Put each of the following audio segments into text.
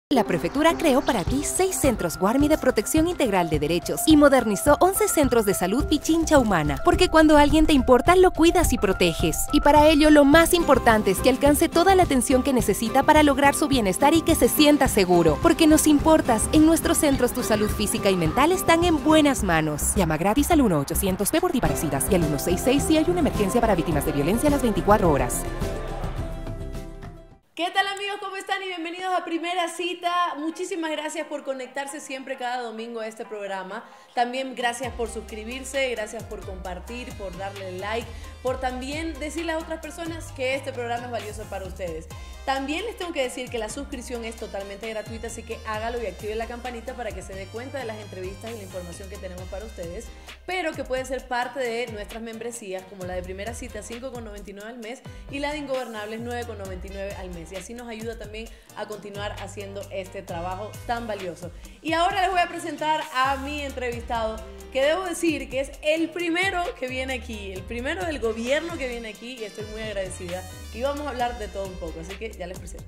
La Prefectura creó para ti 6 centros Guarmi de protección integral de derechos y modernizó 11 centros de salud Pichincha Humana, porque cuando alguien te importa, lo cuidas y proteges. Y para ello, lo más importante es que alcance toda la atención que necesita para lograr su bienestar y que se sienta seguro. Porque nos importas, en nuestros centros tu salud física y mental están en buenas manos. Llama gratis al 1-800-P por Parecidas y al 166 si hay una emergencia para víctimas de violencia a las 24 horas. ¿Qué tal, amigos? ¿Cómo están? Y bienvenidos a Primera Cita. Muchísimas gracias por conectarse siempre cada domingo a este programa. También gracias por suscribirse, gracias por compartir, por darle like, por también decirle a otras personas que este programa es valioso para ustedes. También les tengo que decir que la suscripción es totalmente gratuita, así que hágalo y active la campanita para que se dé cuenta de las entrevistas y la información que tenemos para ustedes, pero que puede ser parte de nuestras membresías, como la de Primera Cita, 5,99 al mes, y la de Ingobernables, 9,99 al mes. Y así nos ayuda también a continuar haciendo este trabajo tan valioso. Y ahora les voy a presentar a mi entrevistado, que debo decir que es el primero que viene aquí, el primero del gobierno que viene aquí, y estoy muy agradecida. Y vamos a hablar de todo un poco, así que ya les presento.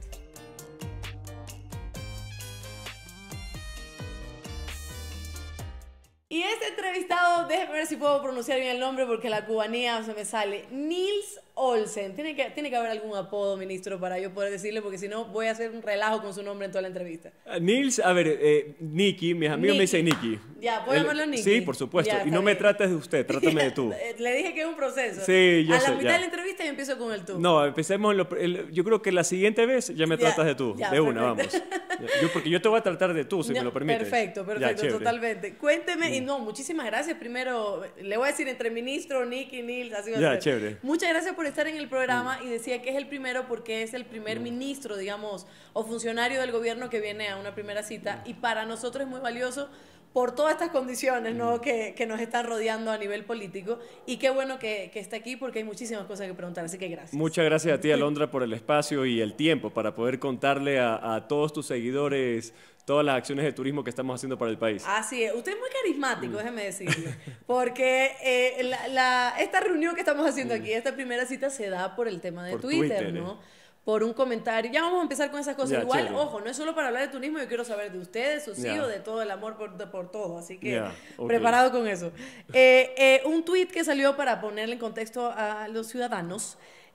Y este entrevistado, déjenme ver si puedo pronunciar bien el nombre porque la cubanía se me sale. Niels Olsen. Tiene que haber algún apodo, ministro, para yo poder decirle, porque si no voy a hacer un relajo con su nombre en toda la entrevista. Niels, a ver, Nicky, mis amigos me dicen Nicky. Ya, ¿puedo llamarlo Nicky? Sí, por supuesto. Ya, y no me trates de usted, trátame de tú. Le dije que es un proceso. Sí, yo sé. A la mitad de la entrevista yo empiezo con el tú. No, empecemos, yo creo que la siguiente vez ya me tratas de tú, de una, perfecto. Vamos. Porque yo te voy a tratar de tú, si me lo permites. Perfecto, totalmente. Cuénteme, y no, muchísimas gracias. Primero, le voy a decir entre ministro, Nicky, Niels, así va a ser. Chévere. Muchas gracias por estar en el programa, y decía que es el primero porque es el primer ministro, digamos, o funcionario del gobierno que viene a una primera cita, y para nosotros es muy valioso por todas estas condiciones, ¿no? que nos están rodeando a nivel político, y qué bueno que está aquí porque hay muchísimas cosas que preguntar, así que gracias. Muchas gracias a ti, Alondra, por el espacio y el tiempo para poder contarle a todos tus seguidores todas las acciones de turismo que estamos haciendo para el país. Así es. Usted es muy carismático, déjeme decirle, porque esta reunión que estamos haciendo aquí, esta primera cita, se da por el tema de Twitter, ¿no? Por un comentario. Ya vamos a empezar con esas cosas. Ya, igual, chévere. ojo, no es solo para hablar de turismo, yo quiero saber de ustedes, sus hijos, de todo el amor por todo. Así que preparado con eso. Un tweet que salió para ponerle en contexto a los ciudadanos,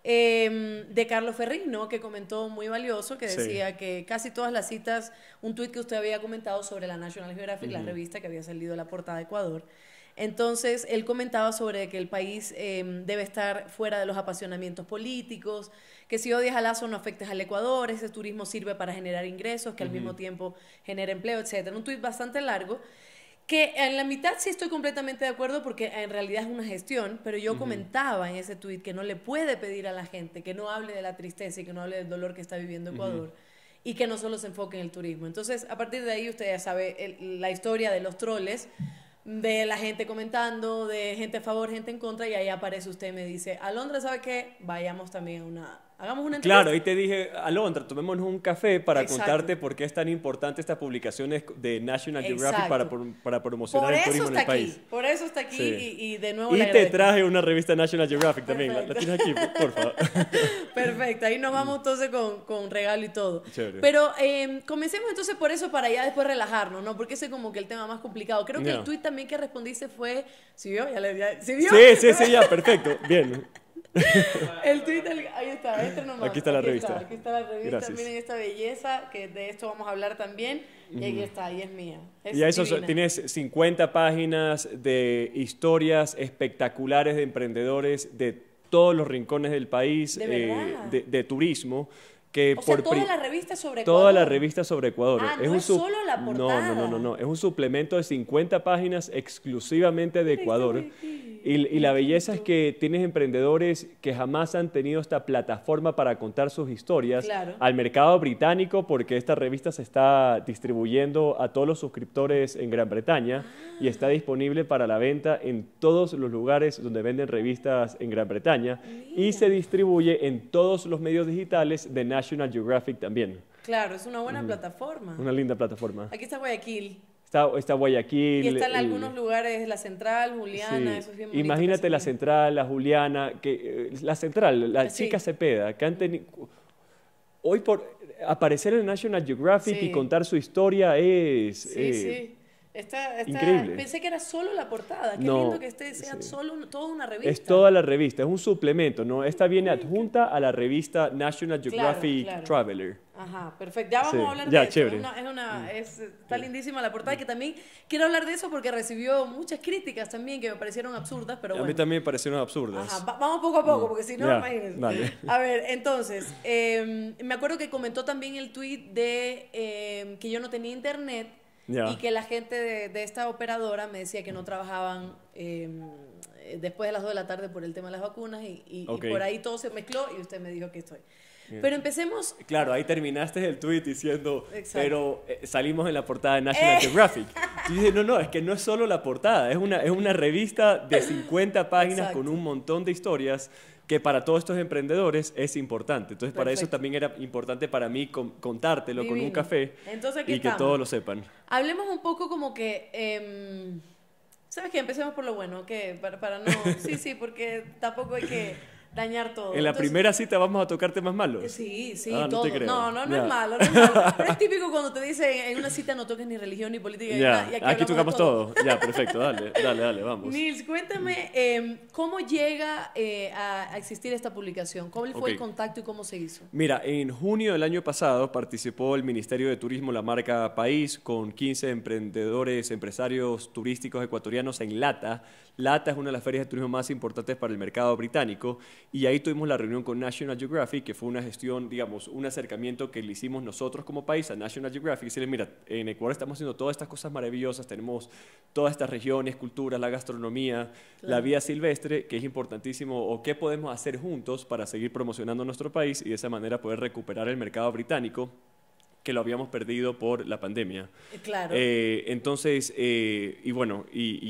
de Carlos Ferrín, ¿no? Que comentó muy valioso, que decía que casi todas las citas, un tweet que usted había comentado sobre la National Geographic, la revista que había salido de la portada de Ecuador. Entonces, él comentaba sobre que el país debe estar fuera de los apasionamientos políticos, que si odias a Lazo no afectes al Ecuador, ese turismo sirve para generar ingresos, que al mismo tiempo genera empleo, etc. Un tuit bastante largo, que en la mitad sí estoy completamente de acuerdo porque en realidad es una gestión, pero yo comentaba en ese tuit que no le puede pedir a la gente que no hable de la tristeza y que no hable del dolor que está viviendo Ecuador, y que no solo se enfoque en el turismo. Entonces, a partir de ahí usted ya sabe la historia de los troles, de la gente comentando, de gente a favor, gente en contra, y ahí aparece usted y me dice, Alondra, ¿sabe qué? Vayamos también hagamos una entrevista. Claro, ahí te dije, Alondra, tomémonos un café para contarte por qué es tan importante estas publicaciones de National Geographic para promocionar el turismo en el país. Por eso está aquí, y de nuevo y le te agradezco. traje una revista National Geographic también, la tienes aquí, por favor. Perfecto, ahí nos vamos entonces con regalo y todo. Chévere. Pero comencemos entonces por eso, para ya después relajarnos, ¿no? Porque ese es como que el tema más complicado. Creo que el tuit también que respondiste fue, ¿sí vio? ¿Sí vio? Sí, ya, perfecto, bien. El tweet, ahí está, nomás. Aquí está la revista. Aquí está la revista. Gracias. Miren esta belleza, que de esto vamos a hablar también. Y aquí está, y es mía. Y a eso tienes 50 páginas de historias espectaculares de emprendedores de todos los rincones del país, de turismo. O sea, toda la revista sobre Ecuador. Toda la revista sobre Ecuador. No es solo la portada. No. Es un suplemento de 50 páginas exclusivamente de Ecuador. Y la belleza es que tienes emprendedores que jamás han tenido esta plataforma para contar sus historias al mercado británico, porque esta revista se está distribuyendo a todos los suscriptores en Gran Bretaña y está disponible para la venta en todos los lugares donde venden revistas en Gran Bretaña. Y se distribuye en todos los medios digitales de National Geographic también. Claro, es una buena plataforma. Una linda plataforma. Aquí está Guayaquil. Está Guayaquil. Y está en algunos lugares, la Central, Juliana, eso es bien bonito. Imagínate la Central, la Juliana, la Central, la chica Cepeda, que han tenido... aparecer en National Geographic y contar su historia es... Sí. Increíble. Pensé que era solo la portada. Qué lindo que sea solo toda una revista. Es toda la revista, es un suplemento, ¿no? Esta viene adjunta a la revista National Geographic Traveler. Ajá, perfecto. Ya vamos a hablar de eso. Chévere. Está lindísima la portada, que también quiero hablar de eso porque recibió muchas críticas también que me parecieron absurdas, pero bueno. A mí también me parecieron absurdas. Ajá, vamos poco a poco, porque si no, imagínense. Dale. A ver, entonces, me acuerdo que comentó también el tweet de que yo no tenía internet. Y que la gente de esta operadora me decía que no trabajaban después de las 2 de la tarde por el tema de las vacunas y por ahí todo se mezcló y usted me dijo que estoy. Pero empecemos... Claro, ahí terminaste el tweet diciendo, pero salimos en la portada de National Geographic. Y dije, no, es que no es solo la portada, es una revista de 50 páginas con un montón de historias que para todos estos emprendedores es importante. Entonces, para eso también era importante para mí contártelo con un café. Entonces, y que todos lo sepan. Hablemos un poco como que... ¿Sabes qué? Empecemos por lo bueno, que para no... Sí, porque tampoco hay que dañar todo. En la primera cita vamos a tocar temas malos. Sí, todo. No te creo. No es malo, Pero es típico cuando te dicen en una cita no toques ni religión ni política. Y aquí tocamos todo. Ya, perfecto, dale, vamos. Nils, cuéntame, ¿cómo llega a existir esta publicación? ¿Cuál fue el contacto y cómo se hizo? Mira, en junio del año pasado participó el Ministerio de Turismo, la marca País, con 15 empresarios turísticos ecuatorianos en LATA. LATA es una de las ferias de turismo más importantes para el mercado británico y ahí tuvimos la reunión con National Geographic, que fue una gestión, digamos, un acercamiento que le hicimos nosotros como país a National Geographic y decirle, mira, en Ecuador estamos haciendo todas estas cosas maravillosas, tenemos todas estas regiones, culturas, la gastronomía, la vida silvestre, que es importantísimo, o qué podemos hacer juntos para seguir promocionando nuestro país y de esa manera poder recuperar el mercado británico que lo habíamos perdido por la pandemia. Claro. Entonces, y bueno,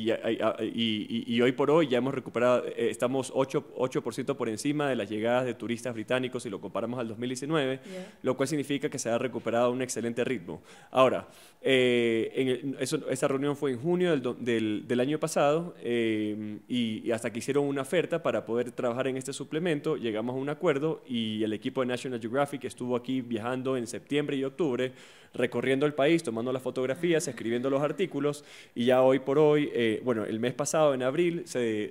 y hoy por hoy ya hemos recuperado, estamos 8% por encima de las llegadas de turistas británicos si lo comparamos al 2019, lo cual significa que se ha recuperado a un excelente ritmo. Ahora, esa reunión fue en junio del año pasado y hasta que hicieron una oferta para poder trabajar en este suplemento, llegamos a un acuerdo y el equipo de National Geographic estuvo aquí viajando en septiembre y octubre, recorriendo el país, tomando las fotografías, escribiendo los artículos y ya hoy por hoy, bueno, el mes pasado, en abril, se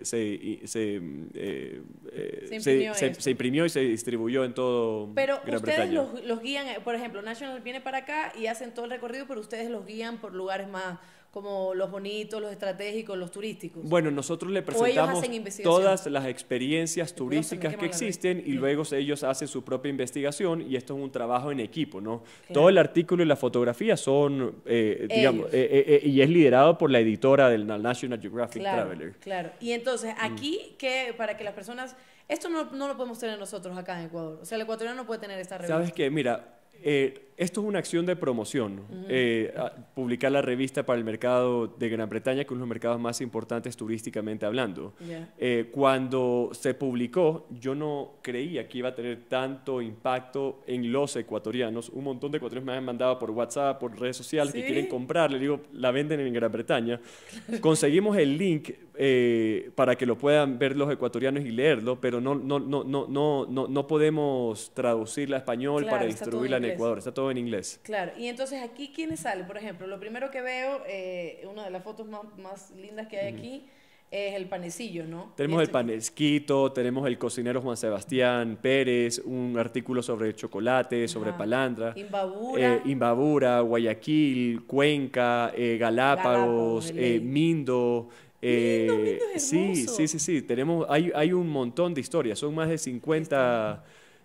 imprimió y se distribuyó en todo Gran Bretaña. Pero ustedes los guían, por ejemplo, National viene para acá y hacen todo el recorrido, pero ustedes los guían por lugares más como los bonitos, los estratégicos, los turísticos. Bueno, nosotros le presentamos todas las experiencias turísticas que existen y luego ellos hacen su propia investigación y esto es un trabajo en equipo, ¿no? Claro. Todo el artículo y la fotografía son, digamos, y es liderado por la editora del National Geographic Traveler. Claro, y entonces aquí, para que las personas... Esto no lo podemos tener nosotros acá en Ecuador. O sea, el ecuatoriano no puede tener esta revista. ¿Sabes qué? Mira... esto es una acción de promoción, publicar la revista para el mercado de Gran Bretaña, que es uno de los mercados más importantes turísticamente hablando. Cuando se publicó, yo no creía que iba a tener tanto impacto en los ecuatorianos. Un montón de ecuatorianos me han mandado por WhatsApp, por redes sociales, que quieren comprar. Les digo, la venden en Gran Bretaña. Conseguimos el link para que lo puedan ver los ecuatorianos y leerlo, pero no podemos traducirla a español para distribuirla en Ecuador, está todo en inglés. Claro, y entonces aquí, ¿quiénes salen? Por ejemplo, lo primero que veo, una de las fotos más lindas que hay aquí, es el panecillo, ¿no? Tenemos el panesquito, tenemos el cocinero Juan Sebastián Pérez, un artículo sobre chocolate, sobre palandra. Imbabura, Guayaquil, Cuenca, Galápagos, Mindo. Mindo es hermoso. Sí. Hay un montón de historias, son más de 50...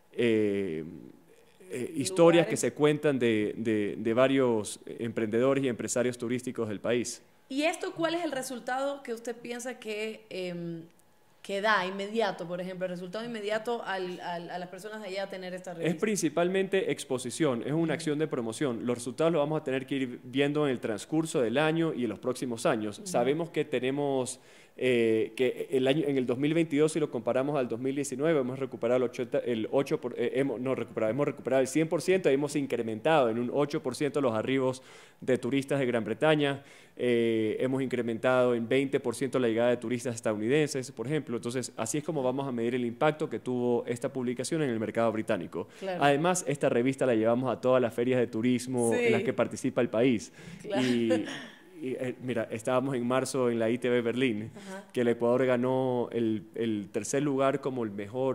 historias que se cuentan de varios emprendedores y empresarios turísticos del país. ¿Y esto cuál es el resultado que usted piensa que da inmediato, por ejemplo, el resultado inmediato a las personas de allá tener esta revista? Es principalmente exposición, es una acción de promoción. Los resultados los vamos a tener que ir viendo en el transcurso del año y en los próximos años. Sabemos que tenemos que en el 2022, si lo comparamos al 2019, hemos recuperado hemos recuperado el 100% y hemos incrementado en un 8% los arribos de turistas de Gran Bretaña. Hemos incrementado en 20% la llegada de turistas estadounidenses, por ejemplo. Entonces, así es como vamos a medir el impacto que tuvo esta publicación en el mercado británico. Claro. Además, esta revista la llevamos a todas las ferias de turismo en las que participa el país. Claro. Mira, estábamos en marzo en la ITB Berlín, que el Ecuador ganó el tercer lugar como el mejor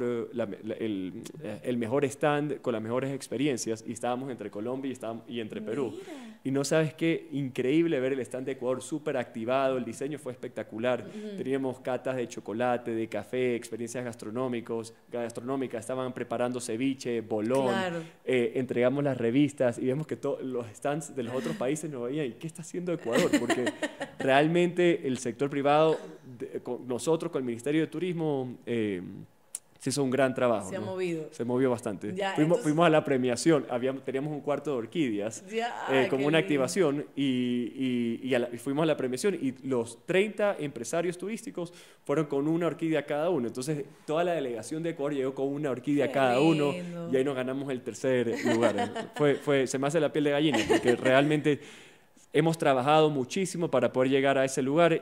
stand con las mejores experiencias, y estábamos entre Colombia y entre Perú. Y no sabes qué increíble ver el stand de Ecuador súper activado, el diseño fue espectacular. Teníamos catas de chocolate, de café, experiencias gastronómicas, estaban preparando ceviche, bolón, claro. Entregamos las revistas y vemos que los stands de los otros países nos veían, ¿y qué está haciendo Ecuador? Porque realmente el sector privado, nosotros con el Ministerio de Turismo, se hizo un gran trabajo. Se ha movido. Se movió bastante. Fuimos a la premiación, teníamos un cuarto de orquídeas como una activación y fuimos a la premiación y los 30 empresarios turísticos fueron con una orquídea cada uno. Entonces toda la delegación de Ecuador llegó con una orquídea cada uno y ahí nos ganamos el tercer lugar. Se me hace la piel de gallina porque realmente hemos trabajado muchísimo para poder llegar a ese lugar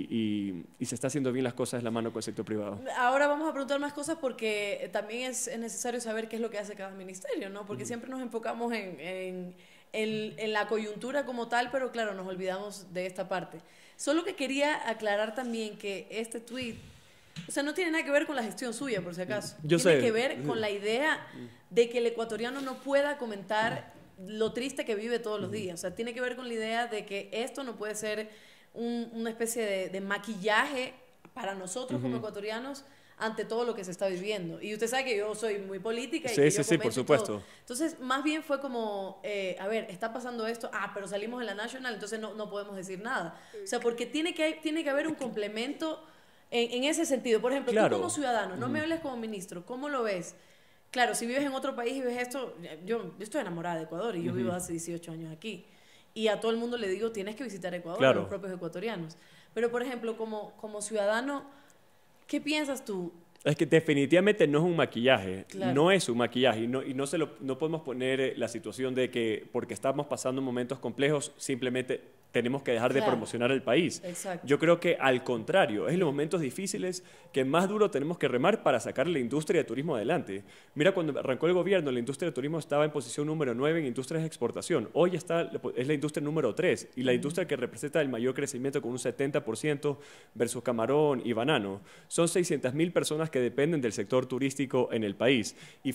y se está haciendo bien las cosas de la mano con el sector privado. Ahora vamos a preguntar más cosas porque también es necesario saber qué es lo que hace cada ministerio, ¿no? Porque siempre nos enfocamos en la coyuntura como tal, pero claro, nos olvidamos de esta parte. Solo que quería aclarar también que este tweet, o sea, no tiene nada que ver con la gestión suya, por si acaso. Tiene que ver con la idea de que el ecuatoriano no pueda comentar lo triste que vive todos los días. O sea, tiene que ver con la idea de que esto no puede ser una especie de maquillaje para nosotros como ecuatorianos ante todo lo que se está viviendo. Y usted sabe que yo soy muy política. Sí, por supuesto. Todo. Entonces, más bien fue como, a ver, está pasando esto, pero salimos en la National, entonces no podemos decir nada. O sea, porque tiene que haber un complemento en ese sentido. Por ejemplo, claro. Tú como ciudadano, no me hables como ministro, ¿cómo lo ves? Claro, si vives en otro país y ves esto, yo estoy enamorada de Ecuador y yo vivo hace 18 años aquí. Y a todo el mundo le digo, tienes que visitar Ecuador, claro. A los propios ecuatorianos. Pero, por ejemplo, como ciudadano, ¿qué piensas tú? Es que definitivamente no es un maquillaje, claro. No es un maquillaje y no podemos poner la situación de que porque estamos pasando momentos complejos simplemente tenemos que dejar de promocionar el país. Exacto. Yo creo que al contrario, es en los momentos difíciles que más duro tenemos que remar para sacar la industria de turismo adelante. Mira, cuando arrancó el gobierno, la industria de turismo estaba en posición número 9 en industrias de exportación. Hoy es la industria número 3 y la industria que representa el mayor crecimiento con un 70% versus camarón y banano. Son 600.000 personas que dependen del sector turístico en el país.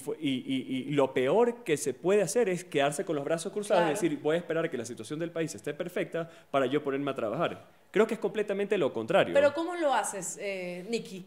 Y lo peor que se puede hacer es quedarse con los brazos cruzados, claro. Y decir, voy a esperar a que la situación del país esté perfecta para yo ponerme a trabajar. Creo que es completamente lo contrario. Pero ¿cómo lo haces, Nicky?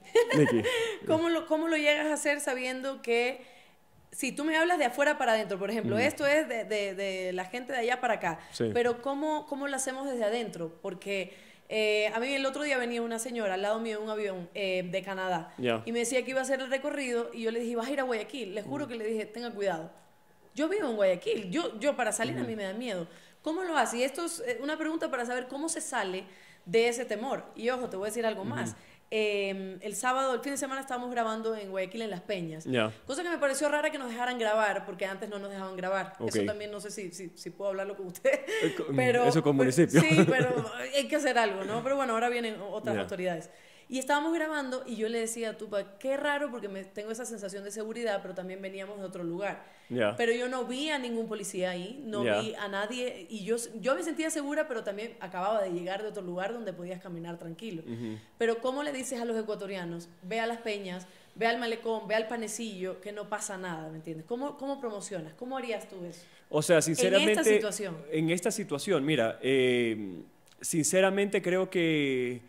¿Cómo lo llegas a hacer sabiendo que si tú me hablas de afuera para adentro, por ejemplo, esto es de la gente de allá para acá, sí. Pero ¿cómo lo hacemos desde adentro? Porque a mí el otro día venía una señora al lado mío en un avión de Canadá y me decía que iba a hacer el recorrido y yo le dije, vas a ir a Guayaquil. Les juro que le dije, tenga cuidado. Yo vivo en Guayaquil. Yo para salir a mí me da miedo. ¿Cómo lo hace? Y esto es una pregunta para saber cómo se sale de ese temor. Y ojo, te voy a decir algo más. El sábado, el fin de semana estábamos grabando en Guayaquil en Las Peñas. Cosa que me pareció rara que nos dejaran grabar, porque antes no nos dejaban grabar. Okay. Eso también no sé si puedo hablarlo con usted. Pero, eso con municipio. Sí, pero hay que hacer algo, ¿no? Pero bueno, ahora vienen otras autoridades. Y estábamos grabando y yo le decía a Tupac, qué raro porque tengo esa sensación de seguridad, pero también veníamos de otro lugar. Pero yo no vi a ningún policía ahí, no vi a nadie y yo me sentía segura, pero también acababa de llegar de otro lugar donde podías caminar tranquilo. Pero ¿cómo le dices a los ecuatorianos, ve a Las Peñas, ve al Malecón, ve al Panecillo, que no pasa nada, ¿me entiendes? ¿Cómo promocionas? ¿Cómo harías tú eso? O sea, sinceramente... En esta situación, mira, sinceramente creo que...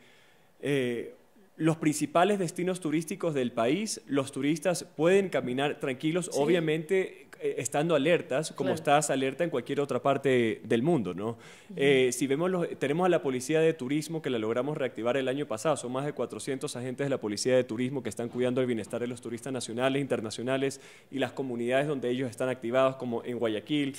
los principales destinos turísticos del país, los turistas pueden caminar tranquilos, sí. Obviamente estando alertas como estás alerta en cualquier otra parte del mundo, ¿no? Si vemos tenemos a la Policía de Turismo que la logramos reactivar el año pasado. Son más de 400 agentes de la Policía de Turismo que están cuidando el bienestar de los turistas nacionales, internacionales y las comunidades donde ellos están activados, como en Guayaquil,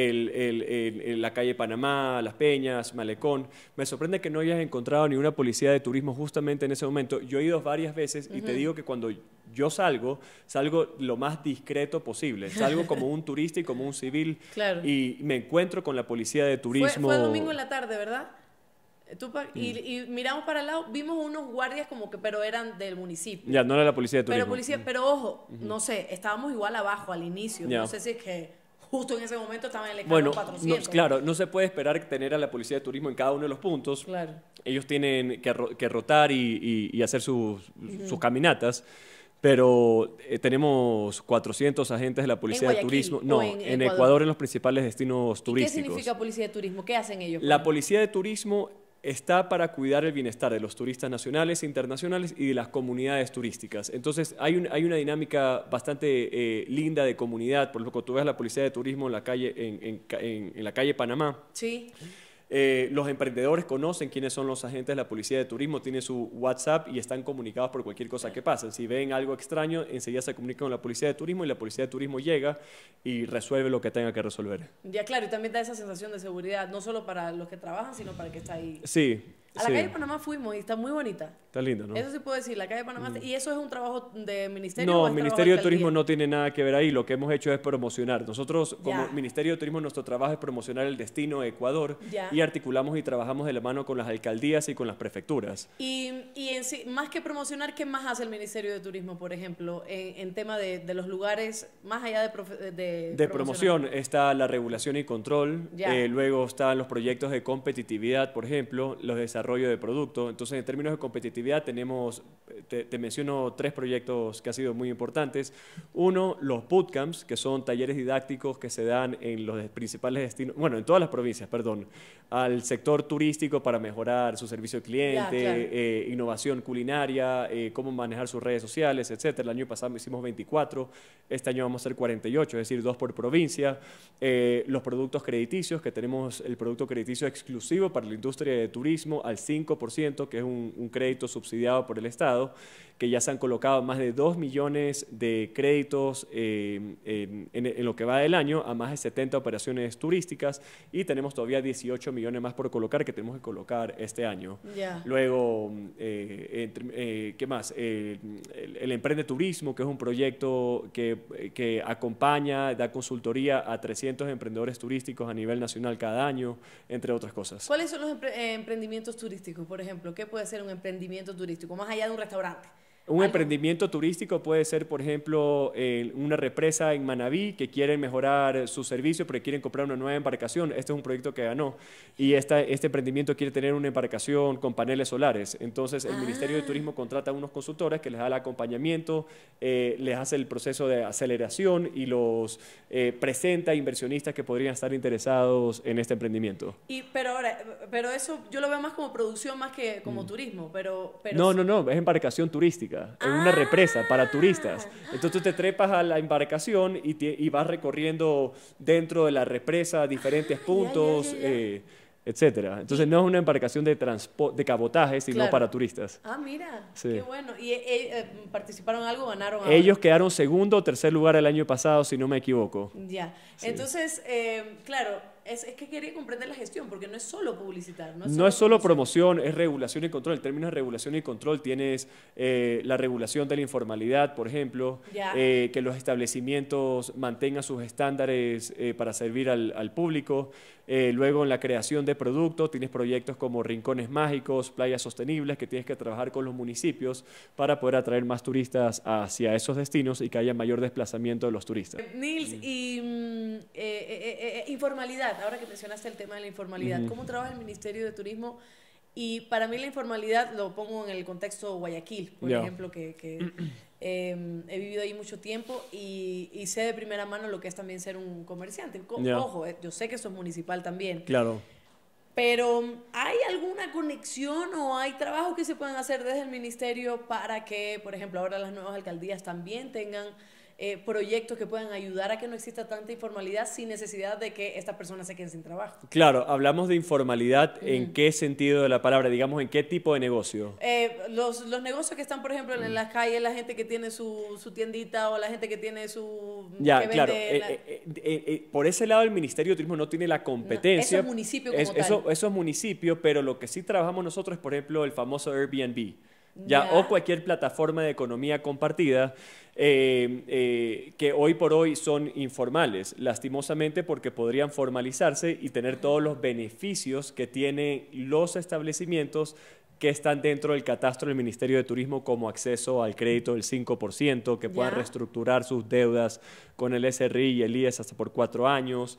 la calle Panamá, Las Peñas, Malecón. Me sorprende que no hayas encontrado ni una Policía de Turismo justamente en ese momento. Yo he ido varias veces y te digo que cuando yo salgo lo más discreto posible. Salgo como un turista y como un civil y me encuentro con la Policía de Turismo. Fue domingo en la tarde, ¿verdad? Y miramos para el lado, vimos unos guardias pero eran del municipio. Ya, no era la Policía de Turismo. Pero ojo, no sé, estábamos igual abajo al inicio. No sé si es que justo en ese momento estaban en el escalón 400. Claro, no se puede esperar tener a la Policía de Turismo en cada uno de los puntos. Claro. Ellos tienen que rotar y hacer sus caminatas. Pero tenemos 400 agentes de la Policía de Turismo. No, en Ecuador en los principales destinos turísticos. ¿Qué significa Policía de Turismo? ¿Qué hacen ellos? La Policía de Turismo está para cuidar el bienestar de los turistas nacionales e internacionales y de las comunidades turísticas. Entonces, hay una dinámica bastante linda de comunidad. Por ejemplo, cuando tú ves la Policía de Turismo en la calle, en la calle Panamá, sí. Los emprendedores conocen quiénes son los agentes de la Policía de Turismo, tienen su WhatsApp y están comunicados por cualquier cosa que pase. Si ven algo extraño, enseguida se comunican con la Policía de Turismo y la Policía de Turismo llega y resuelve lo que tenga que resolver. Ya, claro, y también da esa sensación de seguridad, no solo para los que trabajan, sino para el que está ahí. Sí. A la calle Panamá fuimos y está muy bonita. Está lindo, ¿no? Eso sí puedo decir, la calle Panamá. ¿Y eso es un trabajo de ministerio? No, el Ministerio de Turismo no tiene nada que ver ahí. Lo que hemos hecho es promocionar. Nosotros, como Ministerio de Turismo, nuestro trabajo es promocionar el destino Ecuador y articulamos y trabajamos de la mano con las alcaldías y con las prefecturas. Y en sí, más que promocionar, ¿qué más hace el Ministerio de Turismo, por ejemplo, en tema de los lugares, más allá de promoción? Está la regulación y control. Luego están los proyectos de competitividad, por ejemplo, los desarrollo de producto. Entonces, en términos de competitividad, tenemos, te menciono 3 proyectos que han sido muy importantes. Uno, los bootcamps, que son talleres didácticos que se dan en los principales destinos, bueno, en todas las provincias, perdón, al sector turístico para mejorar su servicio al cliente, innovación culinaria, cómo manejar sus redes sociales, etc. El año pasado hicimos 24, este año vamos a hacer 48, es decir, 2 por provincia. Los productos crediticios, que tenemos el producto crediticio exclusivo para la industria de turismo al 5%, que es un crédito subsidiado por el Estado, que ya se han colocado más de 2 millones de créditos en lo que va del año a más de 70 operaciones turísticas y tenemos todavía 18 millones más por colocar que tenemos que colocar este año. Luego, ¿qué más? El Emprende Turismo, que es un proyecto que acompaña, da consultoría a 300 emprendedores turísticos a nivel nacional cada año, entre otras cosas. ¿Cuáles son los emprendimientos turísticos, por ejemplo? ¿Qué puede ser un emprendimiento turístico, más allá de un restaurante? Un emprendimiento turístico puede ser, por ejemplo, una represa en Manabí que quieren mejorar su servicio, pero quieren comprar una nueva embarcación. Este es un proyecto que ganó. Y este emprendimiento quiere tener una embarcación con paneles solares. Entonces, el Ministerio de Turismo contrata a unos consultores que les da el acompañamiento, les hace el proceso de aceleración y los presenta a inversionistas que podrían estar interesados en este emprendimiento. Pero eso yo lo veo más como producción más que como turismo. No, es embarcación turística. Es una represa para turistas. Entonces tú te trepas a la embarcación y vas recorriendo dentro de la represa diferentes puntos, etcétera. Entonces no es una embarcación de cabotaje, sino para turistas. Mira, qué bueno. ¿Y participaron en algo, ganaron algo? Ellos quedaron segundo o tercer lugar el año pasado, si no me equivoco. Ya. Sí. Entonces, claro, es que quería comprender la gestión, porque no es solo publicitar. No es solo promoción, es regulación y control. En términos de regulación y control tienes la regulación de la informalidad, por ejemplo, que los establecimientos mantengan sus estándares para servir al público. Luego en la creación de productos tienes proyectos como rincones mágicos, playas sostenibles, que tienes que trabajar con los municipios para poder atraer más turistas hacia esos destinos y que haya mayor desplazamiento de los turistas. Nils, y informalidad, ahora que mencionaste el tema de la informalidad, ¿cómo trabaja el Ministerio de Turismo? Y para mí la informalidad lo pongo en el contexto Guayaquil, por ejemplo, que he vivido ahí mucho tiempo y sé de primera mano lo que es también ser un comerciante. Ojo, yo sé que eso es municipal también. Claro. Pero ¿hay alguna conexión o hay trabajos que se pueden hacer desde el ministerio para que, por ejemplo, ahora las nuevas alcaldías también tengan proyectos que puedan ayudar a que no exista tanta informalidad sin necesidad de que estas personas se queden sin trabajo. Claro, hablamos de informalidad, ¿en qué sentido de la palabra? Digamos, ¿en qué tipo de negocio? Los negocios que están, por ejemplo, en las calles, la gente que tiene su tiendita o la gente que tiene su... Ya, claro. Por ese lado, el Ministerio de Turismo no tiene la competencia. Eso es municipio como tal. Eso es municipio, pero lo que sí trabajamos nosotros es, por ejemplo, el famoso Airbnb. Ya, o cualquier plataforma de economía compartida que hoy por hoy son informales, lastimosamente, porque podrían formalizarse y tener todos los beneficios que tienen los establecimientos que están dentro del catastro del Ministerio de Turismo, como acceso al crédito del 5%, que puedan reestructurar sus deudas con el SRI y el IES hasta por 4 años,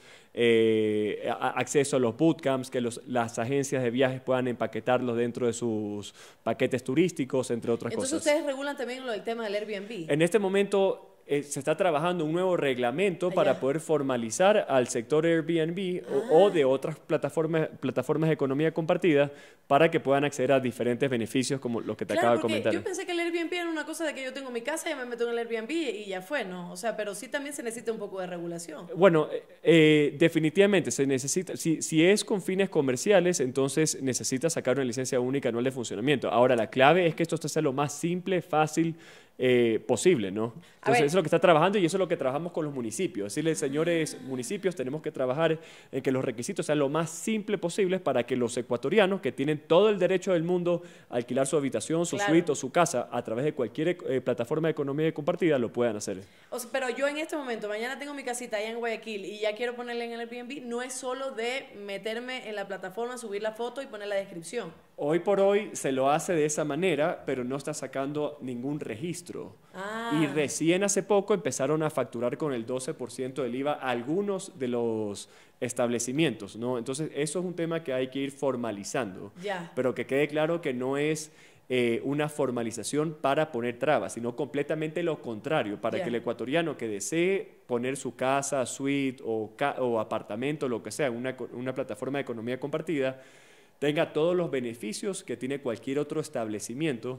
acceso a los bootcamps, que las agencias de viajes puedan empaquetarlos dentro de sus paquetes turísticos, entre otras cosas. Entonces, ¿ustedes regulan también lo del tema del Airbnb? En este momento se está trabajando un nuevo reglamento para poder formalizar al sector Airbnb o de otras plataformas de economía compartida para que puedan acceder a diferentes beneficios como los que te acabo de comentar. Yo pensé que el Airbnb era una cosa de que yo tengo mi casa y me meto en el Airbnb y ya fue, ¿no? O sea, pero sí también se necesita un poco de regulación. Bueno, definitivamente se necesita, si es con fines comerciales, entonces necesita sacar una licencia única anual de funcionamiento. Ahora, la clave es que esto sea lo más simple, fácil, posible, ¿no? Entonces, eso es lo que está trabajando y eso es lo que trabajamos con los municipios. Decirles, señores municipios, tenemos que trabajar en que los requisitos sean lo más simple posible para que los ecuatorianos, que tienen todo el derecho del mundo a alquilar su habitación, su suite o su casa a través de cualquier plataforma de economía compartida, lo puedan hacer. O sea, pero yo en este momento, mañana tengo mi casita allá en Guayaquil y ya quiero ponerla en el Airbnb, no es solo de meterme en la plataforma, subir la foto y poner la descripción. Hoy por hoy se lo hace de esa manera, pero no está sacando ningún registro. Y recién hace poco empezaron a facturar con el 12% del IVA algunos de los establecimientos, ¿no? Entonces, eso es un tema que hay que ir formalizando. Pero que quede claro que no es una formalización para poner trabas, sino completamente lo contrario, para que el ecuatoriano que desee poner su casa, suite o apartamento, lo que sea, una plataforma de economía compartida, tenga todos los beneficios que tiene cualquier otro establecimiento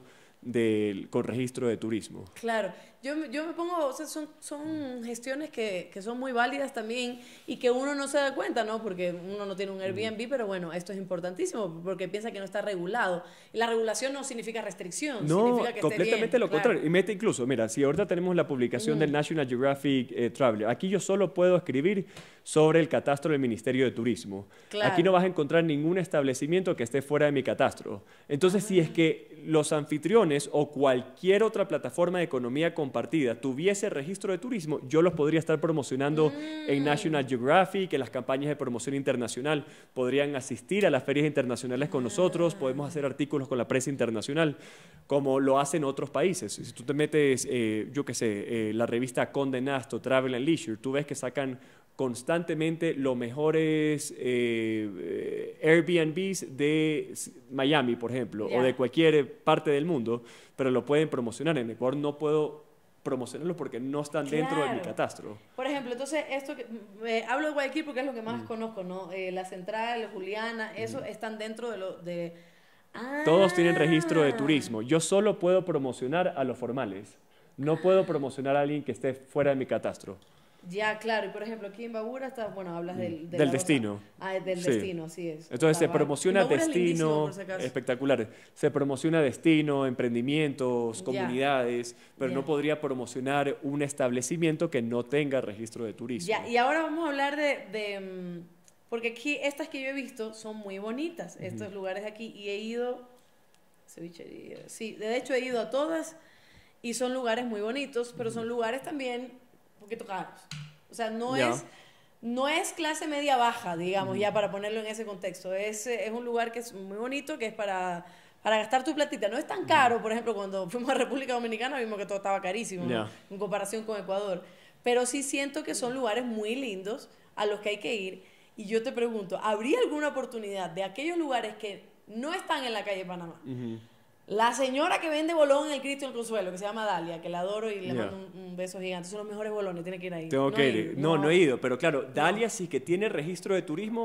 con registro de turismo. Claro, yo me pongo, o sea, son gestiones que son muy válidas también y que uno no se da cuenta, ¿no? Porque uno no tiene un Airbnb, pero bueno, esto es importantísimo porque piensa que no está regulado. Y la regulación no significa restricción, no, significa que completamente esté bien, lo contrario. Y mete incluso, mira, si ahorita tenemos la publicación del National Geographic Traveler, aquí yo solo puedo escribir sobre el catastro del Ministerio de Turismo. Aquí no vas a encontrar ningún establecimiento que esté fuera de mi catastro. Entonces, si es que los anfitriones o cualquier otra plataforma de economía compartida tuviese registro de turismo, yo los podría estar promocionando en National Geographic, en las campañas de promoción internacional, podrían asistir a las ferias internacionales con nosotros, podemos hacer artículos con la prensa internacional, como lo hacen otros países. Si tú te metes, yo qué sé, la revista Condé Nast o Travel and Leisure, tú ves que sacan constantemente los mejores Airbnbs de Miami, por ejemplo, o de cualquier parte del mundo, pero lo pueden promocionar. En Ecuador no puedo promocionarlo porque no están dentro de mi catastro. Por ejemplo, entonces, hablo de Guayaquil porque es lo que más conozco, ¿no? La Central, Juliana, eso están dentro de Todos tienen registro de turismo. Yo solo puedo promocionar a los formales. No puedo promocionar a alguien que esté fuera de mi catastro. Ya, claro. Y por ejemplo, aquí en Babura está, bueno, hablas del destino. Del destino, así es. Entonces se promociona destino, espectacular. Se promociona destino, emprendimientos, comunidades, pero no podría promocionar un establecimiento que no tenga registro de turismo. Ya, y ahora vamos a hablar porque aquí estas que yo he visto son muy bonitas, estos lugares de aquí, y he ido, cevichería, sí, de hecho he ido a todas y son lugares muy bonitos, pero son lugares también un poquito caros. O sea, no es clase media baja, digamos, ya para ponerlo en ese contexto. Es un lugar que es muy bonito, que es para gastar tu platita. No es tan caro, por ejemplo, cuando fuimos a República Dominicana vimos que todo estaba carísimo, ¿no? En comparación con Ecuador. Pero sí siento que son lugares muy lindos a los que hay que ir. Y yo te pregunto, ¿habría alguna oportunidad de aquellos lugares que no están en la calle Panamá? La señora que vende bolón en el Cristo del Consuelo, que se llama Dalia, que la adoro y le mando un beso gigante. Son los mejores bolones, tiene que ir ahí. Tengo que ir. No he ido, pero claro, Dalia sí que tiene registro de turismo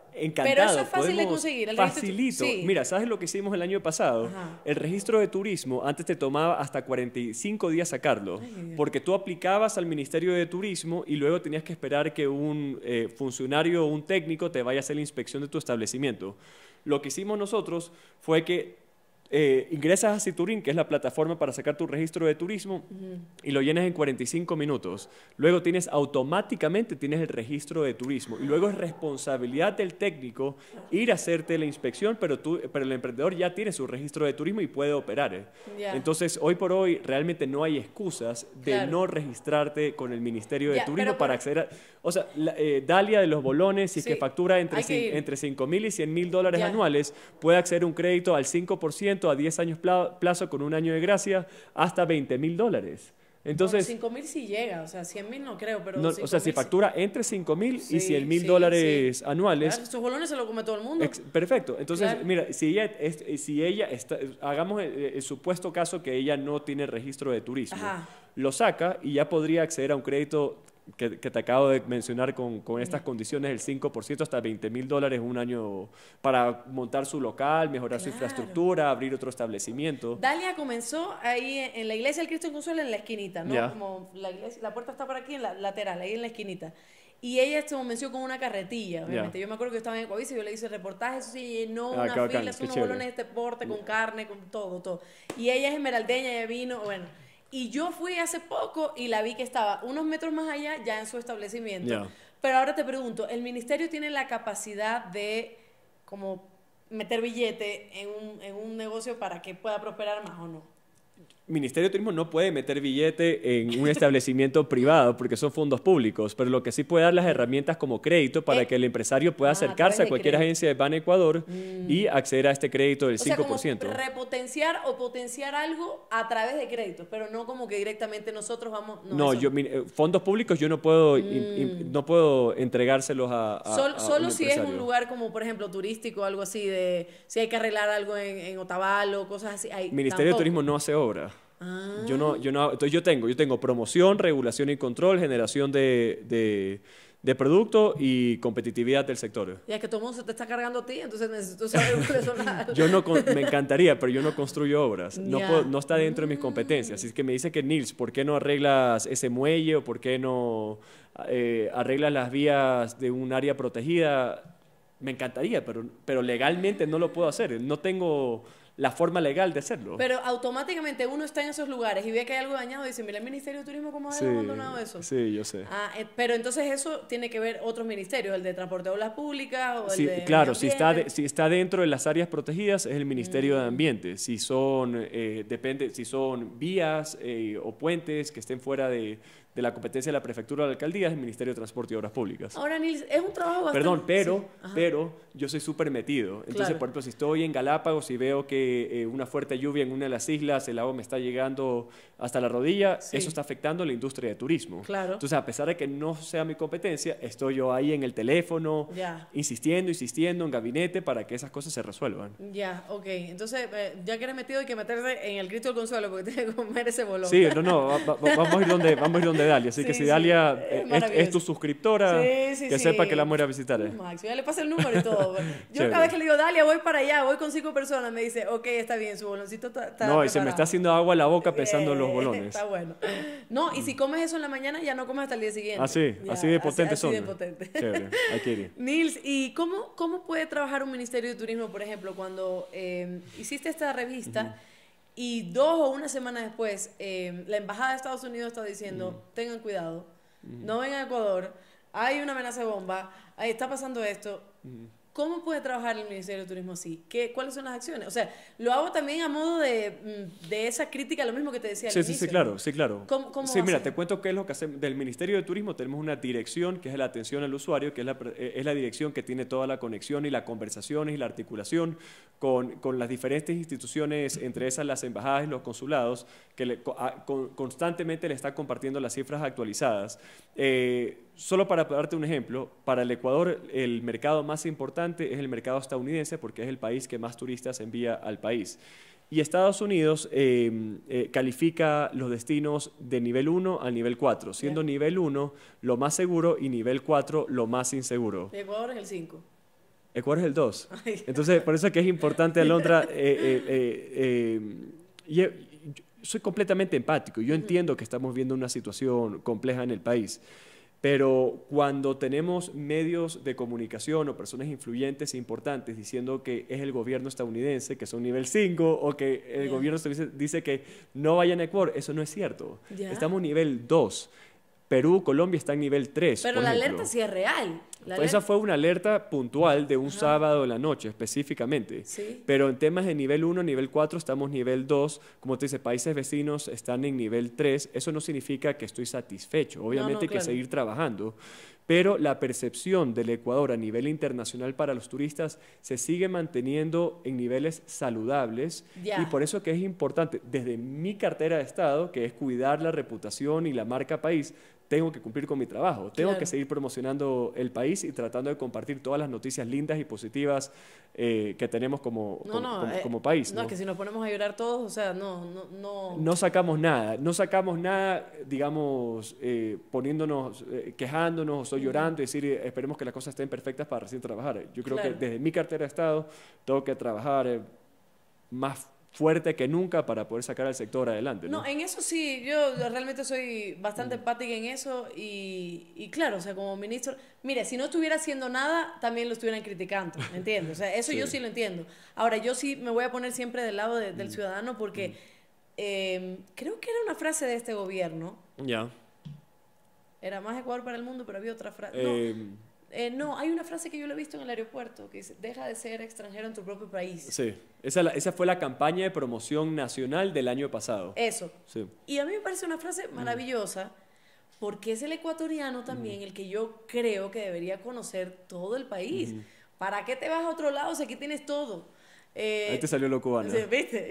encantado. Pero eso es fácil de conseguir. Facilito. Sí. Mira, ¿sabes lo que hicimos el año pasado? Ajá. El registro de turismo antes te tomaba hasta 45 días sacarlo, porque tú aplicabas al Ministerio de Turismo y luego tenías que esperar que un funcionario o un técnico te vaya a hacer la inspección de tu establecimiento. Lo que hicimos nosotros fue que ingresas a Citurín, que es la plataforma para sacar tu registro de turismo, y lo llenas en 45 minutos. Luego automáticamente tienes el registro de turismo. Y luego es responsabilidad del técnico ir a hacerte la inspección, pero el emprendedor ya tiene su registro de turismo y puede operar. Entonces, hoy por hoy, realmente no hay excusas de no registrarte con el Ministerio de Turismo para acceder a... O sea, Dalia de los bolones, si es que factura entre $5,000 y $100,000 anuales, puede acceder a un crédito al 5%, a 10 años plazo con un año de gracia, hasta $20,000. Entonces, 5,000 sí llega, o sea, 100,000 no creo, pero no, o sea, si factura entre 5,000 y $100,000 anuales. Claro, estos bolones se lo come todo el mundo. Perfecto. Entonces, mira, si ella está, hagamos el supuesto caso que ella no tiene registro de turismo, lo saca y ya podría acceder a un crédito que te acabo de mencionar con estas condiciones, el 5% hasta $20,000 un año para montar su local, mejorar su infraestructura, abrir otro establecimiento. Dalia comenzó ahí en la iglesia del Cristo en Consuelo, en la esquinita, ¿no? Como la puerta está por aquí, en la lateral, ahí en la esquinita. Y ella se comenzó con una carretilla, obviamente. Yo me acuerdo que yo estaba en Ecuavisa y yo le hice reportajes, eso sí, llenó una fila, son unos bolones de este porte, con carne, con todo. Y ella es esmeraldeña, ella vino, bueno... Y yo fui hace poco y la vi que estaba unos metros más allá ya en su establecimiento. Pero ahora te pregunto, ¿el ministerio tiene la capacidad de como meter billete en un negocio para que pueda prosperar más o no? Ministerio de Turismo no puede meter billete en un establecimiento privado porque son fondos públicos, pero lo que sí puede dar las herramientas como crédito para que el empresario pueda acercarse a cualquier agencia de Ban Ecuador y acceder a este sea, 5%. Como repotenciar o potenciar algo a través de créditos, pero no como que directamente nosotros vamos... fondos públicos yo no puedo, no puedo entregárselos Solo si es un lugar como, por ejemplo, turístico o algo así, de si hay que arreglar algo en Otavalo o cosas así. Ministerio de Turismo no hace obra. Entonces yo tengo promoción, regulación y control, generación de producto y competitividad del sector. Ya que todo el mundo se te está cargando a ti, entonces necesito saber cuáles son las... Me encantaría, pero yo no construyo obras. No está dentro de mis competencias. Así que me dice que, Nils, ¿por qué no arreglas ese muelle o por qué no arreglas las vías de un área protegida? Me encantaría, pero legalmente no lo puedo hacer. No tengo la forma legal de hacerlo. Pero automáticamente uno está en esos lugares y ve que hay algo dañado y dice, mira el Ministerio de Turismo cómo ha abandonado eso. Sí, yo sé. Pero entonces eso tiene que ver otros ministerios, el de Transporte de Obras Públicas o el de... Claro, si está dentro de las áreas protegidas es el Ministerio de Ambiente. Si son, depende, si son vías o puentes que estén fuera de la competencia de la prefectura o la alcaldía, es el Ministerio de Transporte y Obras Públicas. Ahora, Nils, es un trabajo bastante... Perdón, pero yo soy súper metido. Entonces, por ejemplo, si estoy en Galápagos y veo que una fuerte lluvia en una de las islas, el agua me está llegando hasta la rodilla, eso está afectando a la industria de turismo. Claro. Entonces, a pesar de que no sea mi competencia, estoy yo ahí en el teléfono, insistiendo en gabinete para que esas cosas se resuelvan. Ok. Entonces, ya que eres metido, hay que meterse en el Cristo del Consuelo porque tienes que comer ese bolón. Sí, vamos a ir donde Dalia. Así que si Dalia es tu suscriptora, que sepa que la vamos a ir a visitar. Max, ya le pasa el número y todo. Yo cada vez que le digo, Dalia, voy para allá, voy con 5 personas, me dice, ok, está bien, su boloncito está preparado. Y se me está haciendo agua en la boca pensando en los bolones. Está bueno. No, y si comes eso en la mañana, ya no comes hasta el día siguiente. Así de potentes son. Así de potente. Chévere, hay que ir. Nils, ¿y cómo puede trabajar un Ministerio de Turismo, por ejemplo, cuando hiciste esta revista y 2 o 1 semana después la Embajada de Estados Unidos está diciendo, tengan cuidado, no vengan a Ecuador, hay una amenaza de bomba, ahí está pasando esto? ¿Cómo puede trabajar el Ministerio de Turismo así? ¿Cuáles son las acciones? O sea, lo hago también a modo de esa crítica, lo mismo que te decía al inicio. Sí, claro. ¿Cómo mira, te cuento qué es lo que hacemos. Del Ministerio de Turismo tenemos una dirección que es la atención al usuario, que es la dirección que tiene toda la conexión y la conversación y la articulación con las diferentes instituciones, entre esas las embajadas y los consulados, que constantemente le está compartiendo las cifras actualizadas. Solo para darte un ejemplo, para el Ecuador el mercado más importante es el mercado estadounidense porque es el país que más turistas envía al país. Y Estados Unidos califica los destinos de nivel 1 al nivel 4, siendo nivel 1 lo más seguro y nivel 4 lo más inseguro. ¿Y Ecuador es el 5? Ecuador es el 2. Entonces, por eso es que es importante, Alondra, soy completamente empático. Yo entiendo que estamos viendo una situación compleja en el país, pero cuando tenemos medios de comunicación o personas influyentes e importantes diciendo que es el gobierno estadounidense, que son nivel 5, o que el gobierno estadounidense dice que no vayan a Ecuador, eso no es cierto. Estamos nivel 2. Perú, Colombia está en nivel 3. Pero la alerta sí es real. Esa fue una alerta puntual de un sábado de la noche, específicamente. ¿Sí? Pero en temas de nivel 1, nivel 4, estamos nivel 2. Como te dice, países vecinos están en nivel 3. Eso no significa que estoy satisfecho. Obviamente hay que seguir trabajando. Pero la percepción del Ecuador a nivel internacional para los turistas se sigue manteniendo en niveles saludables. Y por eso que es importante, desde mi cartera de Estado, que es cuidar la reputación y la marca país, tengo que cumplir con mi trabajo, tengo que seguir promocionando el país y tratando de compartir todas las noticias lindas y positivas que tenemos como país. No, es que si nos ponemos a llorar todos, o sea, no... No sacamos nada, digamos, poniéndonos, quejándonos o llorando y decir, esperemos que las cosas estén perfectas para recién trabajar. Yo creo que desde mi cartera de Estado tengo que trabajar más fuerte que nunca para poder sacar al sector adelante. No, en eso sí, yo realmente soy bastante empática en eso y claro, o sea, como ministro, mire, si no estuviera haciendo nada, también lo estuvieran criticando, ¿me entiendes? O sea, eso yo sí lo entiendo. Ahora, yo sí me voy a poner siempre del lado del ciudadano porque creo que era una frase de este gobierno. Era más Ecuador para el mundo, pero había otra frase. No, hay una frase que yo lo he visto en el aeropuerto que dice, deja de ser extranjero en tu propio país. Sí, esa fue la campaña de promoción nacional del año pasado. Eso. Sí. Y a mí me parece una frase maravillosa porque es el ecuatoriano también el que yo creo que debería conocer todo el país. ¿Para qué te vas a otro lado si aquí tienes todo? Ahí te salió lo cubano. Sí, ¿viste?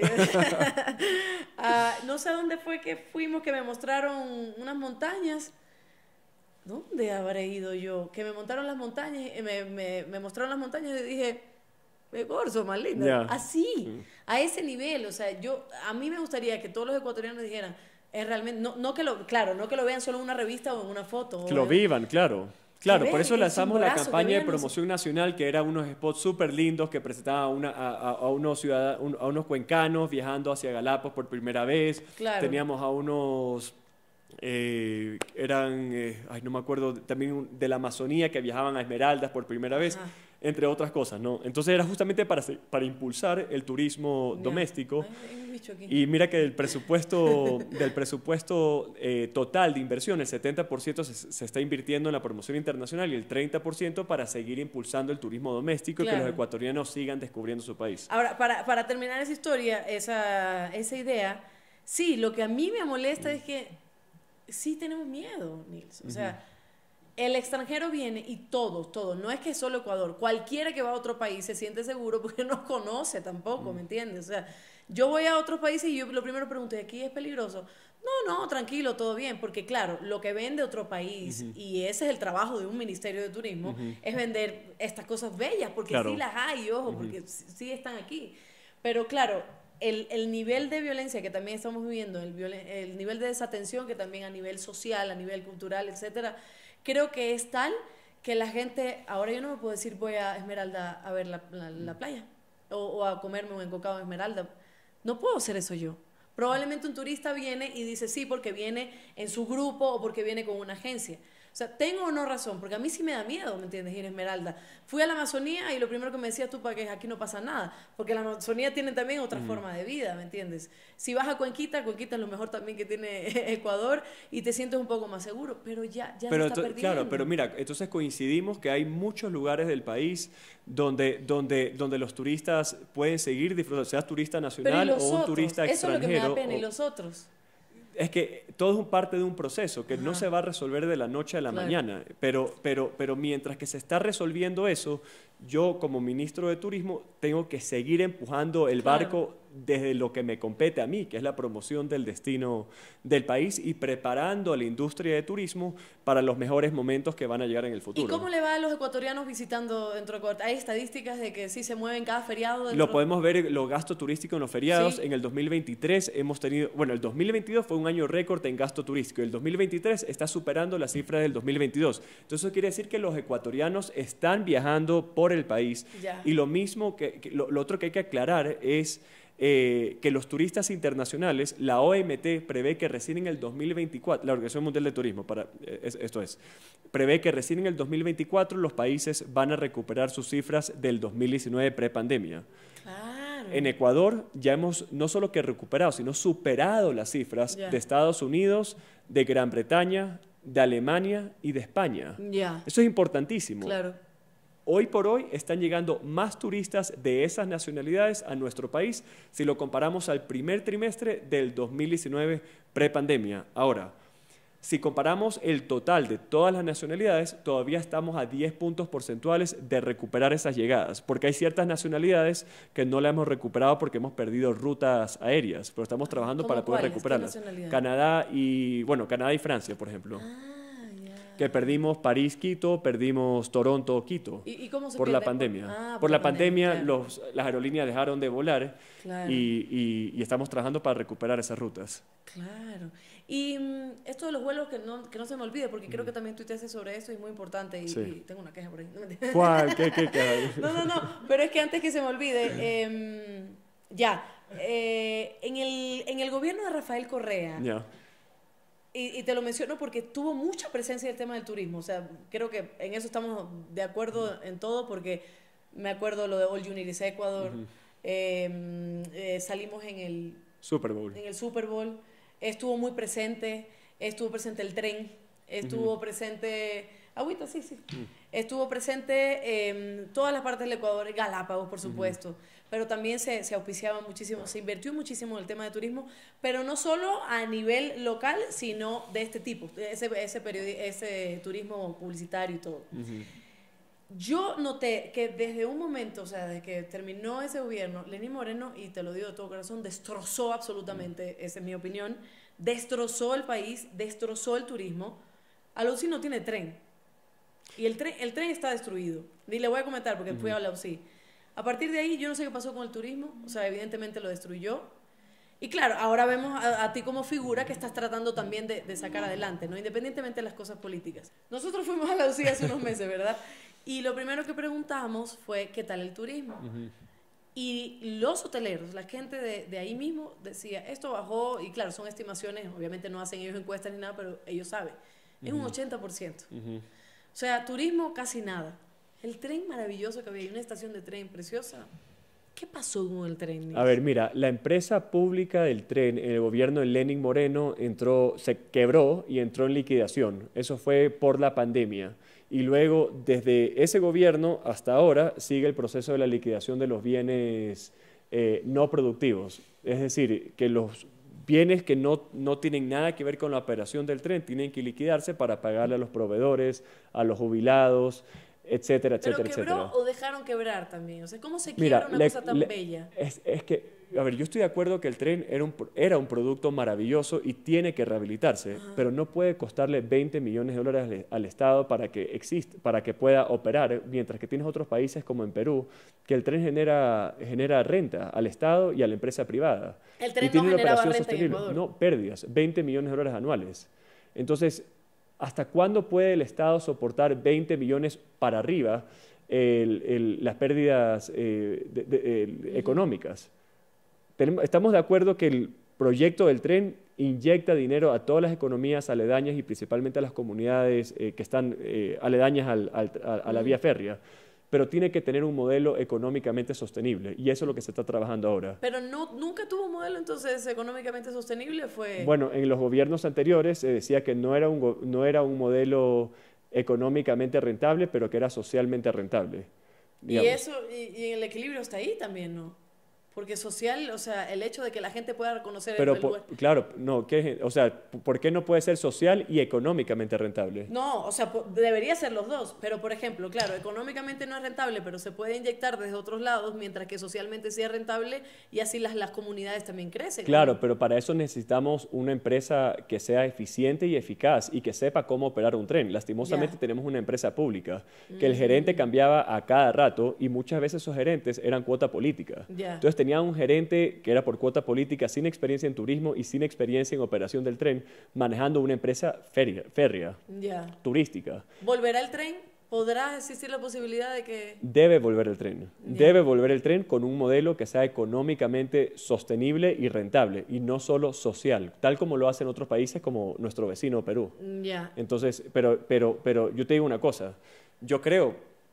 No sé a dónde fue que fuimos, que me mostraron unas montañas. ¿Dónde habré ido yo? Que me montaron las montañas, me mostraron las montañas y dije, Corso, más linda. Así, a ese nivel. O sea, a mí me gustaría que todos los ecuatorianos dijeran, es realmente, no que lo vean solo en una revista o en una foto. Que lo vivan, claro. Claro, por eso lanzamos la campaña de promoción nacional, que eran unos spots súper lindos que presentaban a unos cuencanos viajando hacia Galápagos por primera vez. Claro. Teníamos a unos... no me acuerdo, también de la Amazonía que viajaban a Esmeraldas por primera vez, entre otras cosas, ¿no? Entonces era justamente para impulsar el turismo doméstico. Y mira que del presupuesto total de inversión, el 70% se está invirtiendo en la promoción internacional y el 30% para seguir impulsando el turismo doméstico y que los ecuatorianos sigan descubriendo su país. Ahora, para terminar esa historia, esa idea, sí, lo que a mí me molesta es que sí tenemos miedo, Nils. O sea, el extranjero viene y todos, no es que solo Ecuador, cualquiera que va a otro país se siente seguro porque no conoce tampoco, ¿me entiendes? O sea, yo voy a otros países y yo lo primero pregunto, ¿y aquí es peligroso? No, tranquilo, todo bien, porque claro, lo que vende otro país, y ese es el trabajo de un ministerio de turismo, es vender estas cosas bellas, porque sí las hay, ojo, porque sí están aquí. Pero claro, el nivel de violencia que también estamos viviendo, el nivel de desatención que también a nivel social, a nivel cultural, etcétera, creo que es tal que la gente, ahora yo no me puedo decir voy a Esmeralda a ver la playa o a comerme un encocado en Esmeralda. No puedo hacer eso yo. Probablemente un turista viene y dice sí porque viene en su grupo o porque viene con una agencia. O sea, ¿tengo o no razón? Porque a mí sí me da miedo, ¿me entiendes? Ir a Esmeralda. Fui a la Amazonía y lo primero que me decías tú, para que aquí no pasa nada. Porque la Amazonía tiene también otra forma de vida, ¿me entiendes? Si vas a Cuenquita es lo mejor también que tiene Ecuador y te sientes un poco más seguro. Pero ya se está perdiendo. Claro, pero mira, entonces coincidimos que hay muchos lugares del país donde los turistas pueden seguir disfrutando, seas turista nacional o un turista extranjero. Eso es lo que me da pena. ¿Y los otros? Es que todo es parte de un proceso que no se va a resolver de la noche a la mañana, pero mientras que se está resolviendo eso, yo como ministro de Turismo tengo que seguir empujando el barco desde lo que me compete a mí, que es la promoción del destino del país y preparando a la industria de turismo para los mejores momentos que van a llegar en el futuro. ¿Y cómo le va a los ecuatorianos visitando dentro de Ecuador? ¿Hay estadísticas de que sí se mueven cada feriado? Lo podemos ver, los gastos turísticos en los feriados. En el 2023 hemos tenido, el 2022 fue un año récord en gasto turístico. El 2023 está superando las cifras del 2022. Entonces eso quiere decir que los ecuatorianos están viajando por por el país. Y lo mismo, lo otro que hay que aclarar es que los turistas internacionales, la OMT prevé que recién en el 2024, la Organización Mundial de Turismo, prevé que recién en el 2024 los países van a recuperar sus cifras del 2019 prepandemia. Claro. En Ecuador ya hemos no solo que recuperado, sino superado las cifras de Estados Unidos, de Gran Bretaña, de Alemania y de España. Eso es importantísimo. Claro. Hoy por hoy están llegando más turistas de esas nacionalidades a nuestro país si lo comparamos al primer trimestre del 2019 prepandemia. Ahora, si comparamos el total de todas las nacionalidades, todavía estamos a 10 puntos porcentuales de recuperar esas llegadas, porque hay ciertas nacionalidades que no las hemos recuperado porque hemos perdido rutas aéreas, pero estamos trabajando para poder recuperarlas. Canadá y Francia, por ejemplo. Que perdimos París-Quito, perdimos Toronto-Quito. ¿Y cómo se por pierde? la pandemia. Por la pandemia, claro. Las aerolíneas dejaron de volar y estamos trabajando para recuperar esas rutas. Claro. Y esto de los vuelos, que no se me olvide, porque creo que también tuiteaste sobre eso y es muy importante. Y tengo una queja por ahí. ¿Cuál? ¿Qué? No. Pero es que antes que se me olvide, en el gobierno de Rafael Correa... Y te lo menciono porque tuvo mucha presencia el tema del turismo. O sea, creo que en eso estamos de acuerdo en todo, porque me acuerdo lo de All You Need Is Ecuador. Salimos en el Super Bowl. Estuvo muy presente. Estuvo presente el tren. Estuvo presente... Agüita, sí. Estuvo presente en todas las partes del Ecuador. Galápagos, por supuesto. Pero también se auspiciaba muchísimo, se invirtió muchísimo en el tema de turismo, pero no solo a nivel local, sino de este tipo, ese turismo publicitario y todo. Yo noté que desde un momento, o sea, desde que terminó ese gobierno, Lenín Moreno, y te lo digo de todo corazón, destrozó absolutamente, esa es mi opinión, destrozó el país, destrozó el turismo. A la UCI no tiene tren, y el tren está destruido. Y le voy a comentar porque fui a la UCI. A partir de ahí, yo no sé qué pasó con el turismo, o sea, evidentemente lo destruyó. Y claro, ahora vemos a ti como figura que estás tratando también de sacar adelante, ¿no? Independientemente de las cosas políticas. Nosotros fuimos a la UCI hace unos meses, ¿verdad? Y lo primero que preguntamos fue, ¿qué tal el turismo? Y los hoteleros, la gente de ahí mismo decía, esto bajó, y claro, son estimaciones, obviamente no hacen ellos encuestas ni nada, pero ellos saben, es un 80%. O sea, turismo casi nada. El tren maravilloso que había, una estación de tren preciosa. ¿Qué pasó con el tren? A ver, mira, la empresa pública del tren, en el gobierno de Lenín Moreno, se quebró y entró en liquidación. Eso fue por la pandemia. Y luego, desde ese gobierno hasta ahora, sigue el proceso de la liquidación de los bienes no productivos. Es decir, que los bienes que no tienen nada que ver con la operación del tren tienen que liquidarse para pagarle a los proveedores, a los jubilados, etcétera. ¿Pero quebró o dejaron quebrar también? O sea, ¿cómo se quiebra una cosa tan bella? Es que, a ver, yo estoy de acuerdo que el tren era un producto maravilloso y tiene que rehabilitarse, pero no puede costarle 20 millones de dólares al Estado para que pueda operar, mientras que tienes otros países como en Perú, que el tren genera renta al Estado y a la empresa privada. El tren no generaba renta en Ecuador. No, pérdidas, 20 millones de dólares anuales. Entonces, ¿hasta cuándo puede el Estado soportar 20 millones para arriba las pérdidas económicas? Estamos de acuerdo que el proyecto del tren inyecta dinero a todas las economías aledañas y principalmente a las comunidades que están aledañas a la vía férrea, pero tiene que tener un modelo económicamente sostenible y eso es lo que se está trabajando ahora. Pero nunca tuvo un modelo entonces económicamente sostenible, fue... Bueno, en los gobiernos anteriores se decía que no era un modelo económicamente rentable, pero que era socialmente rentable. Digamos. Y el equilibrio está ahí también, ¿no? Porque social, o sea, el hecho de que la gente pueda reconocer el lugar... Claro, no, o sea, ¿por qué no puede ser social y económicamente rentable? No, o sea, debería ser los dos, pero por ejemplo, claro, económicamente no es rentable, pero se puede inyectar desde otros lados, mientras que socialmente sí es rentable y así las comunidades también crecen. Claro, ¿no? pero para eso necesitamos una empresa que sea eficiente y eficaz y que sepa cómo operar un tren. Lastimosamente tenemos una empresa pública que el gerente cambiaba a cada rato y muchas veces esos gerentes eran cuota política. Entonces tenía un gerente que era por cuota política, sin experiencia en turismo y sin experiencia en operación del tren, manejando una empresa férrea, turística. ¿Volverá el tren? ¿Podrá existir la posibilidad de que...? Debe volver el tren. Debe volver el tren con un modelo que sea económicamente sostenible y rentable, y no solo social, tal como lo hacen otros países como nuestro vecino Perú. Entonces, pero yo te digo una cosa. Yo creo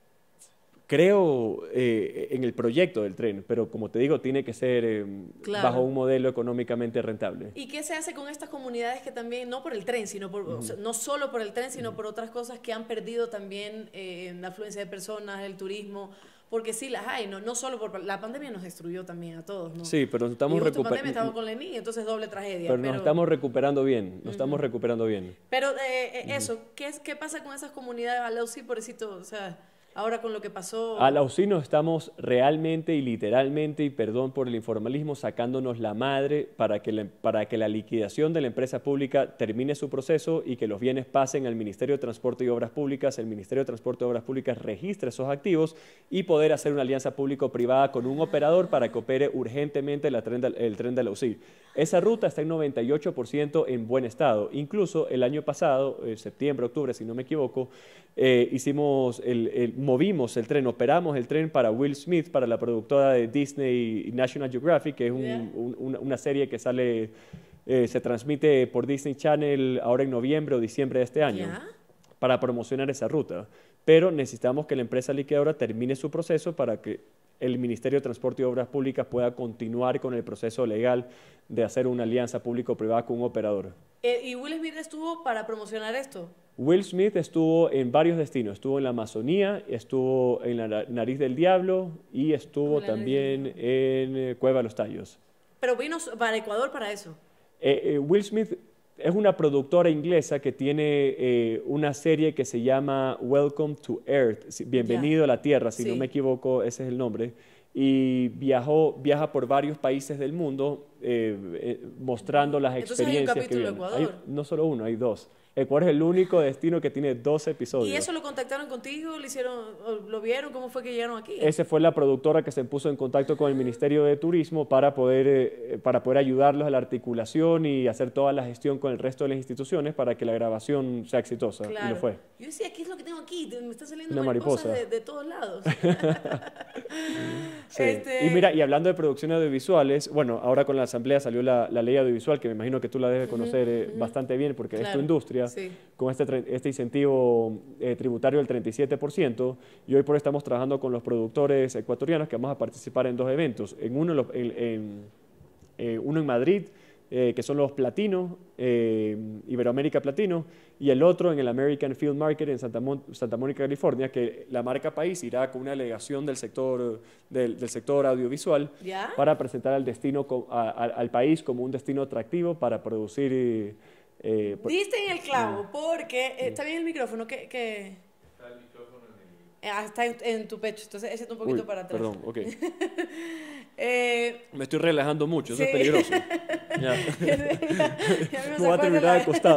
en el proyecto del tren, pero como te digo, tiene que ser bajo un modelo económicamente rentable. ¿Y qué se hace con estas comunidades que también, no por el tren, sino por, o sea, no solo por el tren, sino por otras cosas que han perdido también la afluencia de personas, el turismo? Porque sí las hay, no solo por la pandemia nos destruyó también a todos, ¿no? Sí, pero nos estamos recuperando. pandemia estamos con Lenín, entonces doble tragedia. Pero nos estamos recuperando bien, estamos recuperando bien. Pero eso, ¿qué pasa con esas comunidades? Alausí, pobrecito, o sea... Ahora con lo que pasó... A la UCI nos estamos realmente y literalmente, y perdón por el informalismo, sacándonos la madre para que la liquidación de la empresa pública termine su proceso y que los bienes pasen al Ministerio de Transporte y Obras Públicas, el Ministerio de Transporte y Obras Públicas registre esos activos y poder hacer una alianza público-privada con un operador para que opere urgentemente el tren de la UCI. Esa ruta está en 98% en buen estado. Incluso el año pasado, septiembre, octubre, si no me equivoco, movimos el tren, operamos el tren para Will Smith, para la productora de Disney y National Geographic, que es una serie que sale, se transmite por Disney Channel ahora en noviembre o diciembre de este año, para promocionar esa ruta. Pero necesitamos que la empresa liquidadora termine su proceso para que el Ministerio de Transporte y Obras Públicas pueda continuar con el proceso legal de hacer una alianza público-privada con un operador. ¿Y Will Smith estuvo para promocionar esto? Will Smith estuvo en varios destinos. Estuvo en la Amazonía, estuvo en la Nariz del Diablo y estuvo también en Cueva de los Tallos. ¿Pero vino para Ecuador para eso? Will Smith es una productora inglesa que tiene una serie que se llama Welcome to Earth, Bienvenido a la Tierra, si no me equivoco, ese es el nombre. Y viaja por varios países del mundo mostrando las experiencias. Entonces hay un capítulo de Ecuador. No solo uno, hay dos. Ecuador es el único destino que tiene 12 episodios. ¿Y eso lo contactaron contigo? ¿Lo vieron? ¿Cómo fue que llegaron aquí? Esa fue la productora que se puso en contacto con el Ministerio de Turismo para poder ayudarlos a la articulación y hacer toda la gestión con el resto de las instituciones para que la grabación sea exitosa. Claro. Y lo fue. Yo decía, ¿qué es lo que tengo aquí? Me están saliendo una mariposa de todos lados. Sí. Y mira, y hablando de producciones audiovisuales, bueno, ahora con la Asamblea salió la ley audiovisual, que me imagino que tú la debes conocer bastante bien porque es tu industria. Con este incentivo tributario del 37%, y hoy por hoy estamos trabajando con los productores ecuatorianos que vamos a participar en dos eventos, uno en Madrid, que son los Platinos, Iberoamérica Platino, y el otro en el American Film Market en Santa Mónica, California, que la marca País irá con una delegación del sector audiovisual para presentar al país como un destino atractivo para producir... Diste en el clavo, porque está bien el micrófono, que... Está el micrófono está en tu pecho, entonces échate un poquito para atrás. Perdón, ok. Me estoy relajando mucho, eso es peligroso. Ya me voy a terminar de costado.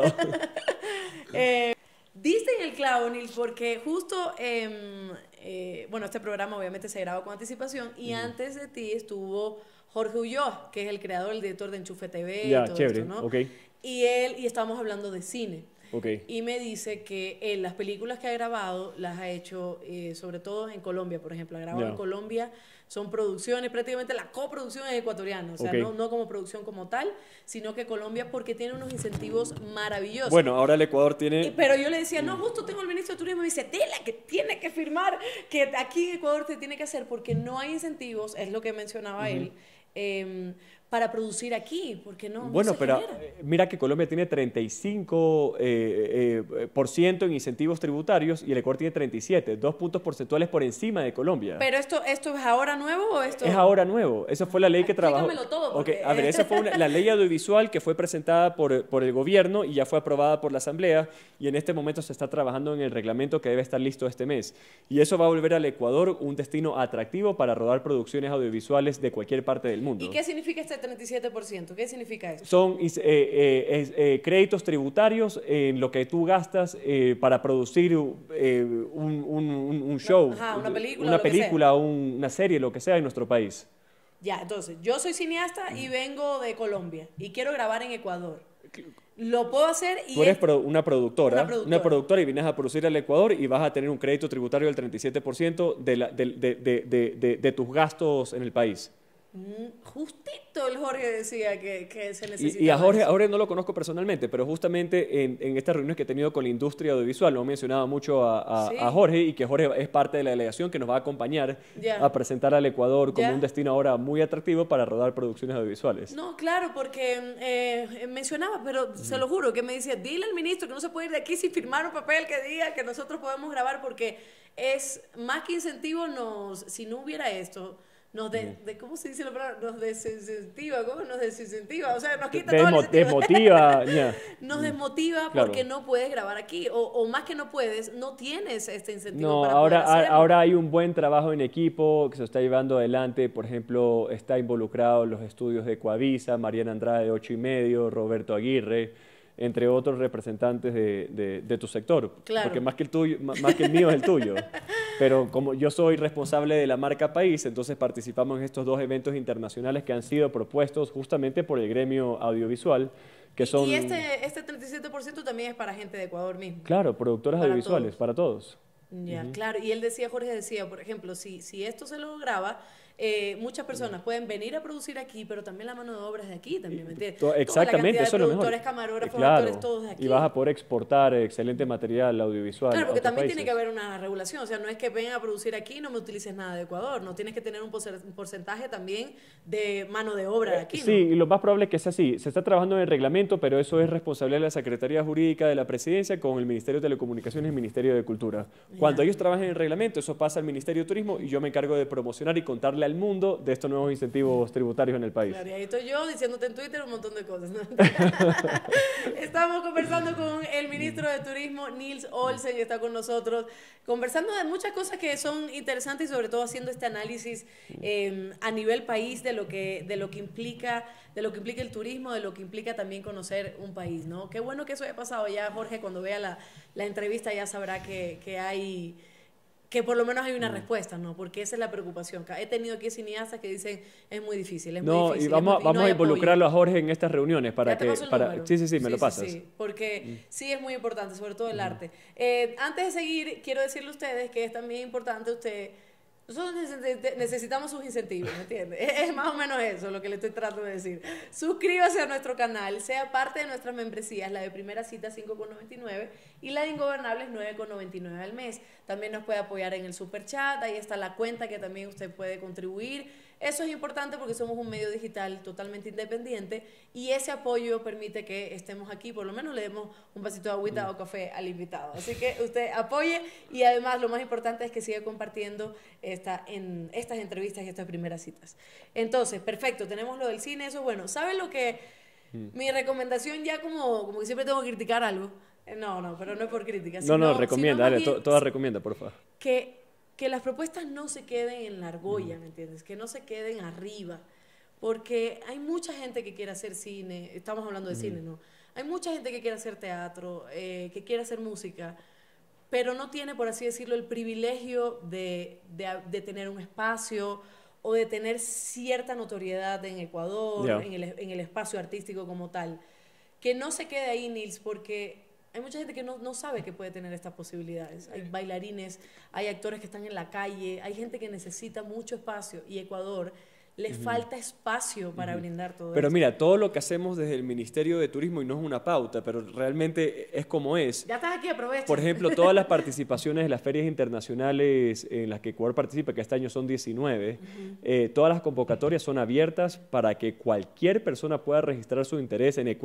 Diste en el clavo, Nils, porque justo, bueno, este programa obviamente se graba con anticipación y antes de ti estuvo Jorge Ulloa, que es el creador, el director de Enchufe TV y todo chévere, esto, ¿no? Okay. Y estábamos hablando de cine. Y me dice que las películas que ha grabado las ha hecho sobre todo en Colombia, por ejemplo. Ha grabado en Colombia, son producciones, prácticamente la coproducción es ecuatoriana, o sea, no como producción como tal, sino que Colombia porque tiene unos incentivos maravillosos. Bueno, ahora el Ecuador tiene... Pero yo le decía, no, justo tengo el ministro de Turismo y me dice, dile que tiene que firmar, que aquí en Ecuador te tiene que hacer, porque no hay incentivos, es lo que mencionaba él, para producir aquí, porque no. Bueno, no se pero genera. Mira que Colombia tiene 35% en incentivos tributarios y el Ecuador tiene 37, 2 puntos porcentuales por encima de Colombia. ¿Pero esto es ahora nuevo o esto? Es ahora nuevo. Esa fue la ley que trabajó. Explícamelo todo. Porque... A ver, esa fue la ley audiovisual que fue presentada por el gobierno y ya fue aprobada por la Asamblea y en este momento se está trabajando en el reglamento que debe estar listo este mes. Y eso va a volver al Ecuador un destino atractivo para rodar producciones audiovisuales de cualquier parte del mundo. ¿Y qué significa este 37%? ¿Qué significa eso? Son créditos tributarios en lo que tú gastas para producir un show, una película, una serie, lo que sea en nuestro país. Ya, entonces, yo soy cineasta y vengo de Colombia y quiero grabar en Ecuador. Lo puedo hacer y... Tú eres una productora y vienes a producir al Ecuador y vas a tener un crédito tributario del 37% de tus gastos en el país. Justito el Jorge decía que se necesitaba. Y a Jorge no lo conozco personalmente, pero justamente en estas reuniones que he tenido con la industria audiovisual, lo he mencionado mucho a Jorge, y que Jorge es parte de la delegación que nos va a acompañar a presentar al Ecuador como un destino ahora muy atractivo para rodar producciones audiovisuales. No, claro, porque mencionaba, pero se lo juro, que me decía, dile al ministro que no se puede ir de aquí sin firmar un papel que diga que nosotros podemos grabar, porque es más que incentivo, si no hubiera esto... ¿cómo se dice la palabra? Nos desincentiva, ¿cómo? Nos desincentiva, o sea, nos quita todo el incentivo. Desmotiva. Nos desmotiva porque no puedes grabar aquí, o más que no puedes, no tienes este incentivo para poder hacerlo. Ahora hay un buen trabajo en equipo que se está llevando adelante. Por ejemplo, está involucrado los estudios de Coavisa, Mariana Andrade de 8+, Roberto Aguirre, entre otros representantes de tu sector. Claro. Porque más que el mío es el tuyo. Pero como yo soy responsable de la marca País, entonces participamos en estos 2 eventos internacionales que han sido propuestos justamente por el gremio audiovisual, que son... Y este 37% también es para gente de Ecuador mismo. Claro, productores audiovisuales, para todos. Ya, claro. Y Jorge decía, por ejemplo, si esto se lo graba, muchas personas pueden venir a producir aquí, pero también la mano de obra es de aquí, también, ¿me entiendes? Exactamente, eso es lo mejor. Productores, camarógrafos, claro, actores, todos de aquí. Y vas a poder exportar excelente material audiovisual. Claro, porque también países. tiene que haber una regulación, o sea, no es que vengan a producir aquí y no me utilices nada de Ecuador, no tienes que tener un porcentaje también de mano de obra de aquí, ¿no? Sí, y lo más probable es que sea así. Se está trabajando en el reglamento, pero eso es responsabilidad de la Secretaría Jurídica de la Presidencia con el Ministerio de Telecomunicaciones y el Ministerio de Cultura. Cuando ellos trabajen en el reglamento, eso pasa al Ministerio de Turismo y yo me encargo de promocionar y contarle al mundo de estos nuevos incentivos tributarios en el país. Claro, y ahí estoy yo diciéndote en Twitter un montón de cosas, ¿no? Estamos conversando con el ministro de Turismo, Nils Olsen, y está con nosotros, conversando de muchas cosas que son interesantes y sobre todo haciendo este análisis a nivel país de lo que implica el turismo, de lo que implica también conocer un país, ¿no? Qué bueno que eso haya pasado. Ya Jorge, cuando vea la entrevista, ya sabrá que por lo menos hay una respuesta, ¿no? Porque esa es la preocupación. He tenido aquí cineastas que dicen es muy difícil, y vamos a involucrarlo a Jorge en estas reuniones para que... Sí, me lo pasas. Sí, porque sí es muy importante, sobre todo el arte. Antes de seguir, quiero decirle a ustedes que es también importante nosotros necesitamos sus incentivos, ¿me entiendes? Es más o menos eso lo que le estoy tratando de decir. Suscríbase a nuestro canal, sea parte de nuestras membresías, la de Primera Cita 5,99 y la de Ingobernables 9,99 al mes. También nos puede apoyar en el super chat, ahí está la cuenta que también usted puede contribuir. Eso es importante porque somos un medio digital totalmente independiente y ese apoyo permite que estemos aquí, por lo menos le demos un vasito de agüita o café al invitado. Así que usted apoye y además lo más importante es que siga compartiendo estas entrevistas y estas primeras citas. Entonces, perfecto, tenemos lo del cine, eso es bueno. ¿Saben lo que mi recomendación ya como que siempre tengo que criticar algo? No, pero no es por crítica. Recomienda, dale, toda recomienda, por favor. Que las propuestas no se queden en la argolla, ¿me entiendes? Que no se queden arriba, porque hay mucha gente que quiere hacer cine, estamos hablando de cine, ¿no? Hay mucha gente que quiere hacer teatro, que quiere hacer música, pero no tiene, por así decirlo, el privilegio de tener un espacio o de tener cierta notoriedad en Ecuador, en el espacio artístico como tal. Que no se quede ahí, Nils, porque... Hay mucha gente que no sabe que puede tener estas posibilidades. Hay bailarines, hay actores que están en la calle, hay gente que necesita mucho espacio y Ecuador le falta espacio para brindar todo eso. Pero mira, todo lo que hacemos desde el Ministerio de Turismo, y no es una pauta, pero realmente es como es. Ya estás aquí, aprovecha. Por ejemplo, todas las participaciones en las ferias internacionales en las que Ecuador participa, que este año son 19, todas las convocatorias son abiertas para que cualquier persona pueda registrar su interés en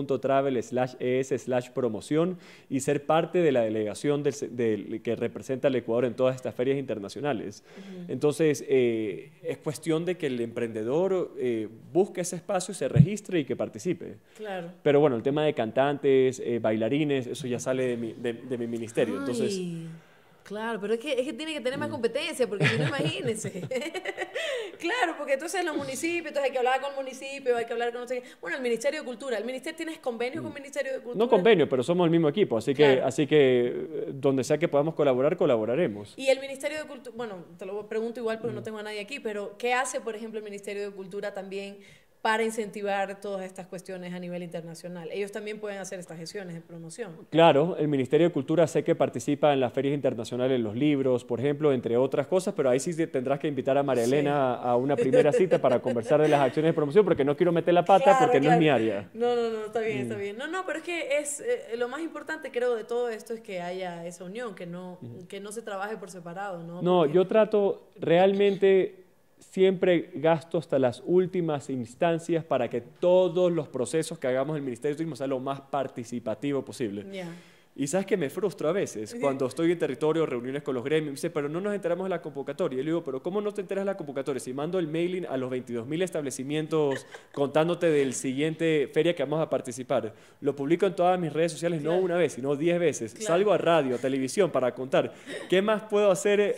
ecuador.travel/es/promoción y ser parte de la delegación que representa al Ecuador en todas estas ferias internacionales. Entonces, es cuestión de que el emprendedor busque ese espacio, se registre y que participe. Claro. Pero bueno, el tema de cantantes, bailarines, eso ya sale de mi ministerio. Entonces, claro, pero es que tiene que tener más competencia, porque si no, imagínense. Claro, porque entonces los municipios, entonces hay que hablar con el municipio, hay que hablar con no sé qué. Bueno, el Ministerio de Cultura. ¿Tienes convenio con el Ministerio de Cultura? No convenio, pero somos el mismo equipo, así claro. que donde sea que podamos colaborar, colaboraremos. Y el Ministerio de Cultura, bueno, te lo pregunto igual porque no tengo a nadie aquí, pero ¿qué hace, por ejemplo, el Ministerio de Cultura también para incentivar todas estas cuestiones a nivel internacional. Ellos también pueden hacer estas gestiones de promoción. Claro, el Ministerio de Cultura sé que participa en las ferias internacionales, los libros, por ejemplo, entre otras cosas, pero ahí sí tendrás que invitar a María Elena a una primera cita para conversar de las acciones de promoción, porque no quiero meter la pata porque no es mi área. No, está bien, está bien. No, pero es que es lo más importante, creo, de todo esto es que haya esa unión, que no se trabaje por separado, ¿no? No, porque... yo trato realmente... Siempre gasto hasta las últimas instancias para que todos los procesos que hagamos en el Ministerio de Turismo sean lo más participativo posible. Yeah. Y sabes que me frustra a veces cuando estoy en territorio, reuniones con los gremios, me dice, pero no nos enteramos de la convocatoria. Y yo le digo, pero ¿cómo no te enteras de la convocatoria? Si mando el mailing a los 22.000 establecimientos contándote del siguiente feria que vamos a participar, lo publico en todas mis redes sociales, no una vez, sino 10 veces. Salgo a radio, a televisión para contar. ¿Qué más puedo hacer?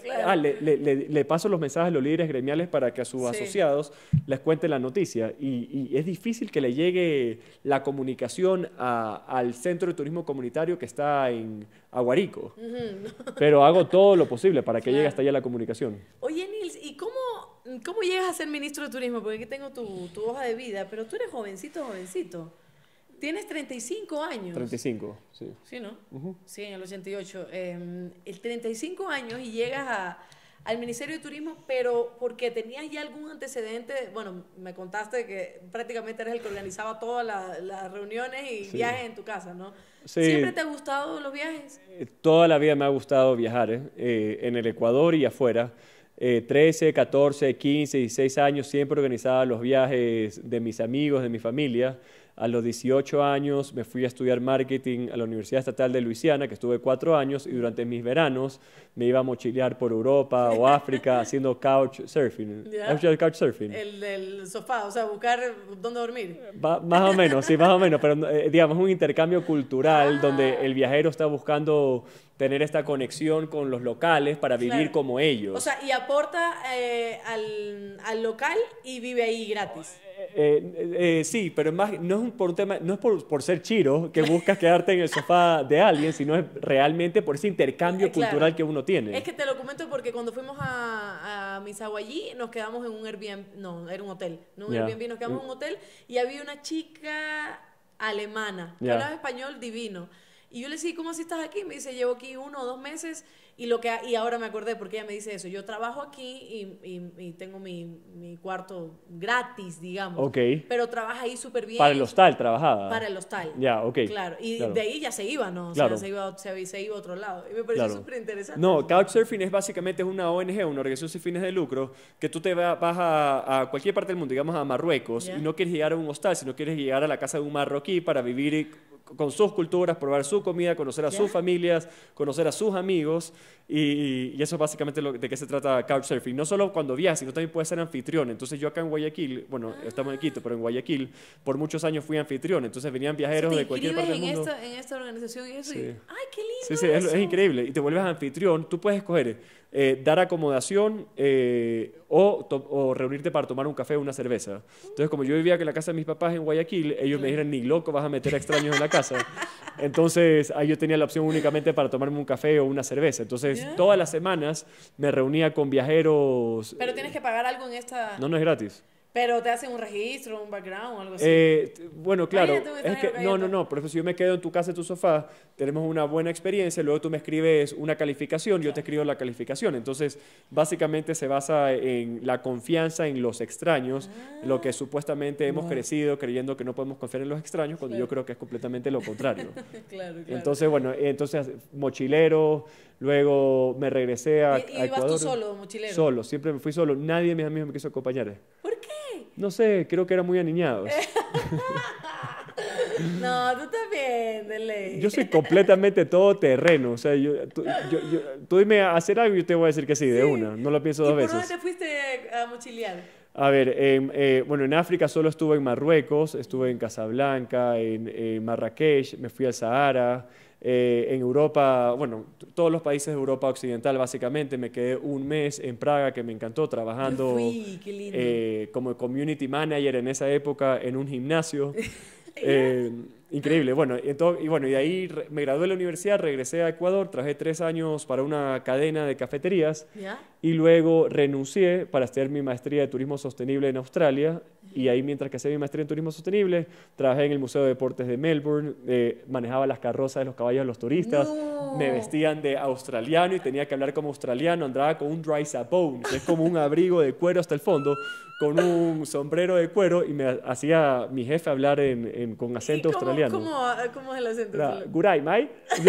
Le paso los mensajes a los líderes gremiales para que a sus asociados les cuenten la noticia. Y es difícil que le llegue la comunicación al Centro de Turismo Comunitario que está en Aguarico, pero hago todo lo posible para que llegue hasta allá la comunicación. Oye, Nils, ¿y cómo llegas a ser ministro de Turismo? Porque aquí tengo tu hoja de vida, pero tú eres jovencito. Tienes 35 años. 35, sí. Sí, ¿no? Sí, en el 88. El 35 años y llegas al Ministerio de Turismo, pero porque tenías ya algún antecedente, bueno, me contaste que prácticamente eres el que organizaba todas las reuniones y viajes en tu casa, ¿no? Sí. ¿Siempre te ha gustado los viajes? Toda la vida me ha gustado viajar, en el Ecuador y afuera. 13, 14, 15, 16 años siempre organizaba los viajes de mis amigos, de mi familia. A los 18 años me fui a estudiar marketing a la Universidad Estatal de Luisiana, que estuve 4 años, y durante mis veranos me iba a mochilear por Europa o África haciendo couchsurfing. ¿Ya? ¿Has hecho couchsurfing? El del sofá, o sea, buscar dónde dormir. Más o menos, sí, más o menos, pero digamos un intercambio cultural donde el viajero está buscando tener esta conexión con los locales para vivir como ellos. O sea, y aporta al local y vive ahí gratis. Sí, pero más, no es por un tema, no es por ser chiro que buscas quedarte en el sofá de alguien, sino es realmente por ese intercambio cultural que uno tiene. Es que te lo comento porque cuando fuimos a Misaguallí nos quedamos en un Airbnb, no, era un hotel, no un Airbnb, nos quedamos en un hotel y había una chica alemana que hablaba español divino. Y yo le decía, ¿cómo así estás aquí? Me dice, llevo aquí 1 o 2 meses y ahora me acordé porque ella me dice eso. Yo trabajo aquí y tengo mi cuarto gratis, digamos. Ok. Pero trabaja ahí súper bien. Para el hostal trabajaba. Para el hostal. Ya, ok. Claro. Y de ahí ya se iba, ¿no? O claro. sea, se iba a otro lado. Y me pareció súper interesante. No, Couchsurfing es básicamente una ONG, una organización sin fines de lucro, que tú te vas a cualquier parte del mundo, digamos a Marruecos, y no quieres llegar a un hostal, sino quieres llegar a la casa de un marroquí para vivir con sus culturas, probar su comida, conocer a sus familias, conocer a sus amigos, y eso es básicamente de qué se trata Couchsurfing. No solo cuando viajas, sino también puedes ser anfitrión. Entonces yo acá en Guayaquil, bueno, estamos en Quito, pero en Guayaquil, por muchos años fui anfitrión, entonces venían viajeros de cualquier parte del mundo. En esta organización y eso, sí. ¡ay, qué lindo! Sí, es increíble, y te vuelves anfitrión, tú puedes escoger dar acomodación o reunirte para tomar un café o una cerveza. Entonces, como yo vivía en la casa de mis papás en Guayaquil, ellos me dijeron, ni loco vas a meter a extraños en la casa. Entonces, ahí yo tenía la opción únicamente para tomarme un café o una cerveza. Entonces, todas las semanas me reunía con viajeros. ¿Pero tienes que pagar algo en esta...? No es gratis. Pero te hacen un registro, un background o algo así. Bueno, claro. Es que, no. Por ejemplo, si yo me quedo en tu casa, en tu sofá, tenemos una buena experiencia, luego tú me escribes una calificación, yo te escribo la calificación. Entonces, básicamente se basa en la confianza en los extraños, lo que supuestamente hemos crecido creyendo que no podemos confiar en los extraños, cuando yo creo que es completamente lo contrario. Claro. Entonces, bueno, mochilero, luego me regresé a Ecuador. ¿Y vas tú solo, mochilero? Solo, siempre me fui solo. Nadie de mis amigos me quiso acompañar. ¿Por qué? No sé, creo que eran muy aniñados. No, tú también, de ley. Yo soy completamente todoterreno. O sea, tú dime a hacer algo y yo te voy a decir que sí, de una. No lo pienso 2 veces. ¿Y por dónde te fuiste a mochilear? A ver, bueno, en África solo estuve en Marruecos, estuve en Casablanca, en Marrakech, me fui al Sahara. En Europa, bueno, todos los países de Europa Occidental básicamente, me quedé 1 mes en Praga, que me encantó, trabajando como community manager en esa época en un gimnasio. increíble. Bueno, y de ahí me gradué de la universidad, regresé a Ecuador, trabajé 3 años para una cadena de cafeterías y luego renuncié para hacer mi maestría de turismo sostenible en Australia. Y ahí, mientras que hacía mi maestría en turismo sostenible, trabajé en el Museo de Deportes de Melbourne, manejaba las carrozas de los caballos de los turistas, me vestían de australiano y tenía que hablar como australiano, andaba con un dry sapone, que es como un abrigo de cuero hasta el fondo, con un sombrero de cuero, y me hacía mi jefe hablar con acento australiano. ¿Cómo es el acento? Guray, mai.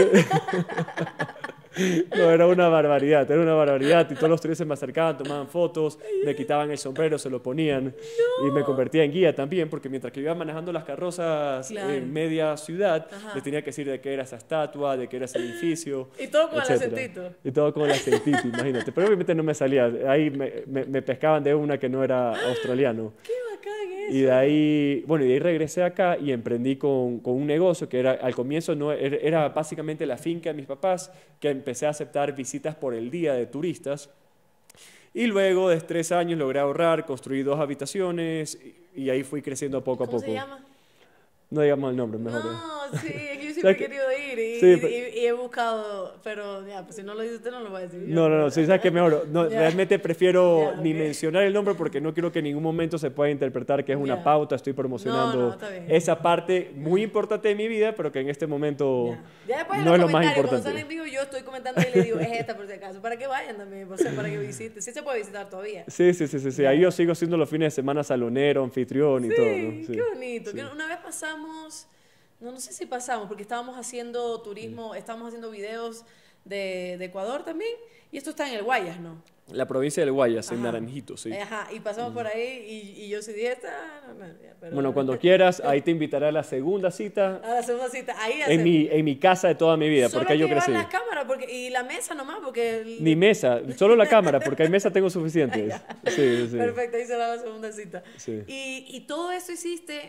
No, era una barbaridad, y todos los turistas se me acercaban, tomaban fotos, me quitaban el sombrero, se lo ponían, y me convertía en guía también, porque mientras que iba manejando las carrozas en media ciudad, les tenía que decir de qué era esa estatua, de qué era ese edificio, y todo con el acentito. Y todo con el acentito, imagínate, pero obviamente no me salía, ahí me pescaban de una que no era australiano. ¡Qué bacán eso! Y de ahí regresé acá y emprendí con un negocio que al comienzo era básicamente la finca de mis papás, que empecé a aceptar visitas por el día de turistas. Y luego de 3 años logré ahorrar, construí 2 habitaciones y ahí fui creciendo poco a poco. ¿Cómo se llama? No digamos el nombre, mejor. No, sí, es que yo siempre he querido ir y he buscado, pero ya, pues si no lo dice usted no lo va a decir. No, sí, sabes que mejor. No, realmente prefiero ni mencionar el nombre porque no quiero que en ningún momento se pueda interpretar que es una pauta, estoy promocionando esa parte muy importante de mi vida, pero que en este momento no es lo más importante. Cuando salen vivo, yo estoy comentando y le digo, es esta por si acaso, para que vayan también, o sea, para que visiten. Sí se puede visitar todavía. Sí. Ahí yo sigo siendo los fines de semana salonero, anfitrión y todo, ¿no? Sí, qué bonito. Sí. Una vez pasamos, no sé si pasamos, porque estábamos haciendo turismo, estábamos haciendo videos de Ecuador también, y esto está en el Guayas, ¿no? La provincia del Guayas, en Naranjito, sí. Ajá, y pasamos por ahí y yo sí dije, bueno, cuando quieras, ahí te invitaré a la segunda cita. A la segunda cita, ahí en mi casa de toda mi vida, porque yo crecí. Solo las cámaras y la mesa nomás, porque... Ni mesa, solo la cámara, porque hay mesa tengo suficientes. Sí. Perfecto, ahí será la segunda cita. Sí. Y todo esto hiciste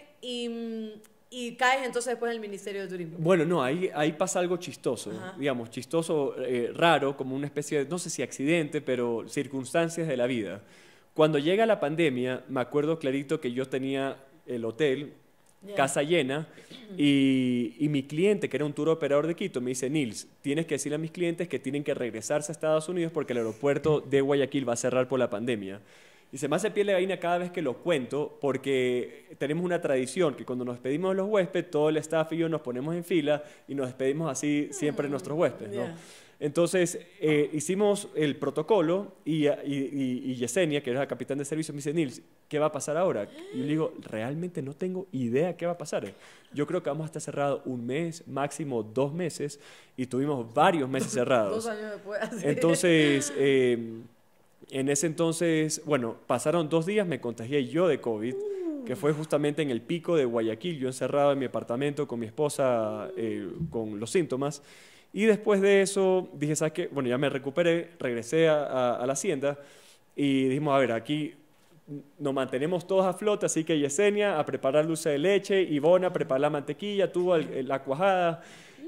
y caes entonces después en el Ministerio de Turismo. Bueno, no, ahí pasa algo chistoso, digamos, chistoso, raro, como una especie de, no sé si accidente, pero circunstancias de la vida. Cuando llega la pandemia, me acuerdo clarito que yo tenía el hotel, casa llena, y mi cliente, que era un tour operador de Quito, me dice, Nils, tienes que decirle a mis clientes que tienen que regresarse a Estados Unidos porque el aeropuerto de Guayaquil va a cerrar por la pandemia. Y se me hace piel de gallina cada vez que lo cuento porque tenemos una tradición que cuando nos despedimos de los huéspedes, todo el staff y yo nos ponemos en fila y nos despedimos así siempre de nuestros huéspedes, ¿no? Entonces, hicimos el protocolo y Yesenia, que era la capitán de servicio, me dice, Nils, ¿qué va a pasar ahora? Y yo le digo, realmente no tengo idea qué va a pasar. Yo creo que vamos a estar cerrados 1 mes, máximo 2 meses, y tuvimos varios meses cerrados. 2 años después. Entonces, en ese entonces, bueno, pasaron 2 días, me contagié yo de COVID, que fue justamente en el pico de Guayaquil, yo encerrado en mi apartamento con mi esposa con los síntomas. Y después de eso dije, ¿sabes qué? Bueno, ya me recuperé, regresé a la hacienda y dijimos, a ver, aquí nos mantenemos todos a flote, así que Yesenia a preparar dulce de leche, Ivona a preparar la mantequilla, tú la cuajada,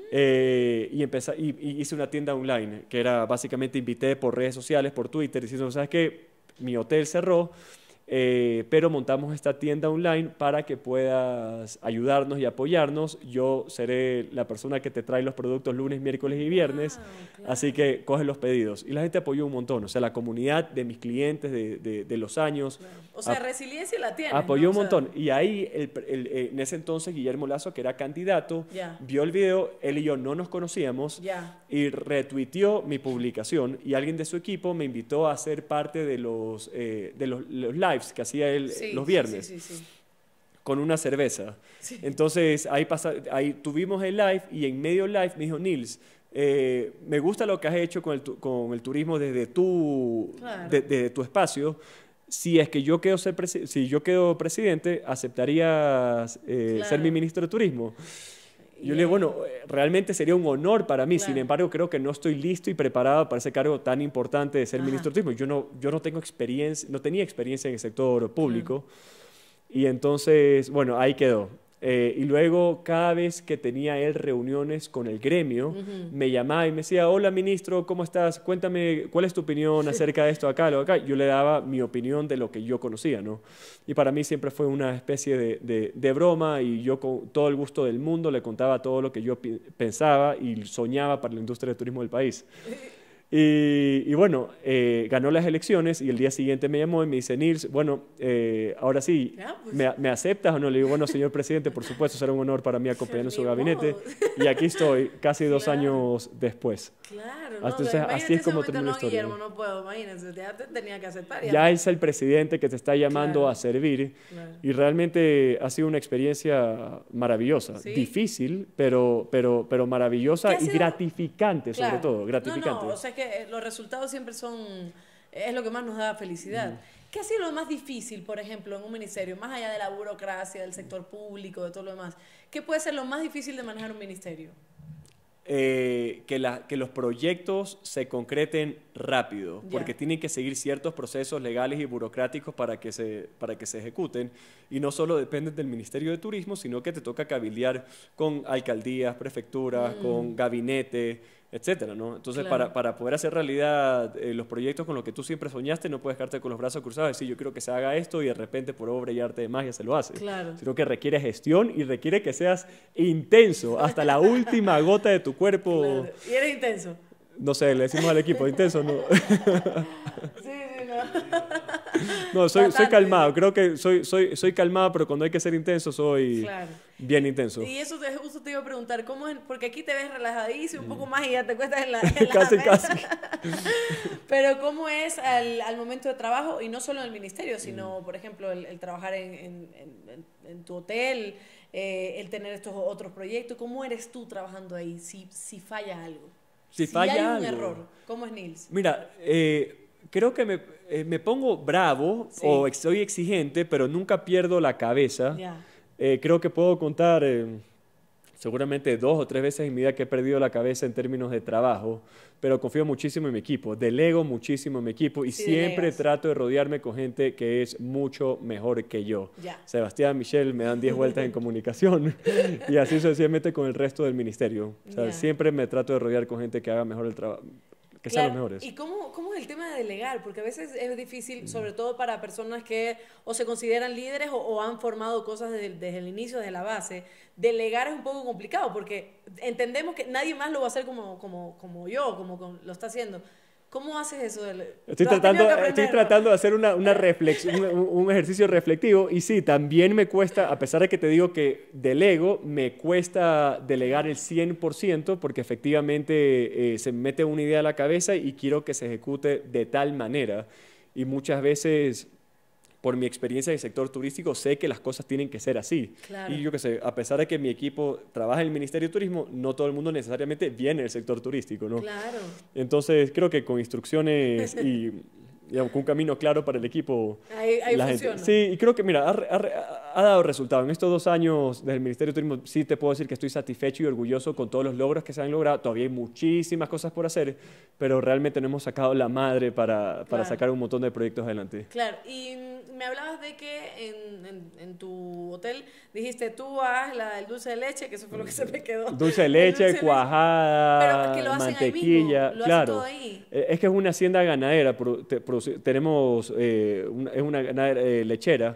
y hice una tienda online, que era básicamente invité por redes sociales, por Twitter, diciendo, ¿sabes qué? Mi hotel cerró, pero montamos esta tienda online para que puedas ayudarnos y apoyarnos. Yo seré la persona que te trae los productos lunes, miércoles y viernes, claro. Así que coge los pedidos. Y la gente apoyó un montón, o sea, la comunidad de mis clientes de los años. Claro. O sea, resiliencia la tiene. Apoyó, ¿no? Un montón. O sea, y ahí, en ese entonces, Guillermo Lazo, que era candidato, vio el video, él y yo no nos conocíamos, y retuiteó mi publicación, y alguien de su equipo me invitó a ser parte de los lives que hacía él los viernes, sí. Con una cerveza. Sí. Entonces, ahí tuvimos el live, y en medio live me dijo, Nils, me gusta lo que has hecho con el turismo desde tu espacio. Si es que yo quedo presidente, ¿aceptarías ser mi ministro de Turismo? Yo le digo, bueno, realmente sería un honor para mí, sin embargo, creo que no estoy listo y preparado para ese cargo tan importante de ser ministro de Turismo. Yo no tengo experiencia, no tenía experiencia en el sector público, y entonces, bueno, ahí quedó. Y luego, cada vez que tenía él reuniones con el gremio, me llamaba y me decía, hola, ministro, ¿cómo estás? Cuéntame, ¿cuál es tu opinión acerca de esto acá, lo acá? Yo le daba mi opinión de lo que yo conocía, ¿no? Y para mí siempre fue una especie de broma, y yo con todo el gusto del mundo le contaba todo lo que yo pensaba y soñaba para la industria del turismo del país. Y bueno, ganó las elecciones y el día siguiente me llamó y me dice, Nils, bueno, ahora sí, ¿me aceptas o no? Le digo, bueno, señor presidente, por supuesto, será un honor para mí acompañar en su gabinete. Y aquí estoy, casi 2 años después. Claro, entonces, así es como terminó la historia. Guillermo, no puedo, imagínense, ya te tenía que aceptar. Ya es el presidente que te está llamando a servir, y realmente ha sido una experiencia maravillosa, difícil, pero maravillosa y gratificante, sobre todo, gratificante. No, o sea, que los resultados siempre es lo que más nos da felicidad. ¿Qué ha sido lo más difícil, por ejemplo, en un ministerio, más allá de la burocracia, del sector público, de todo lo demás? ¿Qué puede ser lo más difícil de manejar un ministerio? Que los proyectos se concreten rápido, porque tienen que seguir ciertos procesos legales y burocráticos para que se ejecuten, y no solo dependen del Ministerio de Turismo, sino que te toca cabildear con alcaldías, prefecturas, con gabinete, etcétera, ¿no? Entonces, para poder hacer realidad los proyectos con los que tú siempre soñaste, no puedes quedarte con los brazos cruzados y decir, yo quiero que se haga esto, y de repente por obra y arte de magia se lo hace. Sino que requiere gestión y requiere que seas intenso hasta la última gota de tu cuerpo. ¿Y eres intenso? No sé, le decimos al equipo, intenso, ¿no? Sí, no. No, soy calmado, creo que soy calmado, pero cuando hay que ser intenso soy bien intenso. Y eso justo te iba a preguntar, ¿cómo es? Porque aquí te ves relajadísimo, un poco más, y ya te cuestas en la casi. Pero ¿cómo es al momento de trabajo? Y no solo en el ministerio, sino, por ejemplo, el trabajar en tu hotel, el tener estos otros proyectos. ¿Cómo eres tú trabajando ahí si falla algo? Si hay un error, ¿cómo es Nils? Mira, creo que me pongo bravo o soy exigente, pero nunca pierdo la cabeza. Creo que puedo contar seguramente 2 o 3 veces en mi vida que he perdido la cabeza en términos de trabajo, pero confío muchísimo en mi equipo, delego muchísimo en mi equipo, y siempre trato de rodearme con gente que es mucho mejor que yo. Sebastián, Michelle me dan 10 vueltas en comunicación, y así sucesivamente con el resto del ministerio. O sea, siempre me trato de rodear con gente que haga mejor el trabajo, que sean los mejores. ¿Y cómo es el tema de delegar? Porque a veces es difícil, sobre todo para personas que o se consideran líderes o han formado cosas desde el inicio, desde la base. Delegar es un poco complicado, porque entendemos que nadie más lo va a hacer como yo, como lo está haciendo. ¿Cómo haces eso? Estoy tratando de hacer una reflexión, un ejercicio reflectivo, y sí, también me cuesta, a pesar de que te digo que delego, me cuesta delegar el 100%, porque efectivamente se me mete una idea a la cabeza y quiero que se ejecute de tal manera, y muchas veces, por mi experiencia en el sector turístico, sé que las cosas tienen que ser así. Y yo qué sé, a pesar de que mi equipo trabaja en el Ministerio de Turismo, no todo el mundo necesariamente viene del sector turístico, ¿no? Entonces, creo que con instrucciones y con un camino claro para el equipo, ahí la funciona. Gente, sí, y creo que, mira, ha dado resultado. En estos 2 años del Ministerio de Turismo, sí te puedo decir que estoy satisfecho y orgulloso con todos los logros que se han logrado. Todavía hay muchísimas cosas por hacer, pero realmente nos hemos sacado la madre para sacar un montón de proyectos adelante. Claro, y me hablabas de que en tu hotel dijiste, tú haz el dulce de leche, que eso fue lo que se me quedó. Dulce de leche, cuajada, pero que lo hacen mantequilla. Ahí mismo, lo hacen todo ahí. Es que es una hacienda ganadera, tenemos es una ganadera lechera,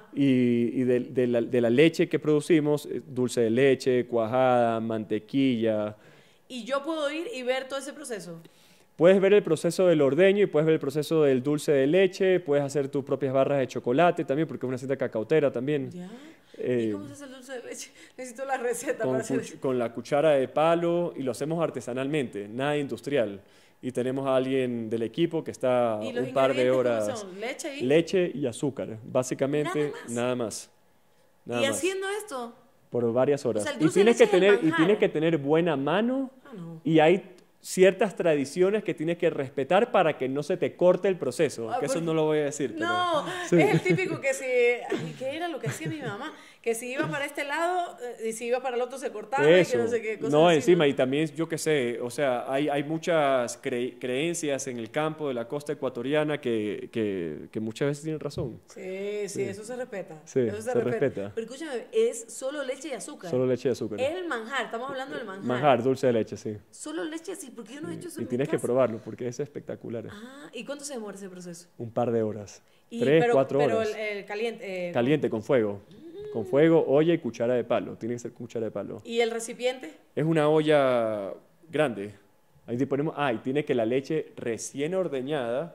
y de la leche que producimos, dulce de leche, cuajada, mantequilla. ¿Y yo puedo ir y ver todo ese proceso? Puedes ver el proceso del ordeño y puedes ver el proceso del dulce de leche, puedes hacer tus propias barras de chocolate también, porque es una hacienda cacautera también. ¿Y cómo se hace el dulce de leche? Necesito la receta para hacer eso. Con la cuchara de palo, y lo hacemos artesanalmente, nada industrial. Y tenemos a alguien del equipo que está un par de horas. ¿Cómo son? ¿Leche y azúcar, básicamente, nada más. ¿Y haciendo esto? Por varias horas. O sea, y tienes que tener buena mano, y hay ciertas tradiciones que tienes que respetar para que no se te corte el proceso. Que eso no lo voy a decir. No, pero... es el típico que si... Ay, ¿qué era lo que hacía mi mamá? Que si iba para este lado y si iba para el otro se cortaba eso. Y que no sé qué cosas no, así, encima, ¿no? Y también, yo qué sé, o sea, hay muchas creencias en el campo de la costa ecuatoriana que muchas veces tienen razón. Sí, eso se respeta. Sí, eso se respeta. Pero escúchame, es solo leche y azúcar. Solo leche y azúcar. El manjar, estamos hablando del manjar. Manjar, dulce de leche, sí. Solo leche, sí, porque yo no he hecho eso en mi tienes casa. que probarlo, porque es espectacular. Ah, ¿y cuánto se demora ese proceso? Un par de horas. 3, 4 horas. Pero el caliente... Caliente, con fuego. Con fuego, olla y cuchara de palo. Tiene que ser cuchara de palo. ¿Y el recipiente? Es una olla grande. Ahí ponemos... y tiene que la leche recién ordeñada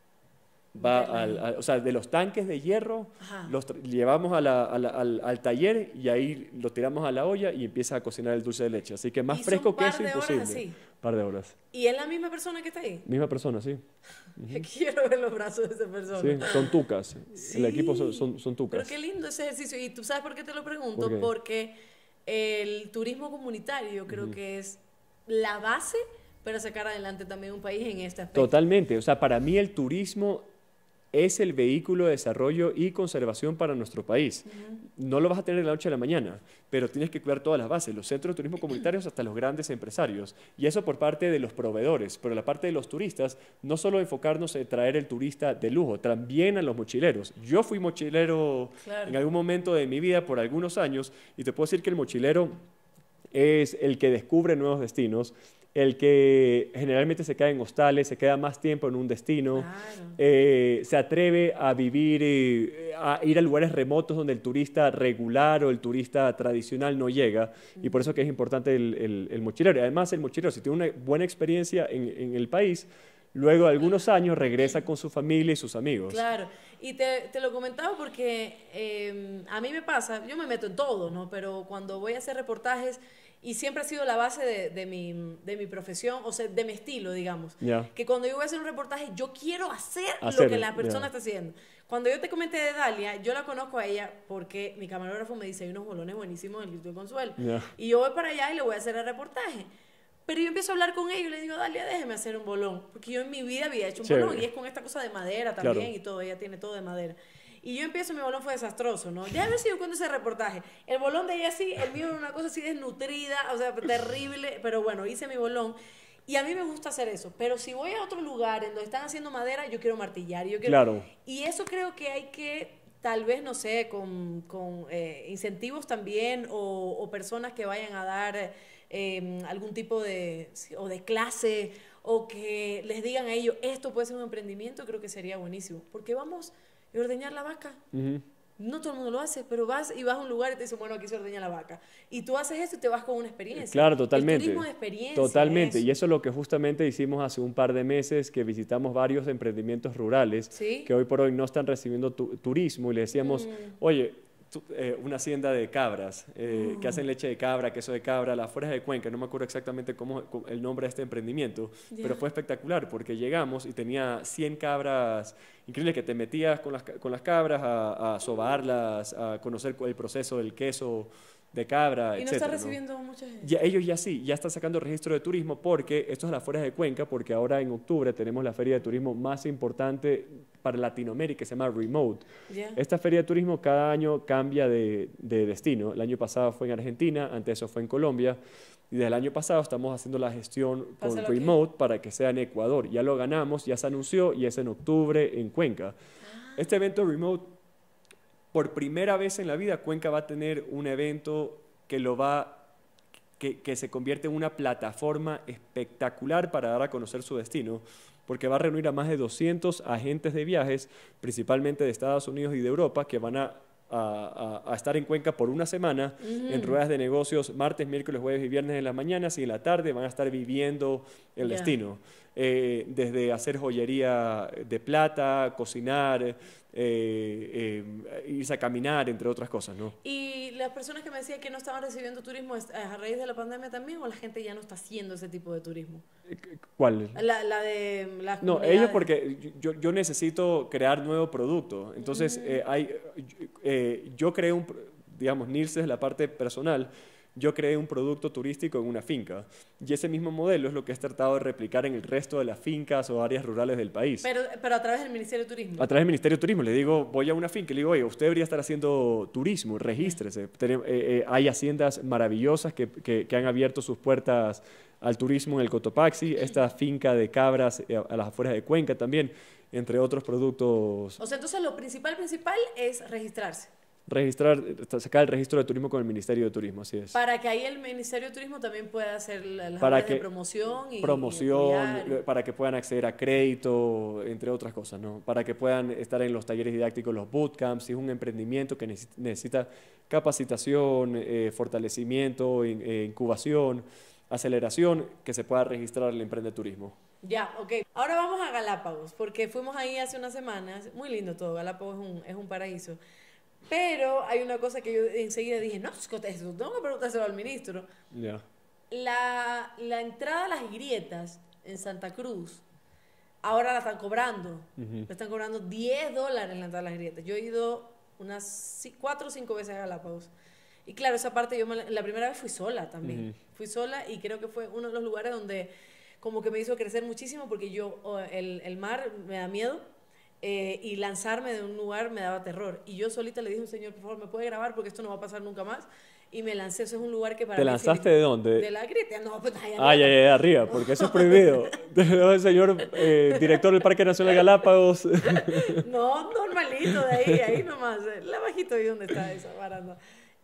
va o sea, de los tanques de hierro, los llevamos al taller y ahí lo tiramos a la olla y empieza a cocinar el dulce de leche. Así que más fresco que eso, imposible. Un par de horas. ¿Y es la misma persona que está ahí? Misma persona, sí. Quiero ver los brazos de esa persona. Sí, son tucas. Sí. El equipo son tucas. Pero qué lindo ese ejercicio. ¿Y tú sabes por qué te lo pregunto? Porque el turismo comunitario creo que es la base para sacar adelante también un país en este aspecto. Totalmente. O sea, para mí el turismo es el vehículo de desarrollo y conservación para nuestro país. No lo vas a tener de la noche a la mañana, pero tienes que cuidar todas las bases, los centros de turismo comunitarios hasta los grandes empresarios. Y eso por parte de los proveedores, pero la parte de los turistas, no solo enfocarnos en traer el turista de lujo, también a los mochileros. Yo fui mochilero en algún momento de mi vida por algunos años y te puedo decir que el mochilero es el que descubre nuevos destinos, el que generalmente se queda en hostales, se queda más tiempo en un destino, se atreve a vivir, a ir a lugares remotos donde el turista regular o el turista tradicional no llega, y por eso que es importante el mochilero. Y además el mochilero, si tiene una buena experiencia en el país, luego de algunos años regresa con su familia y sus amigos. Claro, y te lo comentaba porque a mí me pasa, yo me meto en todo, ¿no? Pero cuando voy a hacer reportajes, y siempre ha sido la base de mi profesión, o sea, de mi estilo, digamos. Que cuando yo voy a hacer un reportaje, yo quiero hacer lo que la persona está haciendo. Cuando yo te comenté de Dalia, yo la conozco a ella porque mi camarógrafo me dice, hay unos bolones buenísimos en el Instituto de Consuelo. Y yo voy para allá y le voy a hacer el reportaje. Pero yo empiezo a hablar con ella y le digo, Dalia, déjeme hacer un bolón. Porque yo en mi vida había hecho un bolón y es con esta cosa de madera también y todo, ella tiene todo de madera. Y yo empiezo, mi bolón fue desastroso, ¿no? Ya a ver si yo cuento ese reportaje. El bolón de ella sí, el mío era una cosa así desnutrida, o sea, terrible, pero bueno, hice mi bolón. Y a mí me gusta hacer eso, pero si voy a otro lugar en donde están haciendo madera, yo quiero martillar. Y eso creo que hay que, tal vez, no sé, con incentivos también o personas que vayan a dar algún tipo de clase o que les digan a ellos, esto puede ser un emprendimiento, creo que sería buenísimo. Porque vamos... y ordeñar la vaca. No todo el mundo lo hace, pero vas a un lugar y te dicen, bueno, aquí se ordeña la vaca. Y tú haces eso y te vas con una experiencia. Claro, totalmente. El turismo de experiencia. Totalmente. Y eso es lo que justamente hicimos hace un par de meses, que visitamos varios emprendimientos rurales que hoy por hoy no están recibiendo turismo y le decíamos, oye, una hacienda de cabras que hacen leche de cabra, queso de cabra, las afueras de Cuenca, no me acuerdo exactamente cómo el nombre de este emprendimiento, pero fue espectacular porque llegamos y tenía 100 cabras, increíble, que te metías con las cabras a sobarlas, a conocer el proceso del queso de cabra, y etcétera, no está recibiendo mucha gente. Ellos ya están sacando registro de turismo porque esto es las afueras de Cuenca, porque ahora en octubre tenemos la feria de turismo más importante para Latinoamérica, que se llama Remote. Esta feria de turismo cada año cambia de destino. El año pasado fue en Argentina, antes de eso fue en Colombia, y desde el año pasado estamos haciendo la gestión con Remote para que sea en Ecuador. Ya lo ganamos, ya se anunció y es en octubre en Cuenca. Este evento Remote, por primera vez en la vida, Cuenca va a tener un evento que se convierte en una plataforma espectacular para dar a conocer su destino, porque va a reunir a más de 200 agentes de viajes, principalmente de Estados Unidos y de Europa, que van a estar en Cuenca por una semana en ruedas de negocios martes, miércoles, jueves y viernes en las mañanas, y en la tarde van a estar viviendo el destino. Desde hacer joyería de plata, cocinar, irse a caminar, entre otras cosas, ¿no? ¿Y las personas que me decían que no estaban recibiendo turismo a raíz de la pandemia también, o la gente ya no está haciendo ese tipo de turismo? ¿Cuál? La de las No, ellos porque yo necesito crear nuevo producto. Entonces, yo creo digamos, Nilce es la parte personal. yo creé un producto turístico en una finca. Y ese mismo modelo es lo que he tratado de replicar en el resto de las fincas o áreas rurales del país. Pero a través del Ministerio de Turismo. A través del Ministerio de Turismo. Le digo, voy a una finca y le digo, oye, usted debería estar haciendo turismo, regístrese. Hay haciendas maravillosas que han abierto sus puertas al turismo en el Cotopaxi, esta finca de cabras a las afueras de Cuenca también, entre otros productos. O sea, entonces lo principal es registrarse. Sacar el registro de turismo con el Ministerio de Turismo, así es. Para que ahí el Ministerio de Turismo también pueda hacer las labores de promoción y para que puedan acceder a crédito, entre otras cosas, ¿no? Para que puedan estar en los talleres didácticos, los bootcamps, si es un emprendimiento que necesita capacitación, fortalecimiento, incubación, aceleración, que se pueda registrar el emprendeturismo. Ya, ok. Ahora vamos a Galápagos, porque fuimos ahí hace unas semanas. Muy lindo todo, Galápagos es un paraíso. Pero hay una cosa que yo enseguida dije, no, eso tengo que preguntárselo al ministro. Yeah. La entrada a las grietas en Santa Cruz, ahora la están cobrando. Me están cobrando $10 la entrada a las grietas. Yo he ido unas 4 o 5 veces a Galápagos. Y claro, esa parte la primera vez fui sola también. Fui sola y creo que fue uno de los lugares donde como que me hizo crecer muchísimo porque el mar me da miedo y lanzarme de un lugar me daba terror. Y yo solita le dije a un señor, por favor, ¿me puede grabar? Porque esto no va a pasar nunca más. Y me lancé. Eso es un lugar que para mí... ¿Te lanzaste de dónde? De la grieta. No, pues allá ya, arriba, porque eso es prohibido. El señor director del Parque Nacional Galápagos. No, normalito, de ahí nomás. La bajito ahí donde está esa baranda.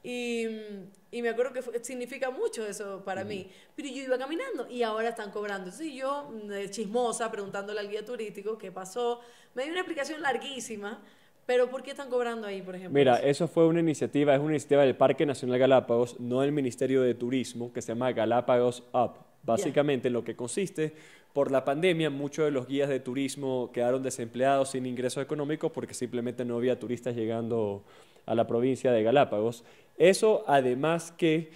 Y me acuerdo que significa mucho eso para mí. Pero yo iba caminando y ahora están cobrando. Entonces yo, chismosa, preguntándole al guía turístico qué pasó, me dio una explicación larguísima. Pero ¿por qué están cobrando ahí, por ejemplo? Mira, eso fue una iniciativa, es una iniciativa del Parque Nacional Galápagos, no del Ministerio de Turismo, que se llama Galápagos Up. Básicamente, lo que consiste, por la pandemia, muchos de los guías de turismo quedaron desempleados sin ingresos económicos porque simplemente no había turistas llegando a la provincia de Galápagos. Eso, además que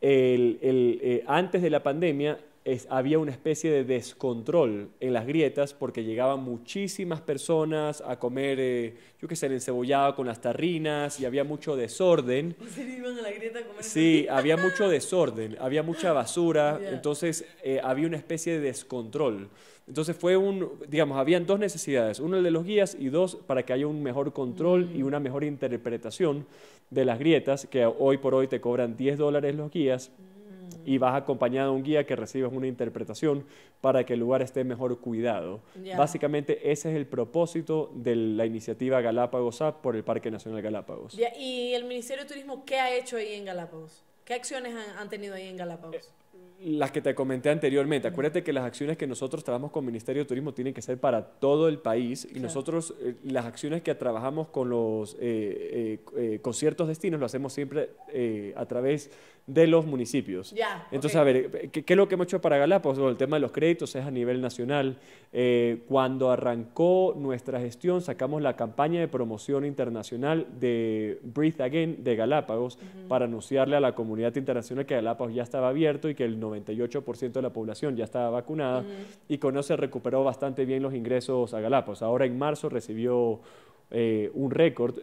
antes de la pandemia, había una especie de descontrol en las grietas porque llegaban muchísimas personas a comer, yo qué sé, el encebollado con las tarrinas y había mucho desorden. ¿Se iban a la grieta a comer? Sí, había mucho desorden, había mucha basura, entonces había una especie de descontrol. Entonces habían dos necesidades, uno el de los guías y dos para que haya un mejor control y una mejor interpretación de las grietas, que hoy por hoy te cobran $10 los guías. Y vas acompañado de un guía que recibes una interpretación para que el lugar esté mejor cuidado. Básicamente ese es el propósito de la iniciativa Galápagos Up por el Parque Nacional Galápagos. ¿Y el Ministerio de Turismo qué ha hecho ahí en Galápagos? ¿Qué acciones han tenido ahí en Galápagos? Las que te comenté anteriormente. Acuérdate que las acciones que nosotros trabajamos con el Ministerio de Turismo tienen que ser para todo el país y nosotros las acciones que trabajamos con los con ciertos destinos lo hacemos siempre a través de los municipios. Entonces, a ver, ¿qué es lo que hemos hecho para Galápagos? Bueno, el tema de los créditos es a nivel nacional. Cuando arrancó nuestra gestión, sacamos la campaña de promoción internacional de Breathe Again de Galápagos para anunciarle a la comunidad internacional que Galápagos ya estaba abierto y que el 98% de la población ya estaba vacunada y con eso se recuperó bastante bien los ingresos a Galápagos. Ahora en marzo recibió un récord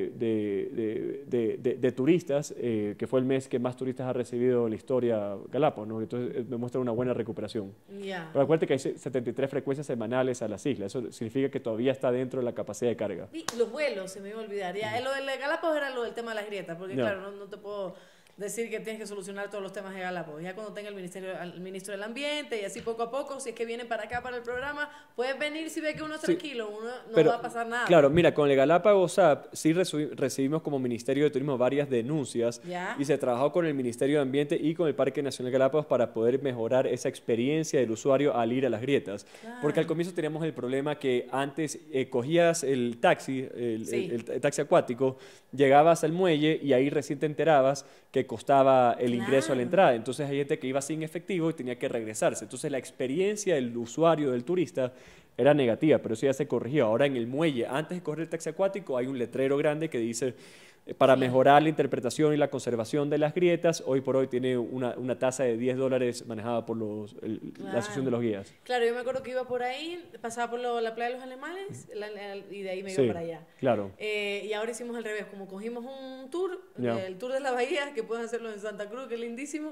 de turistas, que fue el mes que más turistas ha recibido en la historia Galápagos, ¿no? Entonces demuestra una buena recuperación. Pero acuérdate que hay 73 frecuencias semanales a las islas, eso significa que todavía está dentro de la capacidad de carga. Y los vuelos, se me iba a olvidar. Lo del Galápagos era lo del tema de las grietas, porque claro, no te puedo decir que tienes que solucionar todos los temas de Galápagos. Ya cuando tenga el ministro del Ambiente y así poco a poco, si es que vienen para acá para el programa, puedes venir si ve que uno es tranquilo, no va a pasar nada. Claro, mira, con el Galápagos App sí recibimos como Ministerio de Turismo varias denuncias y se trabajó con el Ministerio de Ambiente y con el Parque Nacional Galápagos para poder mejorar esa experiencia del usuario al ir a las grietas. Porque al comienzo teníamos el problema que antes cogías el taxi, el taxi acuático, llegabas al muelle y ahí recién te enterabas que costaba el ingreso a la entrada. Entonces hay gente que iba sin efectivo y tenía que regresarse. Entonces la experiencia del usuario, del turista, era negativa, pero eso ya se corrigió. Ahora en el muelle, antes de correr el taxi acuático, hay un letrero grande que dice, para mejorar la interpretación y la conservación de las grietas, hoy por hoy tiene una tasa de $10 manejada por la Asociación de los Guías. Claro, yo me acuerdo que iba por ahí, pasaba por la playa de los Animales y de ahí me iba para allá. Claro. Y ahora hicimos al revés, como cogimos un tour, el tour de la bahía, que pueden hacerlo en Santa Cruz, que es lindísimo,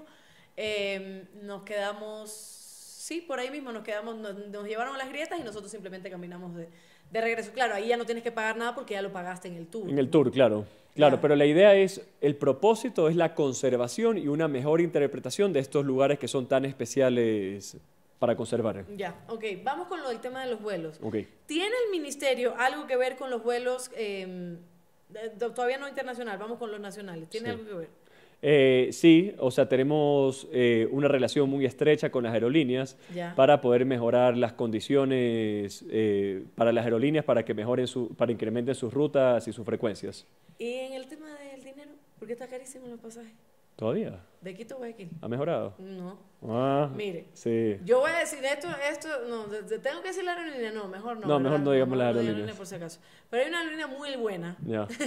nos quedamos, sí, por ahí mismo nos llevaron a las grietas y nosotros simplemente caminamos de regreso. Claro, ahí ya no tienes que pagar nada porque ya lo pagaste en el tour. En el tour, claro. Claro, pero la idea es, el propósito es la conservación y una mejor interpretación de estos lugares que son tan especiales para conservar. Ya, ok. Vamos con el tema de los vuelos. Okay. ¿Tiene el ministerio algo que ver con los vuelos, todavía no internacional, vamos con los nacionales? ¿Tiene algo que ver? Sí, o sea, tenemos una relación muy estrecha con las aerolíneas para poder mejorar las condiciones para las aerolíneas para que para incrementen sus rutas y sus frecuencias. ¿Y en el tema del dinero? ¿Por qué está carísimo los pasajes? ¿Todavía? ¿De Quito a Guayaquil? ¿Ha mejorado? No. Ah, mire, sí. Yo voy a decir esto, no, tengo que decir la aerolínea, no, mejor no. No, mejor no digamos la aerolínea. Por si acaso. Pero hay una aerolínea muy buena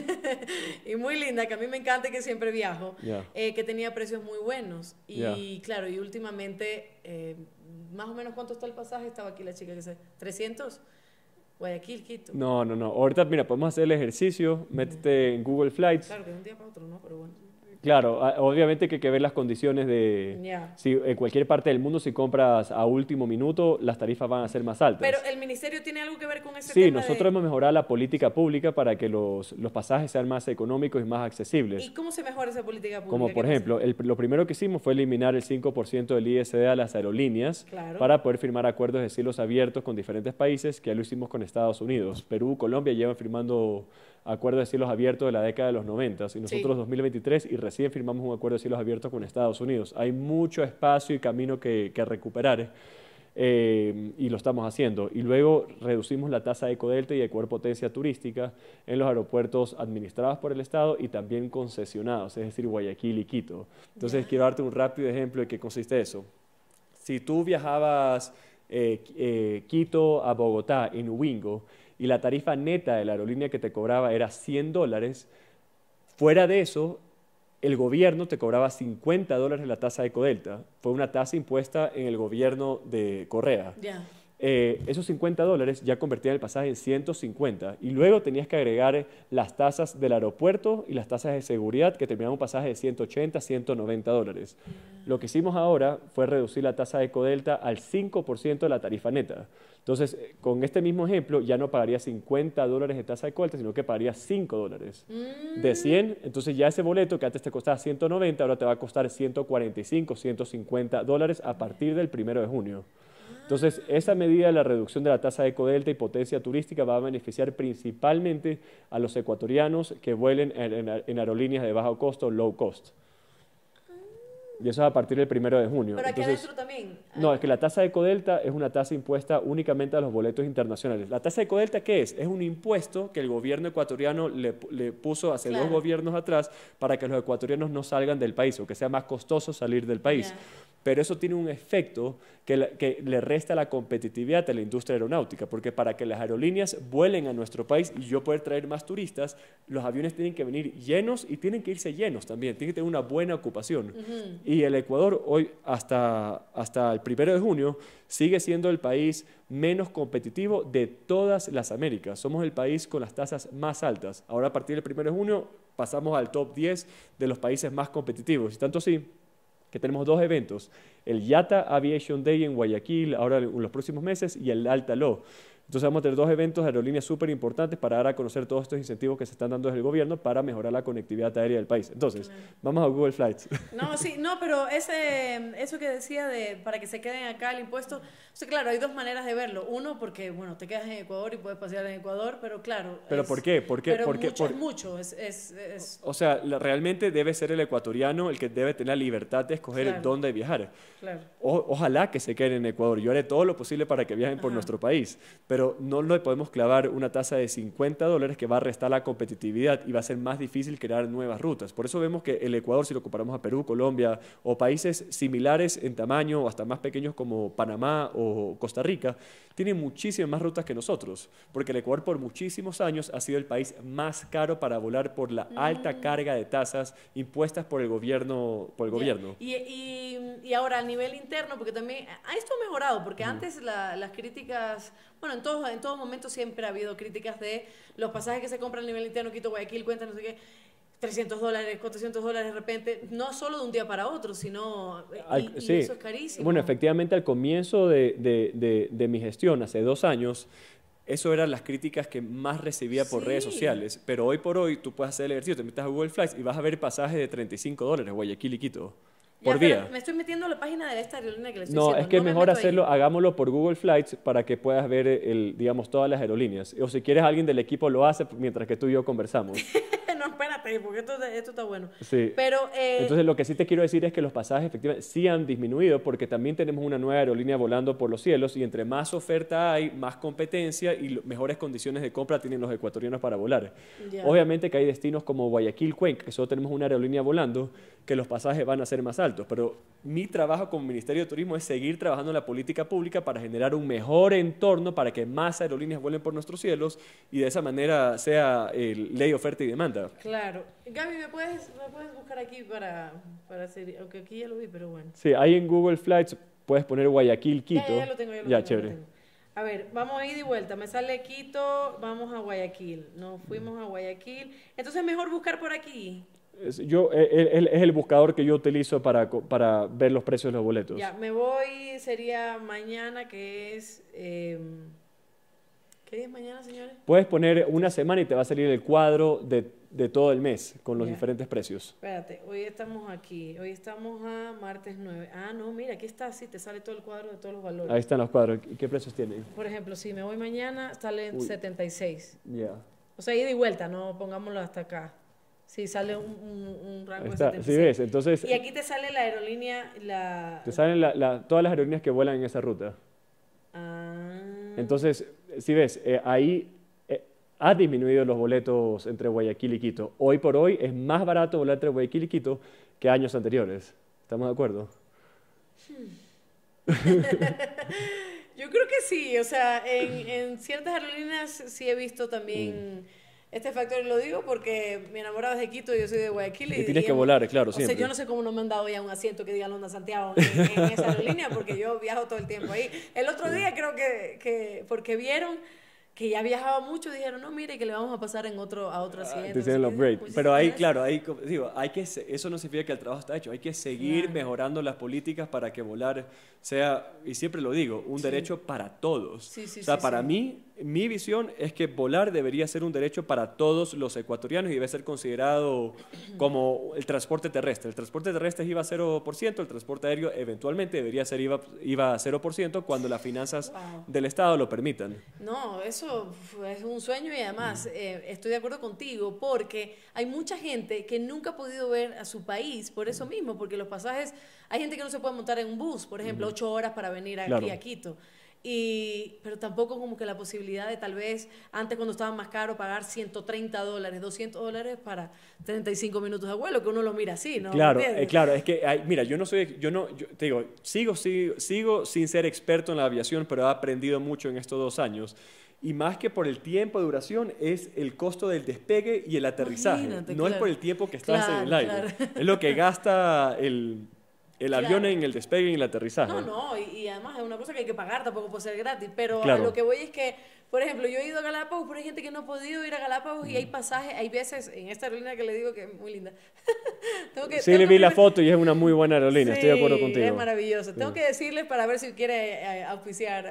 y muy linda, que a mí me encanta y que siempre viajo, que tenía precios muy buenos. Y claro, y últimamente, más o menos, ¿cuánto está el pasaje? Estaba aquí la chica que dice, ¿300? Guayaquil, Quito. No. Ahorita, mira, podemos hacer el ejercicio, métete en Google Flights. Claro, que de un día para otro, ¿no? Pero bueno. Claro, obviamente que hay que ver las condiciones de... Si en cualquier parte del mundo, si compras a último minuto, las tarifas van a ser más altas. Pero el ministerio tiene algo que ver con ese tema. Sí, nosotros hemos mejorado la política pública para que los pasajes sean más económicos y más accesibles. ¿Y cómo se mejora esa política pública? Como por ejemplo, lo primero que hicimos fue eliminar el 5% del ISD a las aerolíneas para poder firmar acuerdos de cielos abiertos con diferentes países, que ya lo hicimos con Estados Unidos. Perú, Colombia llevan firmando acuerdos de cielos abiertos de la década de los 90 y nosotros 2023 y recién firmamos un acuerdo de cielos abiertos con Estados Unidos. Hay mucho espacio y camino que recuperar y lo estamos haciendo. Y luego reducimos la tasa de Ecodelta y Ecuador Potencia Turística en los aeropuertos administrados por el Estado y también concesionados, es decir, Guayaquil y Quito. Entonces quiero darte un rápido ejemplo de qué consiste eso. Si tú viajabas Quito a Bogotá en Wingo, y la tarifa neta de la aerolínea que te cobraba era $100, fuera de eso, el gobierno te cobraba $50 la tasa de Ecodelta. Fue una tasa impuesta en el gobierno de Correa. Esos $50 ya convertían el pasaje en 150 y luego tenías que agregar las tasas del aeropuerto y las tasas de seguridad que terminaban un pasaje de $180, $190. Lo que hicimos ahora fue reducir la tasa de Ecodelta al 5% de la tarifa neta. Entonces, con este mismo ejemplo, ya no pagarías $50 de tasa de Ecodelta, sino que pagarías $5. De 100, entonces ya ese boleto que antes te costaba 190, ahora te va a costar 145, $150 a partir del 1 de junio. Entonces, esa medida de la reducción de la tasa de Ecodelta y potencia turística va a beneficiar principalmente a los ecuatorianos que vuelen en aerolíneas de bajo costo, low cost. Y eso es a partir del 1 de junio. Pero aquí adentro también. No, es que la tasa de Ecodelta es una tasa impuesta únicamente a los boletos internacionales. ¿La tasa de Ecodelta qué es? Es un impuesto que el gobierno ecuatoriano le puso hace 2 gobiernos atrás para que los ecuatorianos no salgan del país o que sea más costoso salir del país. Pero eso tiene un efecto que le resta la competitividad a la industria aeronáutica, porque para que las aerolíneas vuelen a nuestro país y yo poder traer más turistas, los aviones tienen que venir llenos y tienen que irse llenos también, tienen que tener una buena ocupación. Y el Ecuador hoy, hasta el 1 de junio, sigue siendo el país menos competitivo de todas las Américas. Somos el país con las tasas más altas. Ahora a partir del 1 de junio pasamos al top 10 de los países más competitivos. Y tanto así que tenemos 2 eventos, el YATA Aviation Day en Guayaquil, ahora en los próximos meses, y el Alta Lo. Entonces vamos a tener 2 eventos de aerolíneas súper importantes para dar a conocer todos estos incentivos que se están dando desde el gobierno para mejorar la conectividad aérea del país. Entonces, vamos a Google Flights. No, pero eso que decía para que se queden acá el impuesto, o sea, claro, hay 2 maneras de verlo. Uno, porque, bueno, te quedas en Ecuador y puedes pasear en Ecuador, pero claro. ¿Pero por qué? Es mucho. O sea, realmente debe ser el ecuatoriano el que debe tener la libertad de escoger dónde viajar. Ojalá que se queden en Ecuador. Yo haré todo lo posible para que viajen por nuestro país. Pero pero no le podemos clavar una tasa de $50 que va a restar la competitividad y va a ser más difícil crear nuevas rutas. Por eso vemos que el Ecuador, si lo comparamos a Perú, Colombia o países similares en tamaño o hasta más pequeños como Panamá o Costa Rica, tiene muchísimas más rutas que nosotros, porque el Ecuador por muchísimos años ha sido el país más caro para volar por la alta carga de tasas impuestas por el gobierno. Y ahora a nivel interno, porque también esto ha mejorado, porque antes las críticas, bueno, en todo momento siempre ha habido críticas de los pasajes que se compran a nivel interno, Quito, Guayaquil, cuenta, no sé qué, $300, $400 de repente, no solo de un día para otro, sino, y eso es carísimo. Bueno, efectivamente al comienzo de mi gestión, hace 2 años, eso eran las críticas que más recibía por redes sociales, pero hoy por hoy tú puedes hacer el ejercicio, te metes a Google Flights y vas a ver pasajes de $35, Guayaquil y Quito. Por día. Me estoy metiendo a la página de esta aerolínea que le estoy diciendo. No, es que es mejor hacerlo, hagámoslo por Google Flights para que puedas ver, digamos, todas las aerolíneas. O si quieres, alguien del equipo lo hace mientras que tú y yo conversamos. No, espérate, porque esto está bueno. Sí. Pero, entonces, lo que sí te quiero decir es que los pasajes efectivamente sí han disminuido porque también tenemos una nueva aerolínea volando por los cielos y entre más oferta hay, más competencia y mejores condiciones de compra tienen los ecuatorianos para volar. Obviamente que hay destinos como Guayaquil, Cuenca, que solo tenemos una aerolínea volando, que los pasajes van a ser más altos, pero mi trabajo como Ministerio de Turismo es seguir trabajando en la política pública para generar un mejor entorno para que más aerolíneas vuelen por nuestros cielos y de esa manera sea ley, oferta y demanda. Claro. Gaby, ¿me puedes buscar aquí para hacer, aunque aquí ya lo vi, pero bueno. Sí, ahí en Google Flights puedes poner Guayaquil, Quito. Ya lo tengo. Chévere. A ver, vamos a ir de vuelta. Me sale Quito, vamos a Guayaquil. Nos fuimos a Guayaquil. Entonces, mejor buscar por aquí. Es el buscador que yo utilizo para ver los precios de los boletos. Ya, me voy, sería mañana, que es... ¿qué día es mañana, señores? Puedes poner una semana y te va a salir el cuadro de todo el mes con los diferentes precios. Espérate, hoy estamos aquí, hoy estamos a martes 9. Ah, no, mira, aquí está, sí, te sale todo el cuadro de todos los valores. Ahí están los cuadros. ¿Qué precios tienen? Por ejemplo, si me voy mañana, sale en 76. Ya. O sea, ida y vuelta, no pongámoslo hasta acá. Sí, sale un rango de 76. Sí, ves, entonces... Y aquí te sale la aerolínea... Te salen todas las aerolíneas que vuelan en esa ruta. Ah. Entonces, si ves, ahí ha disminuido los boletos entre Guayaquil y Quito. Hoy por hoy es más barato volar entre Guayaquil y Quito que años anteriores. ¿Estamos de acuerdo? Yo creo que sí. O sea, en ciertas aerolíneas sí he visto también... Este factor lo digo porque mi enamorado es de Quito y yo soy de Guayaquil. Y tienes que volar, claro, siempre. O sea, yo no sé cómo no me han dado ya un asiento que diga Londres Santiago en esa aerolínea porque yo viajo todo el tiempo ahí. El otro día creo que porque vieron que ya viajaba mucho, dijeron, no, mire, que le vamos a pasar a otro asiento. Te hicieron el upgrade. Pero ahí, claro, digo, eso no significa que el trabajo está hecho. Hay que seguir mejorando las políticas para que volar sea, y siempre lo digo, un derecho para todos. O sea, para mí, mi visión es que volar debería ser un derecho para todos los ecuatorianos y debe ser considerado como el transporte terrestre. El transporte terrestre es IVA 0%, el transporte aéreo eventualmente debería ser IVA 0% cuando las finanzas del Estado lo permitan. No, eso es un sueño y además estoy de acuerdo contigo porque hay mucha gente que nunca ha podido ver a su país por eso mismo, porque los pasajes, hay gente que no se puede montar en un bus, por ejemplo, 8 horas para venir aquí a Quito. Pero tampoco como que la posibilidad de tal vez, antes cuando estaba más caro, pagar $130, $200 para 35 minutos de vuelo, que uno lo mira así, ¿no? Claro, claro, es que, mira, yo te digo, sigo sin ser experto en la aviación, pero he aprendido mucho en estos 2 años. Y más que por el tiempo de duración, es el costo del despegue y el aterrizaje. Imagínate, no es por el tiempo que estás en el aire. Es lo que gasta el avión en el despegue y en el aterrizaje. No, y además es una cosa que hay que pagar, tampoco puede ser gratis. Pero a lo que voy es que, por ejemplo, yo he ido a Galápagos, pero hay gente que no ha podido ir a Galápagos y hay pasajes, hay veces en esta aerolínea que le digo que es muy linda. Le vi la foto y es una muy buena aerolínea, estoy de acuerdo contigo. Es maravilloso. Tengo que decirles para ver si quiere auspiciar.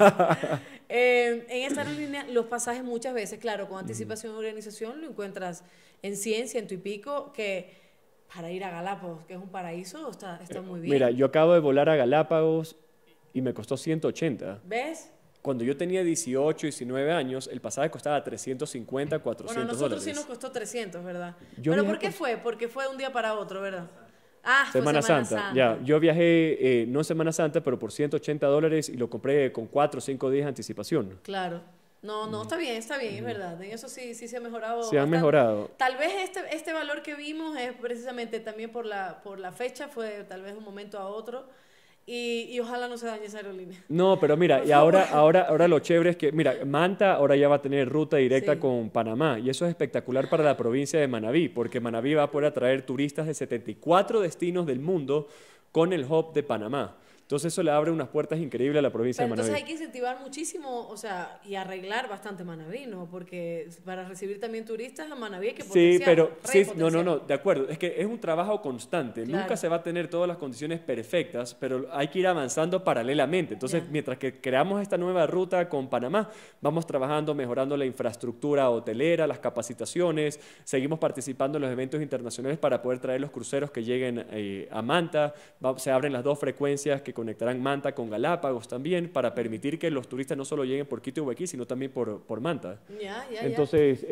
En esta aerolínea, los pasajes muchas veces, claro, con anticipación de organización, lo encuentras en 100, 100 y pico, que... Para ir a Galápagos, que es un paraíso, está muy bien. Mira, yo acabo de volar a Galápagos y me costó 180. ¿Ves? Cuando yo tenía 18, 19 años, el pasaje costaba 350, 400 Bueno, nosotros dólares. Sí nos costó 300, ¿verdad? ¿Pero por qué fue? Porque fue de un día para otro, ¿verdad? Semana Santa. Ya, yo viajé, no en Semana Santa, pero por $180 y lo compré con 4 o 5 días de anticipación. Claro. No, está bien, es verdad. En eso sí se ha mejorado. Se han mejorado. Tal vez este valor que vimos es precisamente también por la fecha, fue tal vez de un momento a otro. Y ojalá no se dañe esa aerolínea. No, pero mira, y ahora lo chévere es que, mira, Manta ahora ya va a tener ruta directa con Panamá, y eso es espectacular para la provincia de Manabí, porque Manabí va a poder atraer turistas de 74 destinos del mundo con el hub de Panamá. Entonces eso le abre unas puertas increíbles a la provincia de Manabí. Entonces hay que incentivar muchísimo, o sea, y arreglar bastante Manabí, ¿no? Porque para recibir también turistas a Manabí hay que potenciar. No, de acuerdo. Es que es un trabajo constante. Claro. Nunca se va a tener todas las condiciones perfectas, pero hay que ir avanzando paralelamente. Entonces, mientras que creamos esta nueva ruta con Panamá, vamos trabajando, mejorando la infraestructura hotelera, las capacitaciones, seguimos participando en los eventos internacionales para poder traer los cruceros que lleguen a Manta. Se abren las 2 frecuencias que conectarán Manta con Galápagos también, para permitir que los turistas no solo lleguen por Quito y Guayaquil, sino también por Manta. Entonces,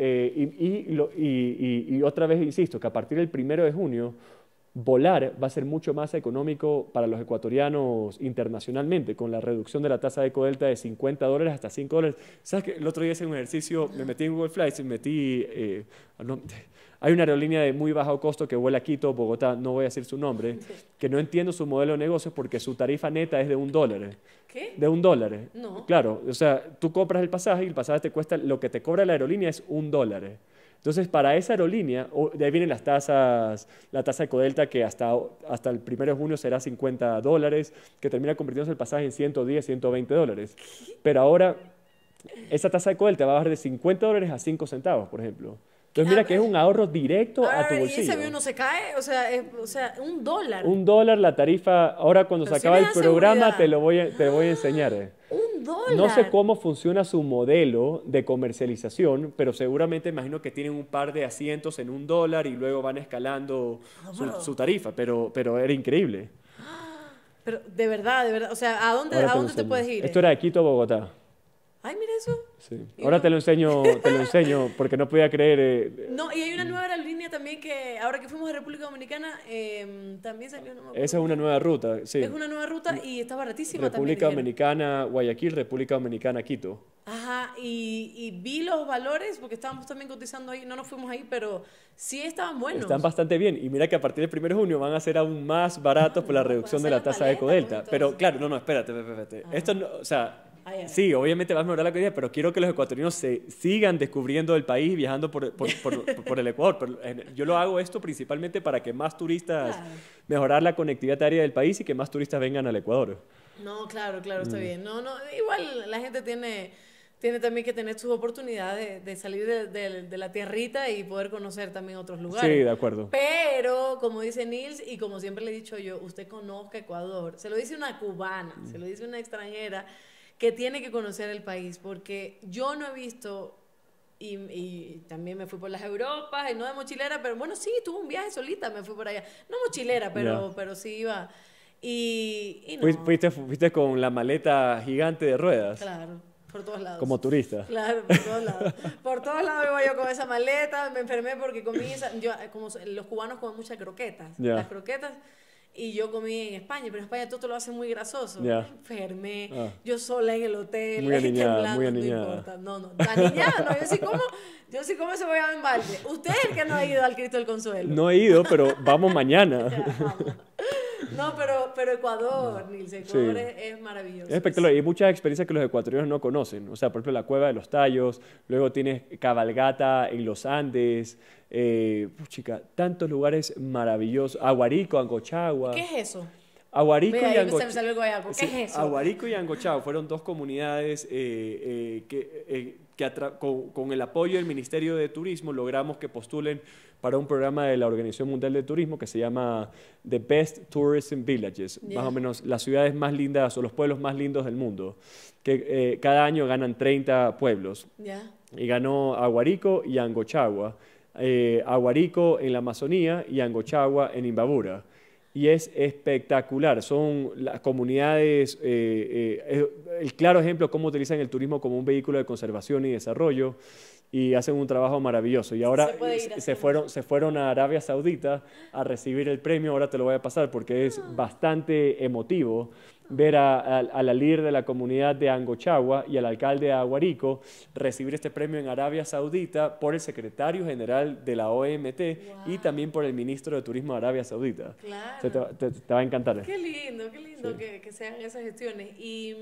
y otra vez insisto, que a partir del 1 de junio, volar va a ser mucho más económico para los ecuatorianos internacionalmente, con la reducción de la tasa de ecodelta de $50 hasta $5. ¿Sabes qué? El otro día hice un ejercicio, me metí en Google Flights y hay una aerolínea de muy bajo costo que vuela a Quito, Bogotá, no voy a decir su nombre, que no entiendo su modelo de negocio porque su tarifa neta es de $1. ¿Qué? De $1. No. Claro, o sea, tú compras el pasaje y el pasaje te cuesta, lo que te cobra la aerolínea es $1. Entonces, para esa aerolínea, de ahí vienen las tasas, la tasa de ecodelta que hasta el 1 de junio será $50, que termina convirtiéndose el pasaje en $110, $120. Pero ahora, esa tasa de ecodelta va a bajar de $50 a 5 centavos, por ejemplo. Entonces, mira que es un ahorro directo a tu bolsillo. ¿Y ese avión no se cae? O sea, $1. $1 la tarifa. Ahora, cuando se acaba el programa, te voy a enseñar. $1. No sé cómo funciona su modelo de comercialización, pero seguramente imagino que tienen un par de asientos en $1 y luego van escalando su tarifa, pero era increíble. Pero de verdad, o sea, ¿a dónde te puedes ir? Esto era de Quito a Bogotá. Ay, mira eso. Sí. Ahora te lo enseño porque no podía creer. No, y hay una nueva aerolínea también que ahora que fuimos a República Dominicana también salió. No, esa es una nueva ruta, sí. Es una nueva ruta y está baratísima República Dominicana, Guayaquil, República Dominicana, Quito. Ajá, y vi los valores porque estábamos también cotizando ahí, no nos fuimos ahí, pero sí estaban buenos. Están bastante bien y mira que a partir del 1 de junio van a ser aún más baratos por la reducción de la tasa de ecodelta. Pero claro, espérate. Esto no, o sea, sí, obviamente va a mejorar la calidad, pero quiero que los ecuatorianos se sigan descubriendo el país viajando por el Ecuador. Pero yo lo hago esto principalmente para que más turistas, mejorar la conectividad aérea del país y que más turistas vengan al Ecuador. No, claro, está bien. No, igual la gente tiene también que tener sus oportunidades de salir de la tierrita y poder conocer también otros lugares. Sí, de acuerdo. Pero, como dice Nils, y como siempre le he dicho yo, usted conozca Ecuador. Se lo dice una cubana, se lo dice una extranjera que tiene que conocer el país, porque yo no he visto, y también me fui por las Europas, y no de mochilera, pero bueno, sí, tuve un viaje solita, me fui por allá. No mochilera, pero sí iba. Y no. ¿Fuiste con la maleta gigante de ruedas? Claro. Por todos lados. Como turista. Claro, por todos lados. Por todos lados iba yo con esa maleta, me enfermé porque comí como los cubanos comen muchas croquetas. Las croquetas, y yo comí en España, pero en España todo lo hace muy grasoso. Me enfermé, yo sola en el hotel, muy aniñada, temblando, no importa. No, la niñada, no, yo sí como ese voy a en balde. Usted es el que no ha ido al Cristo del Consuelo. No he ido, pero vamos mañana. No, pero Ecuador, Nils, Ecuador es maravilloso. Es espectacular. Hay muchas experiencias que los ecuatorianos no conocen. O sea, por ejemplo, la Cueva de los Tallos, luego tienes cabalgata en los Andes, tantos lugares maravillosos. Aguarico, Angochagua. ¿Qué es eso? Aguarico y Angochagua. ¿Qué es eso? Aguarico y Angochagua fueron 2 comunidades con el apoyo del Ministerio de Turismo logramos que postulen para un programa de la Organización Mundial de Turismo que se llama The Best Tourism Villages, más o menos las ciudades más lindas o los pueblos más lindos del mundo, que cada año ganan 30 pueblos. Y ganó Aguarico y Angochagua. Aguarico en la Amazonía y Angochagua en Imbabura. Y es espectacular, son las comunidades, el claro ejemplo de cómo utilizan el turismo como un vehículo de conservación y desarrollo. y hacen un trabajo maravilloso. Y ahora se fueron a Arabia Saudita a recibir el premio. Ahora te lo voy a pasar porque es bastante emotivo ver a la líder de la comunidad de Angochagua y al alcalde de Aguarico recibir este premio en Arabia Saudita por el secretario general de la OMT y también por el ministro de Turismo de Arabia Saudita. Claro. O sea, te va a encantar. Qué lindo que se hagan esas gestiones. Y...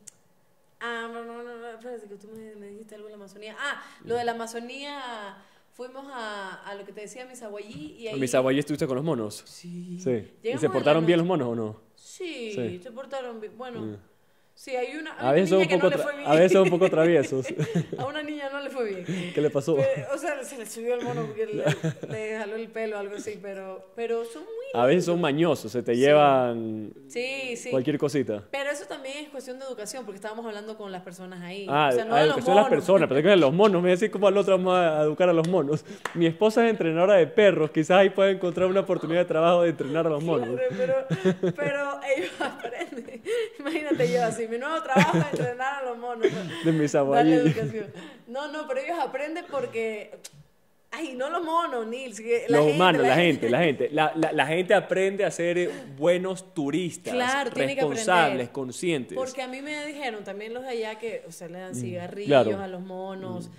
espérate, que tú me dijiste algo de la Amazonía. Lo de la Amazonía, fuimos a lo que te decía, Misaguayí. Y ahí... ¿En Misaguayí estuviste con los monos? Sí. ¿Y se portaron bien los monos o no? Sí, se portaron bien. Bueno, sí, hay una a veces niña que no le fue bien. A veces son un poco traviesos. A una niña no le fue bien. ¿Qué le pasó? O sea, se le subió el mono porque le jaló el pelo o algo así, pero son muy lindos. A veces son mañosos, se te llevan cualquier cosita. Pero eso también es cuestión de educación, porque estábamos hablando con las personas ahí. O sea, no de los monos. Las personas, pero que los monos, me decís cómo al otro vamos a educar a los monos. Mi esposa es entrenadora de perros, quizás ahí pueda encontrar una oportunidad de trabajo de entrenar a los monos. Claro, pero ellos aprenden. Imagínate yo así, mi nuevo trabajo es entrenar a los monos. De Misaguayí. Darle educación. No, pero ellos aprenden porque... Ay, no los monos, Nils. Los humanos, la gente. La gente aprende a ser buenos turistas, responsables, conscientes. Porque a mí me dijeron también los de allá que, o sea, le dan cigarrillos a los monos.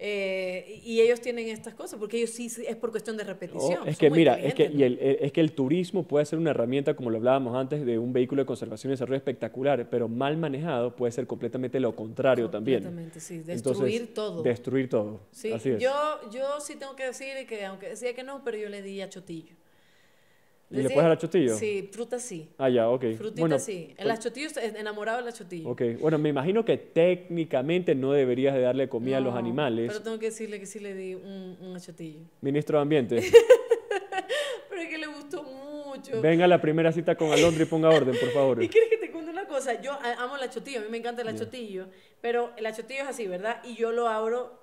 Y ellos tienen estas cosas, porque ellos sí es por cuestión de repetición. Es que mira, es que el turismo puede ser una herramienta, como lo hablábamos antes, de un vehículo de conservación y desarrollo espectacular, pero mal manejado puede ser completamente lo contrario también. Completamente, sí. Destruir todo. Destruir todo. Sí. Así es. Yo sí tengo que decir que, aunque decía que no, pero yo le di achotillo. ¿Y le puedes dar achotillo? Sí, fruta sí. Ya, ok. Frutita sí. El achotillo, enamorado del achotillo. Ok, bueno, me imagino que técnicamente no deberías de darle comida a los animales. Pero tengo que decirle que sí le di un achotillo. Ministro de Ambiente. Pero es que le gustó mucho. Venga a la primera cita con Alondra y ponga orden, por favor. ¿Y quieres que te cuente una cosa? Yo amo el achotillo, a mí me encanta el achotillo, pero el achotillo es así, ¿verdad? Y yo lo abro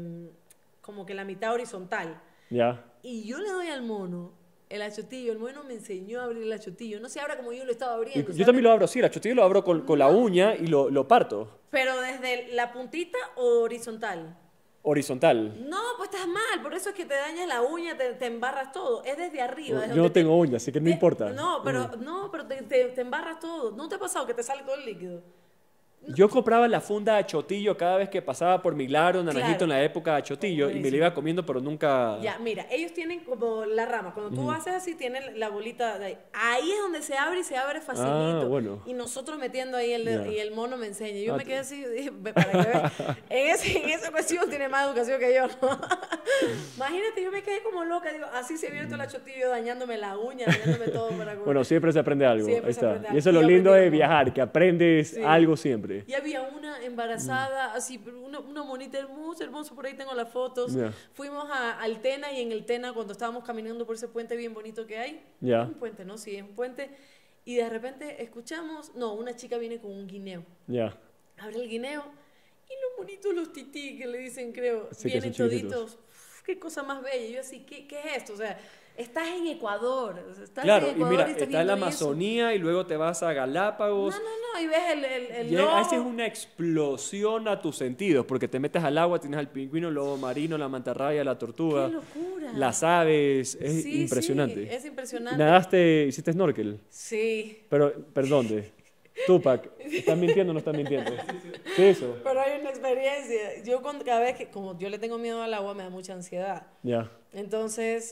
como que la mitad horizontal. Ya. Y yo le doy al mono el achotillo. El mono me enseñó a abrir el achotillo. No se abra como yo lo estaba abriendo. Yo también lo abro así, el achotillo lo abro con la uña y lo parto. ¿Pero desde la puntita o horizontal? Horizontal. No, pues estás mal, por eso es que te dañas la uña, te embarras todo. Es desde arriba. Yo no tengo uñas, así que no importa. No, pero te embarras todo. ¿No te ha pasado que te sale todo el líquido? Yo compraba la funda de achotillo cada vez que pasaba por Milagro, Naranjito, en la época de achotillo, y me la iba comiendo, pero nunca... Ya, mira, ellos tienen como la rama. Cuando tú haces así, tienen la bolita de ahí. Ahí es donde se abre y se abre facilito. Bueno. Y nosotros metiendo ahí y el mono me enseña. Yo me quedé así y dije, para que veas. En esa cuestión tiene más educación que yo, ¿no? Imagínate, yo me quedé como loca. Digo, así se ha abierto el achotillo, dañándome la uña, dañándome todo. Bueno, siempre se aprende algo. Siempre ahí se está. aprende Y eso es lo lindo de viajar, que aprendes Sí. algo siempre. Y había una embarazada, así, una monita hermosa, por ahí tengo las fotos. Yeah. Fuimos al Tena y en el Tena, cuando estábamos caminando por ese puente bien bonito que hay, Yeah. un puente, ¿no? Sí, es un puente. Y de repente escuchamos, una chica viene con un guineo. Ya. Abre el guineo y los bonitos, los tití, que le dicen, creo, Sí, vienen que son chiquititos. toditos. Uf, qué cosa más bella. Y yo así, ¿qué es esto? O sea, estás en Ecuador. O sea, estás Claro, en Ecuador y mira, estás está en la viendo eso. Amazonía y luego te vas a Galápagos. No, y ves el Y lobo. haces una explosión a tus sentidos, porque te metes al agua, tienes al pingüino, el lobo marino, la mantarraya, la tortuga, ¡Qué locura! las aves, es Sí, impresionante. sí, es impresionante. ¿Nadaste, hiciste snorkel? Sí. Pero ¿dónde? Tupac, ¿están mintiendo o no están mintiendo? Sí, eso. Pero hay una experiencia. Yo cada vez que, como yo le tengo miedo al agua, me da mucha ansiedad. Ya, Entonces,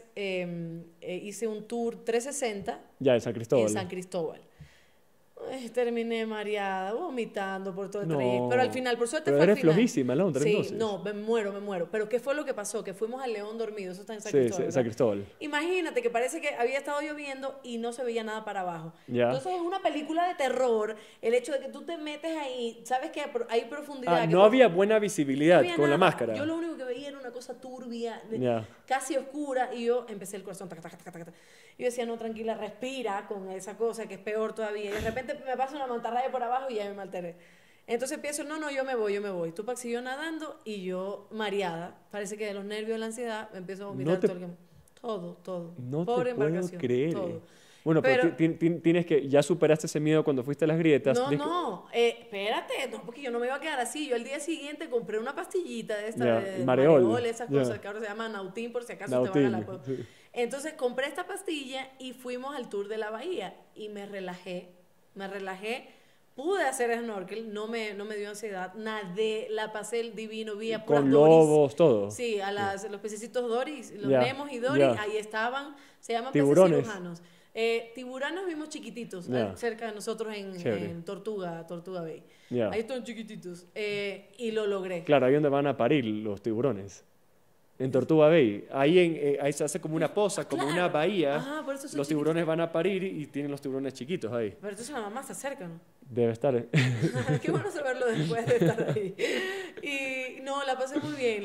hice un tour 360 ya, en San Cristóbal. en San Cristóbal. Ay, terminé mareada, vomitando por todo el No. trayecto. Pero al final, por suerte Pero fue al eres final. flojísima, Alondra, Sí, entonces. no, me muero. Pero ¿qué fue lo que pasó? Que fuimos al León Dormido, eso está en San Sí, Cristóbal. San ¿verdad? Cristóbal. Imagínate que parece que había estado lloviendo y no se veía nada para abajo. Ya. Entonces es una película de terror, el hecho de que tú te metes ahí, sabes que hay profundidad. que No tú- había buena visibilidad no había con la nada. máscara. Yo lo único que veía era una cosa turbia, Ya. casi oscura, y yo empecé el corazón, taca, taca, taca, taca. Y yo decía, no, tranquila, respira con esa cosa que es peor todavía. Y de repente me pasa una mantarraya por abajo y ya me alteré. Entonces pienso, no, yo me voy. Tupac siguió nadando y yo mareada. Parece que de los nervios, de la ansiedad, me empiezo a vomitar No te- todo el tiempo. Todo. No Pobre te puedo embarcación, creer. todo. Bueno, pero tienes que, ya superaste ese miedo cuando fuiste a las grietas. Espérate, no, porque yo no me iba a quedar así. Yo el día siguiente compré una pastillita de esta, de Mareol, esas cosas que ahora se llaman Nautín, por si acaso te van a la... Sí. Entonces compré esta pastilla y fuimos al tour de la bahía y me relajé. Pude hacer snorkel, no me dio ansiedad, nadé, la pasé el divino, vi a puras con lobos, todo. Sí, los pececitos Doris, los Nemos y Doris, ahí estaban, se llaman tiburones. Peces cirujanos. Tiburones vimos chiquititos, cerca de nosotros en Tortuga Bay. Ahí están chiquititos, y lo logré. Claro, ahí donde van a parir los tiburones. En Tortuga Bay, ahí se hace como una poza, como una bahía. Los tiburones van a parir y tienen los tiburones chiquitos ahí. Pero entonces la mamá se acerca, ¿no? Debe estar. Qué bueno saberlo después de estar ahí. Y no, la pasé muy bien,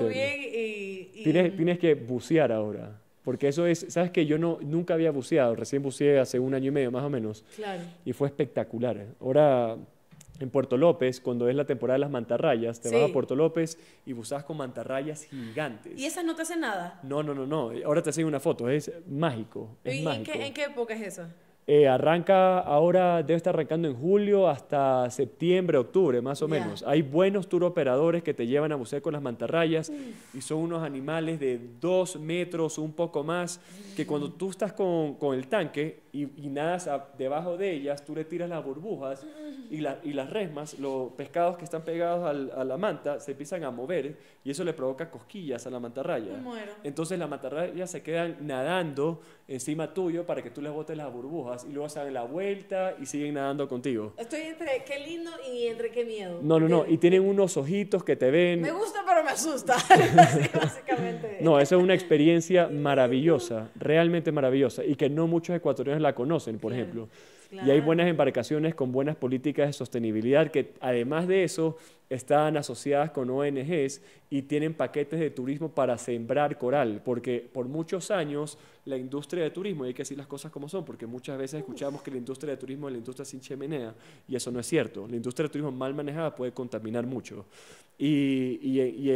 y... Tienes que bucear ahora. Porque eso es, sabes que yo nunca había buceado, recién buceé hace 1 año y medio más o menos. Claro. Y fue espectacular. Ahora en Puerto López, cuando es la temporada de las mantarrayas, te vas a Puerto López y buceas con mantarrayas gigantes. ¿Y esas no te hacen nada? No. Ahora te enseño una foto, es mágico. mágico. ¿En qué época es esa? Arranca ahora, debe estar arrancando en julio hasta septiembre, octubre, más o menos. Hay buenos tour operadores que te llevan a bucear con las mantarrayas y son unos animales de 2 metros, un poco más, que cuando tú estás con el tanque y nadas debajo de ellas, tú le tiras las burbujas y las resmas, los pescados que están pegados a la manta, se empiezan a mover y eso le provoca cosquillas a la mantarraya. Me muero. Entonces las mantarrayas se quedan nadando encima tuyo para que tú les botes las burbujas y luego se dan la vuelta y siguen nadando contigo. Estoy entre qué lindo y entre qué miedo. No, y tienen unos ojitos que te ven. Me gusta pero me asusta. Sí, básicamente. No, esa es una experiencia maravillosa, realmente maravillosa, y que no muchos ecuatorianos la conocen, por ejemplo. Claro. Y hay buenas embarcaciones con buenas políticas de sostenibilidad que además de eso están asociadas con ONGs y tienen paquetes de turismo para sembrar coral, porque por muchos años la industria de turismo, y hay que decir las cosas como son, porque muchas veces escuchamos que la industria de turismo es la industria sin chimenea, y eso no es cierto. La industria de turismo mal manejada puede contaminar mucho. Y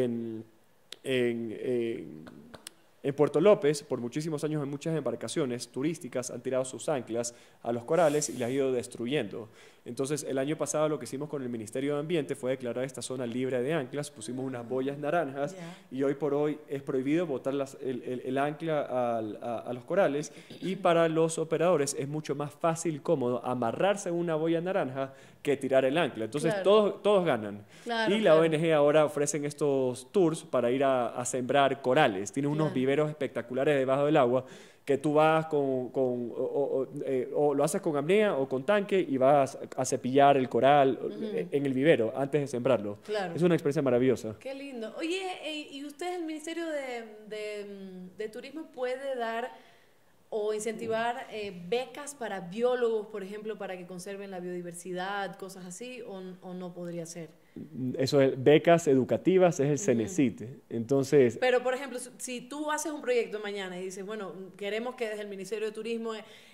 en Puerto López, por muchísimos años, en muchas embarcaciones turísticas han tirado sus anclas a los corales y las han ido destruyendo. Entonces, el año pasado lo que hicimos con el Ministerio de Ambiente fue declarar esta zona libre de anclas, pusimos unas boyas naranjas y hoy por hoy es prohibido botar el ancla a los corales, y para los operadores es mucho más fácil y cómodo amarrarse a una boya naranja que tirar el ancla. Entonces, todos ganan. Y la ONG ahora ofrecen estos tours para ir a sembrar corales. Tienen unos viveros espectaculares debajo del agua que tú vas o lo haces con apnea o con tanque y vas a cepillar el coral en el vivero antes de sembrarlo. Claro. Es una experiencia maravillosa. Qué lindo. Oye, ¿y usted, el Ministerio de Turismo, puede dar o incentivar becas para biólogos, por ejemplo, para que conserven la biodiversidad, cosas así, o no podría ser? Eso es, becas educativas es el CENESIT. Entonces, pero, por ejemplo, si tú haces un proyecto mañana y dices, bueno, queremos que desde el Ministerio de Turismo,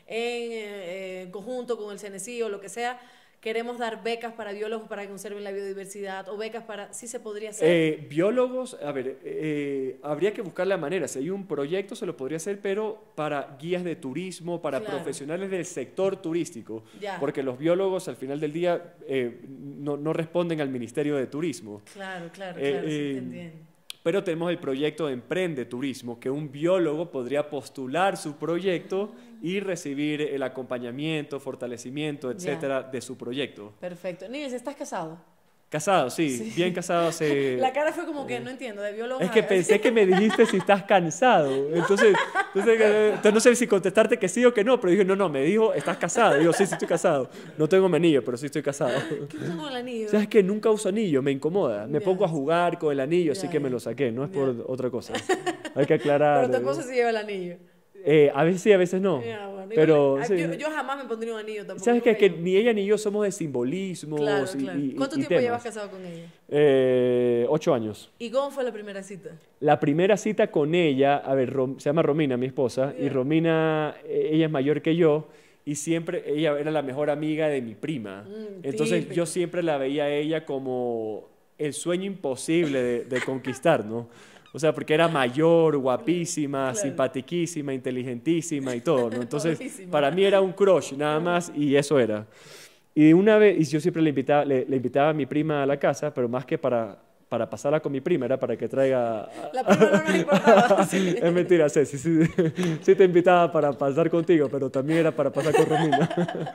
en conjunto con el CENESIT o lo que sea, queremos dar becas para biólogos para que conserven la biodiversidad, o becas para... ¿Sí se podría hacer? Biólogos, a ver, habría que buscar la manera. Si hay un proyecto se lo podría hacer, pero para guías de turismo, para profesionales del sector turístico. Porque los biólogos al final del día no responden al Ministerio de Turismo. Claro, sí te entiendo. Pero tenemos el proyecto de Emprende Turismo, que un biólogo podría postular su proyecto y recibir el acompañamiento, fortalecimiento, etcétera, de su proyecto. Perfecto. Niels, ¿estás casado? Casado, sí, bien casado. La cara fue como que no entiendo, de biólogo. Es que pensé que me dijiste si estás cansado. Entonces no sé si contestarte que sí o que no, pero dije, no, me dijo, ¿estás casado? Digo, sí, estoy casado. No tengo mi anillo, pero sí estoy casado. ¿Qué pasa con el anillo? ¿Sabes qué? Nunca uso anillo, me incomoda. Me pongo a jugar con el anillo, así que me lo saqué, no es por otra cosa. Hay que aclarar. Pero tu esposa sí lleva el anillo. A veces sí, a veces no. Bueno, pero yo jamás me pondría un anillo tampoco. ¿Sabes qué? Que ni ella ni yo somos de simbolismos. Claro. ¿Cuánto tiempo llevas casado con ella? 8 años. ¿Y cómo fue la primera cita? La primera cita con ella, a ver, se llama Romina, mi esposa, y Romina, ella es mayor que yo, y siempre ella era la mejor amiga de mi prima. Entonces típico. Yo siempre la veía a ella como el sueño imposible de conquistar, ¿no? O sea, porque era mayor, guapísima, simpatiquísima, inteligentísima y todo, ¿no? Entonces, para mí era un crush nada más y eso era. Y una vez, y yo siempre le invitaba a mi prima a la casa, pero más que para pasarla con mi prima, era para que traiga... La prima no nos importaba. Sí. Es mentira, sí te invitaba para pasar contigo, pero también era para pasar con Romina.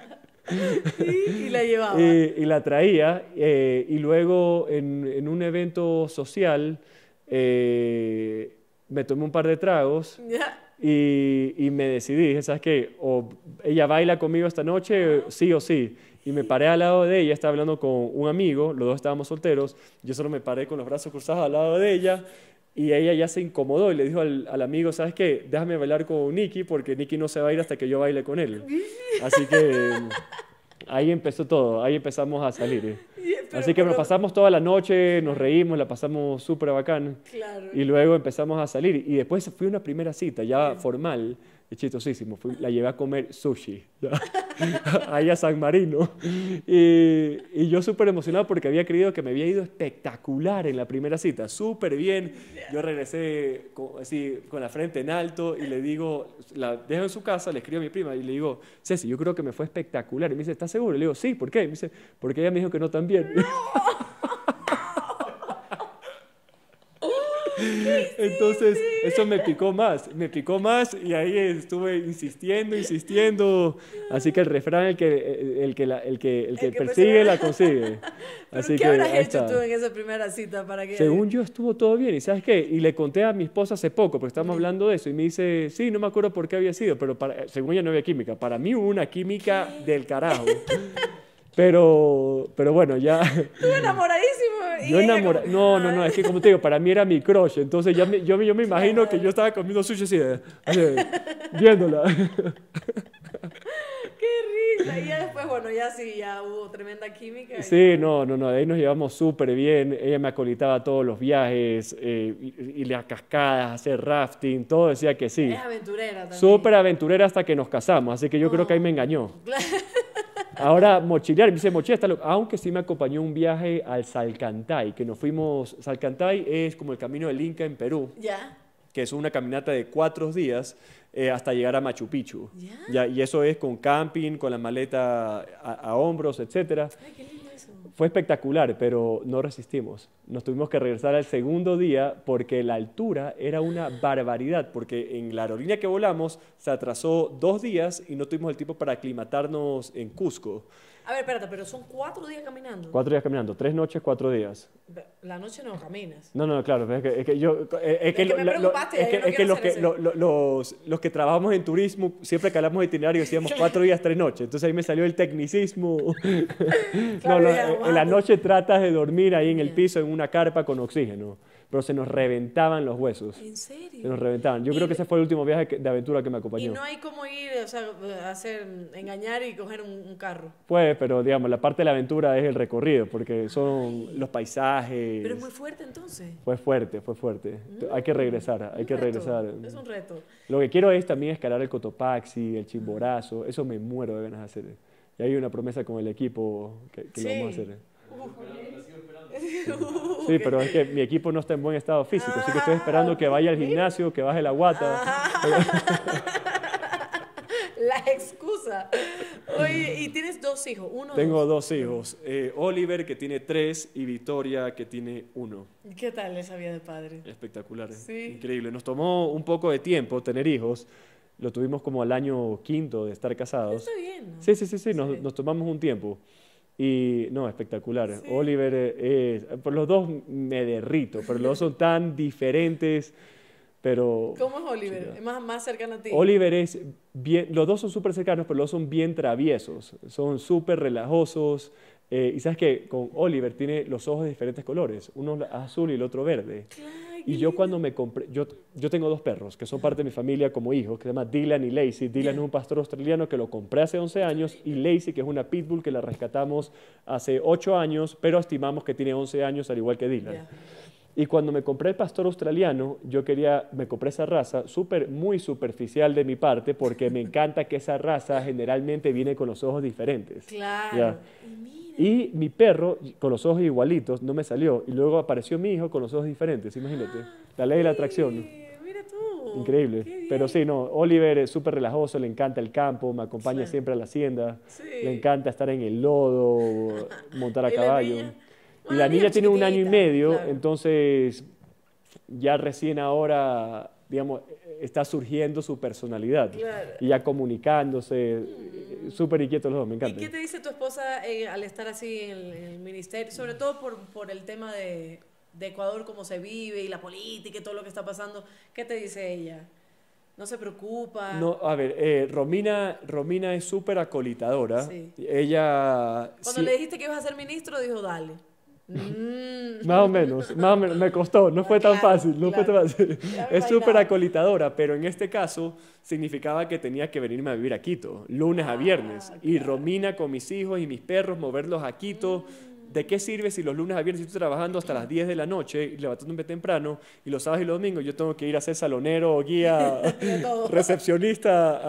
Y la llevaba. Y la traía, y luego en un evento social me tomé un par de tragos y me decidí, dije, ¿sabes qué? O ella baila conmigo esta noche, sí o sí. Y me paré al lado de ella, estaba hablando con un amigo, los dos estábamos solteros, yo solo me paré con los brazos cruzados al lado de ella y ella ya se incomodó y le dijo al amigo, ¿sabes qué? Déjame bailar con Nicky porque Nicky no se va a ir hasta que yo baile con él. Así que ahí empezó todo, ahí empezamos a salir. Así que nos pasamos toda la noche, nos reímos, la pasamos súper bacán. Claro. Y luego empezamos a salir. Y después fui a una primera cita ya formal. Es chistosísimo. La llevé a comer sushi. Ahí a San Marino. Y yo súper emocionado porque había creído que me había ido espectacular en la primera cita. Súper bien. Yo regresé así, con la frente en alto y le digo, la dejo en su casa, le escribo a mi prima y le digo, Ceci, yo creo que me fue espectacular. Y me dice, ¿estás seguro? Y le digo, sí, ¿por qué? Y me dice, porque ella me dijo que no tan bien. Entonces eso me picó más y ahí estuve insistiendo, así que el refrán el que persigue la consigue. Así ¿Qué habrás hecho tú en esa primera cita para que...? Según yo estuvo todo bien y ¿sabes qué? Y le conté a mi esposa hace poco porque estábamos hablando de eso y me dice, sí, no me acuerdo por qué había sido, pero según ella no había química, para mí hubo una química del carajo. Pero bueno, ya... Tú enamoradísimo. Yo enamorado. No, es que como te digo, para mí era mi crush. Entonces yo me imagino que yo estaba comiendo sushi así, viéndola. Qué risa. Y ya después, bueno, ya hubo tremenda química. Sí, no, de ahí nos llevamos súper bien. Ella me acolitaba todos los viajes, y las cascadas, hacer rafting, todo decía que sí. Es aventurera también. Súper aventurera hasta que nos casamos, así que yo creo que ahí me engañó. Ahora, mochilear, me dice mochila, aunque sí me acompañó un viaje al Salcantay, que nos fuimos, Salcantay es como el camino del Inca en Perú, que es una caminata de 4 días hasta llegar a Machu Picchu. Y eso es con camping, con la maleta a hombros, etc. Ay, qué lindo eso. Fue espectacular, pero no resistimos. Nos tuvimos que regresar al segundo día porque la altura era una barbaridad, porque en la aerolínea que volamos se atrasó 2 días y no tuvimos el tiempo para aclimatarnos en Cusco. A ver, espérate, pero son 4 días caminando. 4 días caminando, 3 noches, 4 días. La noche no caminas. No, claro, es que los que trabajamos en turismo, siempre que hablamos de itinerario decíamos 4 días, 3 noches. Entonces ahí me salió el tecnicismo. Claro, en la noche tratas de dormir ahí en el piso, en una carpa con oxígeno. Pero se nos reventaban los huesos. ¿En serio? Se nos reventaban. Yo creo que ese fue el último viaje de aventura que me acompañó. Y no hay como ir, o sea, engañar y coger un carro. Pues, pero digamos, la parte de la aventura es el recorrido, porque son los paisajes. Pero es muy fuerte entonces. Fue fuerte. Hay que regresar, Es un reto. Lo que quiero es también escalar el Cotopaxi, el Chimborazo. Eso me muero de ganas de hacer. Y hay una promesa con el equipo que lo vamos a hacer. Sí, pero es que mi equipo no está en buen estado físico, así que estoy esperando que vaya al gimnasio, que baje la guata. La excusa. Oye, ¿y tienes 2 hijos? Tengo 2 hijos. Oliver, que tiene 3, y Victoria, que tiene 1. ¿Qué tal esa vida de padre? Espectacular, sí. Increíble. Nos tomó un poco de tiempo tener hijos. Lo tuvimos como al año 5º de estar casados. Está bien, ¿no? Sí. Nos tomamos un tiempo. Y no, espectacular. Sí. Oliver por los dos me derrito, pero los dos son tan diferentes. Pero, ¿cómo es Oliver? ¿Es más cercano a ti? Oliver es bien, los dos son súper cercanos, pero los dos son bien traviesos. Son súper relajosos. Y sabes que con Oliver tiene los ojos de diferentes colores, uno azul y el otro verde. Y yo cuando me compré, yo tengo 2 perros que son parte de mi familia como hijos, que se llama Dylan y Lacey. Dylan es un pastor australiano que lo compré hace 11 años y Lacey, que es una pitbull que la rescatamos hace 8 años, pero estimamos que tiene 11 años al igual que Dylan. Y cuando me compré el pastor australiano, me compré esa raza muy superficial de mi parte, porque me encanta que esa raza generalmente viene con los ojos diferentes. Claro. Y mi perro, con los ojos igualitos, no me salió. Y luego apareció mi hijo con los ojos diferentes, imagínate. La ley de la atracción. Mira tú. Increíble. Pero sí, no, Oliver es súper relajoso, le encanta el campo, me acompaña siempre a la hacienda, le encanta estar en el lodo, montar a caballo. Y la niña tiene 1 año y medio, entonces ya recién ahora, digamos, está surgiendo su personalidad. Y ya comunicándose, súper inquietos los dos, me encanta. ¿Y qué te dice tu esposa al estar así en el ministerio? Sobre todo por el tema de Ecuador, cómo se vive y la política y todo lo que está pasando. ¿Qué te dice ella? ¿No se preocupa? No, a ver, Romina es súper acolitadora. Sí. Ella... Cuando le dijiste que ibas a ser ministro, dijo, dale. Más o menos, me costó, no fue tan fácil, no fue tan fácil. Es súper acolitadora, pero en este caso significaba que tenía que venirme a vivir a Quito, lunes a viernes, y Romina con mis hijos y mis perros, moverlos a Quito. ¿De qué sirve si los lunes a viernes estoy trabajando hasta las 10 de la noche y levantándome temprano, y los sábados y los domingos yo tengo que ir a ser salonero, guía, recepcionista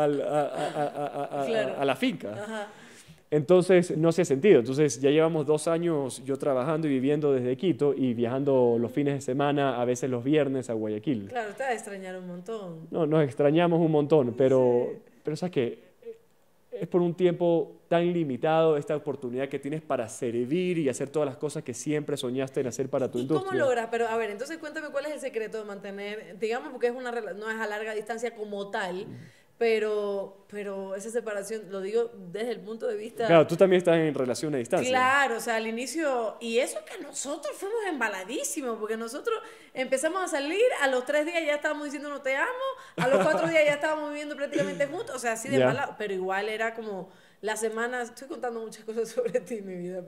a la finca? Ajá. Entonces, no hacía sentido. Entonces, ya llevamos 2 años yo trabajando y viviendo desde Quito y viajando los fines de semana, a veces los viernes a Guayaquil. Claro, te va a extrañar un montón. No, nos extrañamos un montón, pero ¿sabes qué? Es por un tiempo tan limitado esta oportunidad que tienes para servir y hacer todas las cosas que siempre soñaste en hacer para tu industria. ¿Y cómo logras? Pero, a ver, entonces cuéntame cuál es el secreto de mantener, digamos, porque no es a larga distancia como tal, pero esa separación, lo digo desde el punto de vista... Claro, tú también estás en relación a distancia. Claro, o sea, al inicio... Y eso que nosotros fuimos embaladísimos, porque nosotros empezamos a salir, a los 3 días ya estábamos diciendo no te amo, a los 4 días ya estábamos viviendo prácticamente juntos, o sea, así de embalado, pero igual era como... La semana, estoy contando muchas cosas sobre ti, mi vida,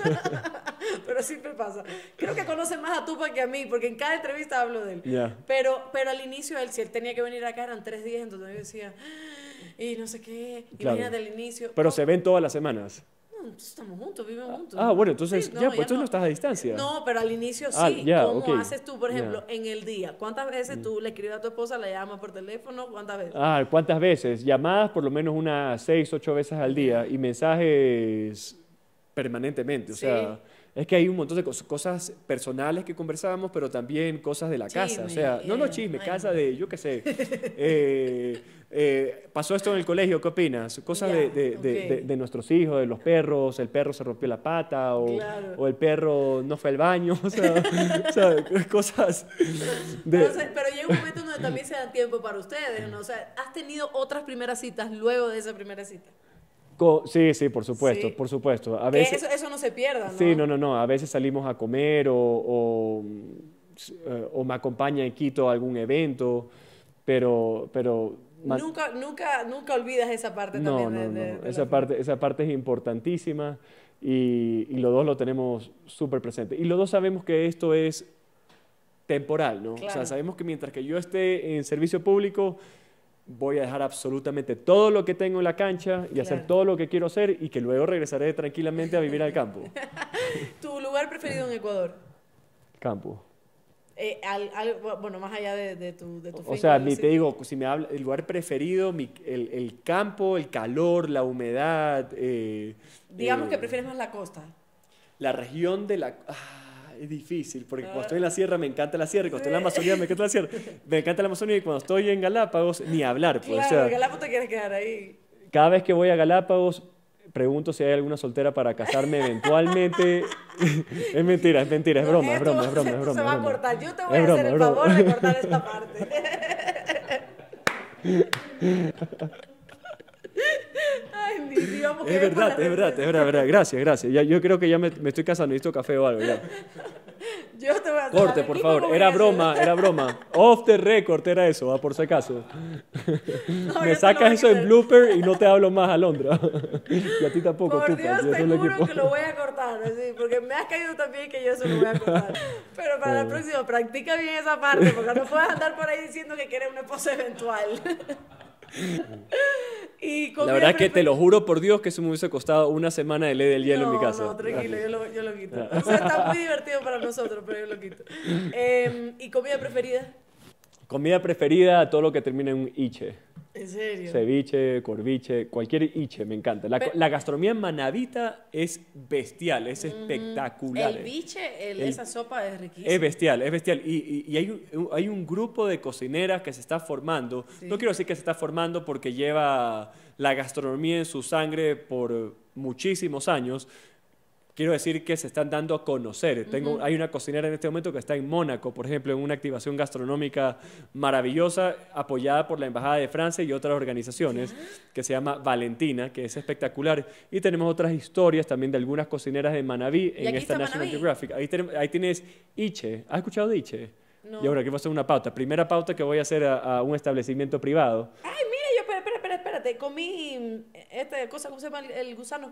pero siempre pasa. Creo que conoce más a Tupac que a mí, porque en cada entrevista hablo de él. Pero al inicio, si él tenía que venir acá, eran 3 días, entonces yo decía, y no sé qué, imagínate el inicio. Pero se ven todas las semanas. No, estamos juntos, vivimos juntos. Ah, bueno, entonces, sí, pues tú no estás a distancia. No, pero al inicio sí. ¿Cómo haces tú, por ejemplo, en el día? ¿Cuántas veces tú le escribes a tu esposa, le llamas por teléfono? ¿Cuántas veces? ¿Cuántas veces? Llamadas por lo menos unas 6, 8 veces al día y mensajes permanentemente. O sea, es que hay un montón de cosas personales que conversábamos, pero también cosas de la casa. O sea, no chisme, casa de, yo qué sé. Pasó esto en el colegio, ¿qué opinas? Cosas de nuestros hijos, de los perros, el perro se rompió la pata o el perro no fue al baño, o sea cosas pero llega un momento donde también se dan tiempo para ustedes, ¿no? O sea, ¿has tenido otras primeras citas luego de esa primera cita? Sí, por supuesto, por supuesto. A veces, eso no se pierda, ¿no? Sí, no. A veces salimos a comer o me acompaña en Quito a algún evento, pero Nunca olvidas esa parte también. No. Esa parte es importantísima y los dos lo tenemos súper presente. Y los dos sabemos que esto es temporal, ¿no? Claro. O sea, sabemos que mientras que yo esté en servicio público, voy a dejar absolutamente todo lo que tengo en la cancha y hacer todo lo que quiero hacer y que luego regresaré tranquilamente a vivir al campo. ¿Tu lugar preferido en Ecuador? Campo. Bueno, más allá de tu finca. O sea, te digo, si me habla, el lugar preferido, el campo, el calor, la humedad. Digamos que prefieres más la costa. La región de la... es difícil, porque cuando estoy en la sierra me encanta la sierra, y cuando estoy en la Amazonía me encanta la sierra, me encanta la Amazonía, y cuando estoy en Galápagos, ni hablar. Pues, claro, en Galápagos te quieres quedar ahí. Cada vez que voy a Galápagos, pregunto si hay alguna soltera para casarme eventualmente. Es mentira, es broma. Se va a cortar, yo te voy a hacer el favor de cortar esta parte. Ay, mi Dios, es verdad. Gracias. Yo creo que ya me estoy casando, necesito café o algo ya. Yo te voy a corte, por favor. Era broma. Off the record era eso, por si acaso. No, me sacas eso en blooper y no te hablo más, Alondra. Y a ti tampoco. Por Dios, te juro que lo voy a cortar, así, porque me has caído también que yo eso lo voy a cortar. Pero para la próxima, practica bien esa parte, porque no puedes andar por ahí diciendo que quieres una esposa eventual. La verdad que te lo juro por Dios que eso me hubiese costado una semana de ley del hielo en mi casa. No, tranquilo, yo lo quito. O sea, está muy divertido para nosotros, pero yo lo quito. ¿Y comida preferida? Comida preferida, todo lo que termina en un iche. ¿En serio? Ceviche, corviche, cualquier iche, me encanta. La gastronomía manabita es bestial, es espectacular. El biche, esa sopa es riquísima. Es bestial, es bestial. Y hay un grupo de cocineras que se está formando. Sí. No quiero decir que se está formando porque lleva la gastronomía en su sangre por muchísimos años. Quiero decir que se están dando a conocer. Hay una cocinera en este momento que está en Mónaco, por ejemplo, en una activación gastronómica maravillosa, apoyada por la Embajada de Francia y otras organizaciones, que se llama Valentina, que es espectacular. Y tenemos otras historias también de algunas cocineras de Manabí en esta National Geographic. Ahí tienes Iche. ¿Has escuchado de Iche? No. Y ahora aquí voy a hacer una pauta. Primera pauta que voy a hacer a un establecimiento privado. Ay, mira, espérate. Comí esta cosa, ¿cómo se llama el gusano?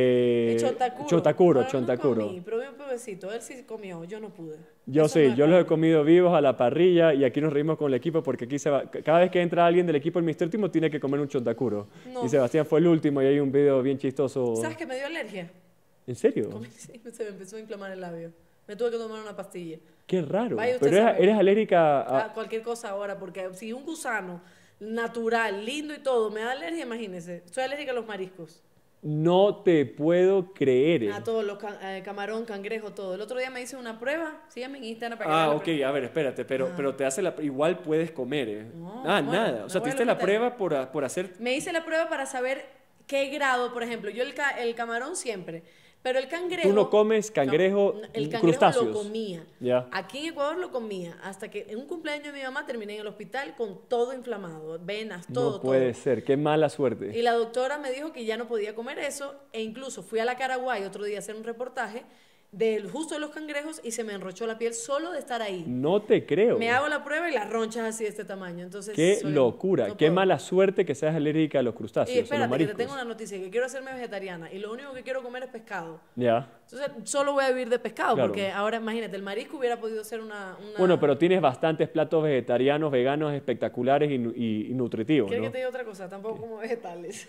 Chontacuro. No comí, probé un pebecito. Él sí comió, yo no pude. Yo sí, yo los he comido vivos a la parrilla y aquí nos reímos con el equipo porque aquí cada vez que entra alguien del equipo del Ministerio Último tiene que comer un chontacuro. No. Y Sebastián fue el último y hay un video bien chistoso. ¿Sabes que me dio alergia? ¿En serio? Sí, se me empezó a inflamar el labio. Me tuve que tomar una pastilla. Qué raro. Pero eres alérgica a cualquier cosa ahora, porque si un gusano natural, lindo y todo, me da alergia, imagínese. Soy alérgica a los mariscos. No te puedo creer. A todos los camarón, cangrejo, todo. El otro día me hice una prueba, sígueme en Instagram para que ok, a ver, espérate, pero te hace igual puedes comer, No, nada. O sea, te hiciste la prueba por hacer... Me hice la prueba para saber qué grado, por ejemplo, yo el camarón siempre... Pero el cangrejo... Tú no comes cangrejo, el cangrejo crustáceos. lo comía. Yeah. Aquí en Ecuador lo comía. Hasta que en un cumpleaños de mi mamá terminé en el hospital con todo inflamado. Venas, todo. No puede ser. Qué mala suerte. Y la doctora me dijo que ya no podía comer eso. E incluso fui a la Caraguay otro día a hacer un reportaje justo de los cangrejos y se me enrochó la piel solo de estar ahí. No te creo. Me hago la prueba y las ronchas así de este tamaño. Entonces, qué locura. Qué mala suerte que seas alérgica a los crustáceos. Y espérate, que te tengo una noticia, que quiero hacerme vegetariana y lo único que quiero comer es pescado. Ya. Entonces, solo voy a vivir de pescado, claro. Porque ahora, imagínate, el marisco hubiera podido ser una... Bueno, pero tienes bastantes platos vegetarianos, veganos, espectaculares y nutritivos, ¿Quieres ¿no? que te diga otra cosa? Tampoco como vegetales.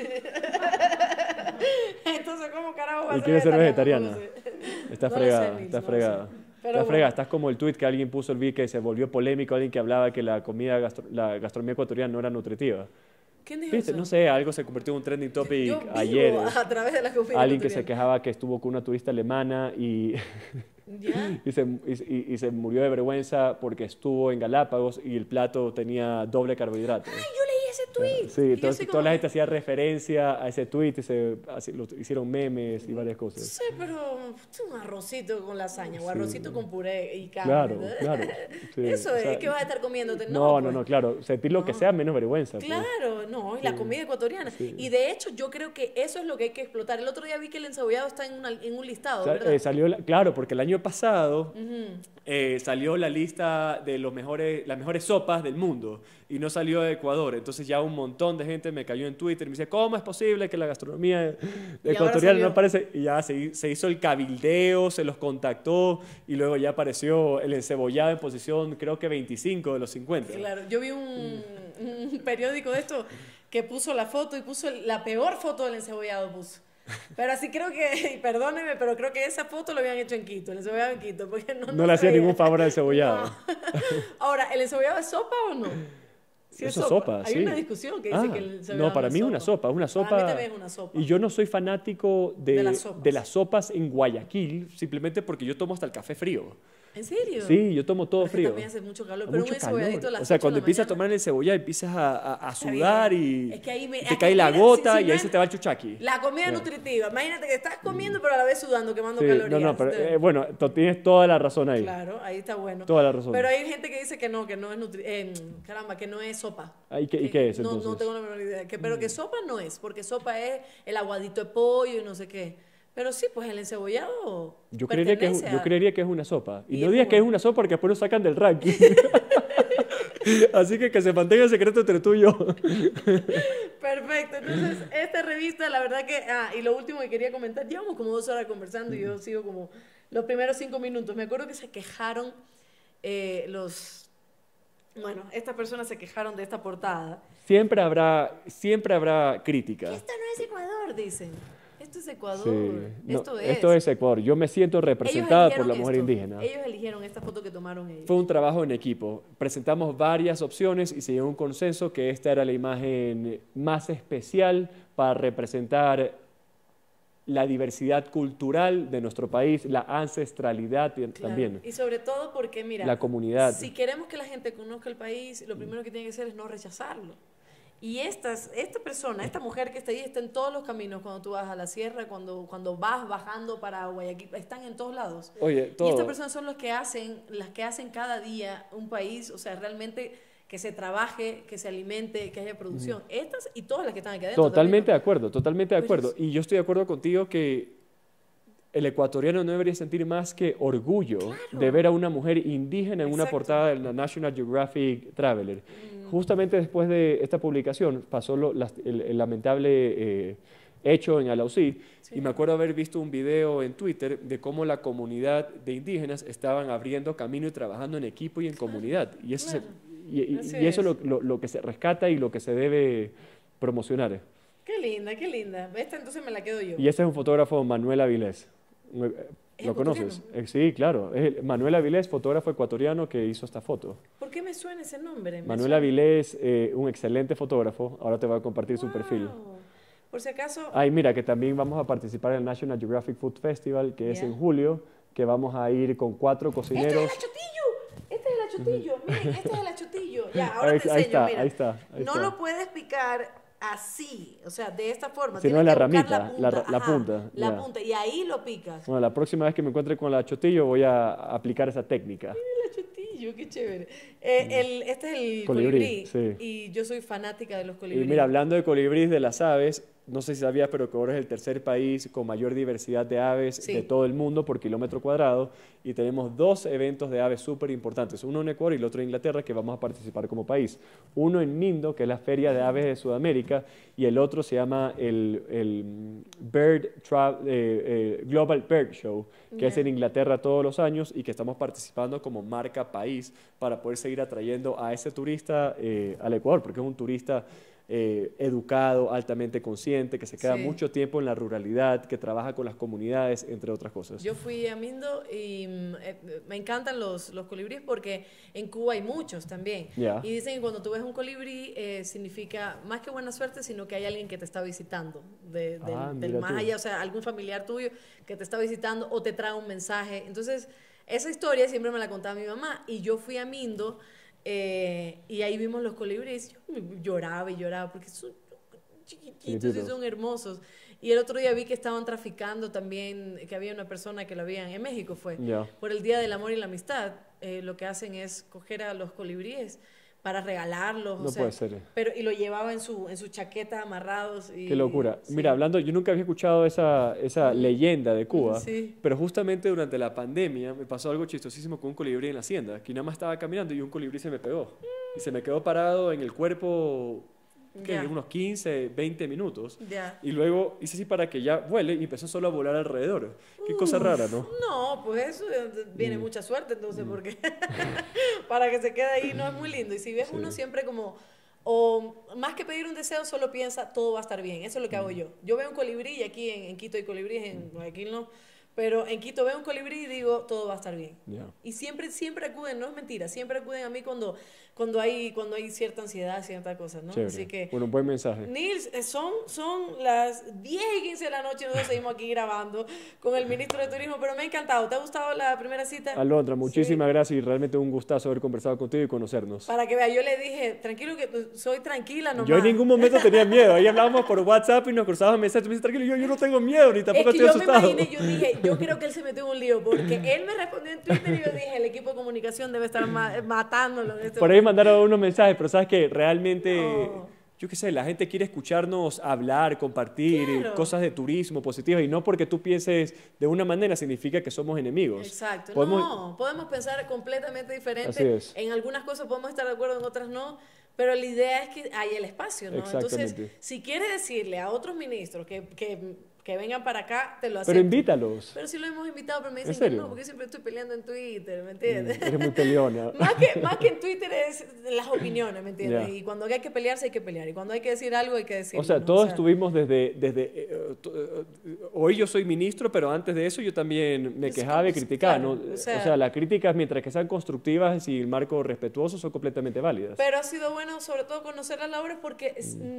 Entonces, ¿cómo carajo va a ser vegetariana? ¿Y quieres ser vegetariana? Está fregada, está fregada. Está fregada, estás como el tuit que alguien puso el que se volvió polémico, alguien que hablaba que la gastronomía ecuatoriana no era nutritiva. ¿Quién dijo eso? No sé, algo se convirtió en un trending topic yo ayer. A través de la comida alguien que se quejaba que estuvo con una turista alemana y se murió de vergüenza porque estuvo en Galápagos y el plato tenía doble carbohidrato. ¡Ay, yo leí ese tweet! Sí, entonces toda la gente hacía referencia a ese tweet y lo hicieron memes y varias cosas. Sí, pero un arrocito con lasaña o arrocito con puré y carne. Claro. Sí, eso es, ¿qué vas a estar comiéndote? No, claro. Sentir lo que sea menos vergüenza. Claro, y la comida ecuatoriana. Sí. Y de hecho, yo creo que eso es lo que hay que explotar. El otro día vi que el encebollado está en un listado, ¿verdad? Claro, porque el año pasado salió la lista de las mejores sopas del mundo y no salió de Ecuador. Entonces ya un montón de gente me cayó en Twitter y me dice, ¿cómo es posible que la gastronomía ecuatoriana no aparece? Y ya se hizo el cabildeo, se los contactó y luego ya apareció el encebollado en posición creo que 25 de los 50. Claro, yo vi un periódico de esto que puso la foto y puso la peor foto del encebollado puso. Pero así creo que, perdóneme, pero creo que esa foto lo habían hecho en Quito, el encebollado en Quito, porque no le hacía ningún favor al encebollado. No. Ahora, ¿el encebollado es sopa o no? Sí, eso es sopa. Hay una discusión que dice que el encebollado no, para mí es una sopa. Para mí también es una sopa. Y yo no soy fanático de las sopas en Guayaquil, simplemente porque yo tomo hasta el café frío. ¿En serio? Sí, yo tomo todo frío. También hace mucho calor, pero un enceboladito a las 8 O sea, cuando empiezas a tomar el cebolla empiezas a sudar y te cae la gota y ahí se te va el chuchaqui. La comida nutritiva. Imagínate que estás comiendo pero a la vez sudando, quemando calorías. Pero bueno, tienes toda la razón ahí. Claro, ahí está bueno. Toda la razón. Pero hay gente que dice que no es que no es sopa. ¿Y qué es entonces? No tengo la menor idea. Pero que sopa no es, porque sopa es el aguadito de pollo y no sé qué. Pero sí, pues el encebollado yo creería que es una sopa. Y no digas que es una sopa porque después lo sacan del ranking. Así que se mantenga el secreto entre tú y yo. Perfecto. Entonces, esta revista, la verdad que... y lo último que quería comentar, llevamos como 2 horas conversando y yo sigo como los primeros 5 minutos. Me acuerdo que se quejaron estas personas se quejaron de esta portada. Siempre habrá crítica. Esto no es Ecuador, dicen. Esto es Ecuador. Sí. Esto es Ecuador. Yo me siento representada por la mujer indígena. Ellos eligieron esta foto que tomaron ellos. Fue un trabajo en equipo. Presentamos varias opciones y se llegó a un consenso que esta era la imagen más especial para representar la diversidad cultural de nuestro país, la ancestralidad también. Y sobre todo porque, mira, la comunidad. Si queremos que la gente conozca el país, lo primero que tiene que hacer es no rechazarlo. Y esta persona, esta mujer que está ahí, está en todos los caminos cuando tú vas a la sierra, cuando vas bajando para Guayaquil, están en todos lados. Oye, todo. Y estas personas son las que hacen cada día un país, o sea, realmente que se trabaje, que se alimente, que haya producción. Estas y todas las que están aquí adentro. Totalmente de acuerdo, totalmente de acuerdo. Y yo estoy de acuerdo contigo que el ecuatoriano no debería sentir más que orgullo de ver a una mujer indígena en una portada de la National Geographic Traveler. Justamente después de esta publicación pasó el lamentable hecho en Alausí, y me acuerdo haber visto un video en Twitter de cómo la comunidad de indígenas estaban abriendo camino y trabajando en equipo y en comunidad. Y eso, eso es lo que se rescata y lo que se debe promocionar. Qué linda, qué linda. Esta entonces me la quedo yo. Y ese es un fotógrafo, Manuel Avilés. ¿Lo conoces? Sí, claro. Es Manuel Avilés, fotógrafo ecuatoriano que hizo esta foto. ¿Por qué me suena ese nombre? Manuel Avilés, un excelente fotógrafo. Ahora te voy a compartir su perfil. Por si acaso... Ay, mira, que también vamos a participar en el National Geographic Food Festival, que es en julio, que vamos a ir con 4 cocineros. ¡Este es el achotillo! ¡Este es el achotillo! Miren, este es el achotillo. Ya, ahora te enseño, mira. Ahí está. No lo puedes picar así, o sea, de esta forma. Si no, la ramita, la punta. La punta, y ahí lo picas. Bueno, la próxima vez que me encuentre con el achotillo voy a aplicar esa técnica. Mira el achotillo, qué chévere. Este es el colibrí, sí. Y yo soy fanática de los colibríes. Y mira, hablando de colibríes, de las aves, no sé si sabías, pero Ecuador es el tercer país con mayor diversidad de aves de todo el mundo por kilómetro cuadrado, y tenemos 2 eventos de aves súper importantes, uno en Ecuador y el otro en Inglaterra, que vamos a participar como país. Uno en Mindo, que es la Feria de Aves de Sudamérica, y el otro se llama el Global Bird Show, que es en Inglaterra todos los años y que estamos participando como marca país para poder seguir atrayendo a ese turista al Ecuador, porque es un turista educado, altamente consciente, que se queda mucho tiempo en la ruralidad, que trabaja con las comunidades, entre otras cosas. Yo fui a Mindo y me encantan los colibríes porque en Cuba hay muchos también. Y dicen que cuando tú ves un colibrí significa más que buena suerte, sino que hay alguien que te está visitando del más allá, o sea, algún familiar tuyo que te está visitando o te trae un mensaje. Entonces, esa historia siempre me la contaba mi mamá, y yo fui a Mindo. Y ahí vimos los colibríes. Yo lloraba y lloraba porque son chiquititos y son hermosos. Y el otro día vi que estaban traficando también, que había una persona que lo habían en México, por el Día del Amor y la Amistad. Lo que hacen es coger a los colibríes para regalarlos. No puede ser. Y lo llevaba en su chaqueta amarrados. Qué locura. Mira, hablando, yo nunca había escuchado esa leyenda de Cuba, pero justamente durante la pandemia me pasó algo chistosísimo con un colibrí en la hacienda, que nada más estaba caminando y un colibrí se me pegó. Y se me quedó parado en el cuerpo unos 15, 20 minutos. Y luego hice así para que ya vuele y empezó solo a volar alrededor. Qué cosa rara, ¿no? No, pues eso viene mucha suerte entonces, porque para que se quede ahí no es muy lindo. Y si ves uno siempre como, o más que pedir un deseo, solo piensa todo va a estar bien. Eso es lo que hago yo. Yo veo un colibrí, y aquí en Quito hay colibríes, en Guayaquil no. Pero en Quito veo un colibrí y digo, todo va a estar bien. Y siempre acuden, no es mentira, siempre acuden a mí cuando hay cierta ansiedad, cierta cosa, ¿no? Chévere. Así que, bueno, buen mensaje. Nils, son las 10:15 de la noche, nosotros seguimos aquí grabando con el ministro de Turismo, pero me ha encantado. ¿Te ha gustado la primera cita? Alondra, muchísimas gracias, y realmente un gustazo haber conversado contigo y conocernos. Para que vea, yo le dije, tranquilo, que soy tranquila nomás. Yo en ningún momento tenía miedo. Ahí hablábamos por WhatsApp y nos cruzábamos mensajes. Me dice, tranquilo, yo no tengo miedo, ni tampoco estoy asustado. Yo me imaginé, yo dije, yo creo que él se metió en un lío, porque él me respondió en Twitter y yo dije, el equipo de comunicación debe estar matándolo. Por ahí mandaron unos mensajes, pero sabes que realmente, yo qué sé, la gente quiere escucharnos hablar, compartir cosas de turismo positivas, y no porque tú pienses de una manera significa que somos enemigos. Exacto. Podemos pensar completamente diferente. Así es. En algunas cosas podemos estar de acuerdo, en otras no. Pero la idea es que haya el espacio, ¿no? Entonces, si quiere decirle a otros ministros que vengan para acá, te lo acepto. Pero invítalos. Pero sí lo hemos invitado, pero me dicen que no, porque siempre estoy peleando en Twitter, ¿me entiendes? Eres muy peleona. más que en Twitter es las opiniones, ¿me entiendes? Y cuando hay que pelearse, hay que pelear. Y cuando hay que decir algo, hay que decirlo. O sea, todos estuvimos desde hoy yo soy ministro, pero antes de eso yo también me quejaba y criticaba. Claro, ¿no? O sea, las críticas, mientras que sean constructivas y el marco respetuoso, son completamente válidas. Pero ha sido bueno, sobre todo, conocer las labores porque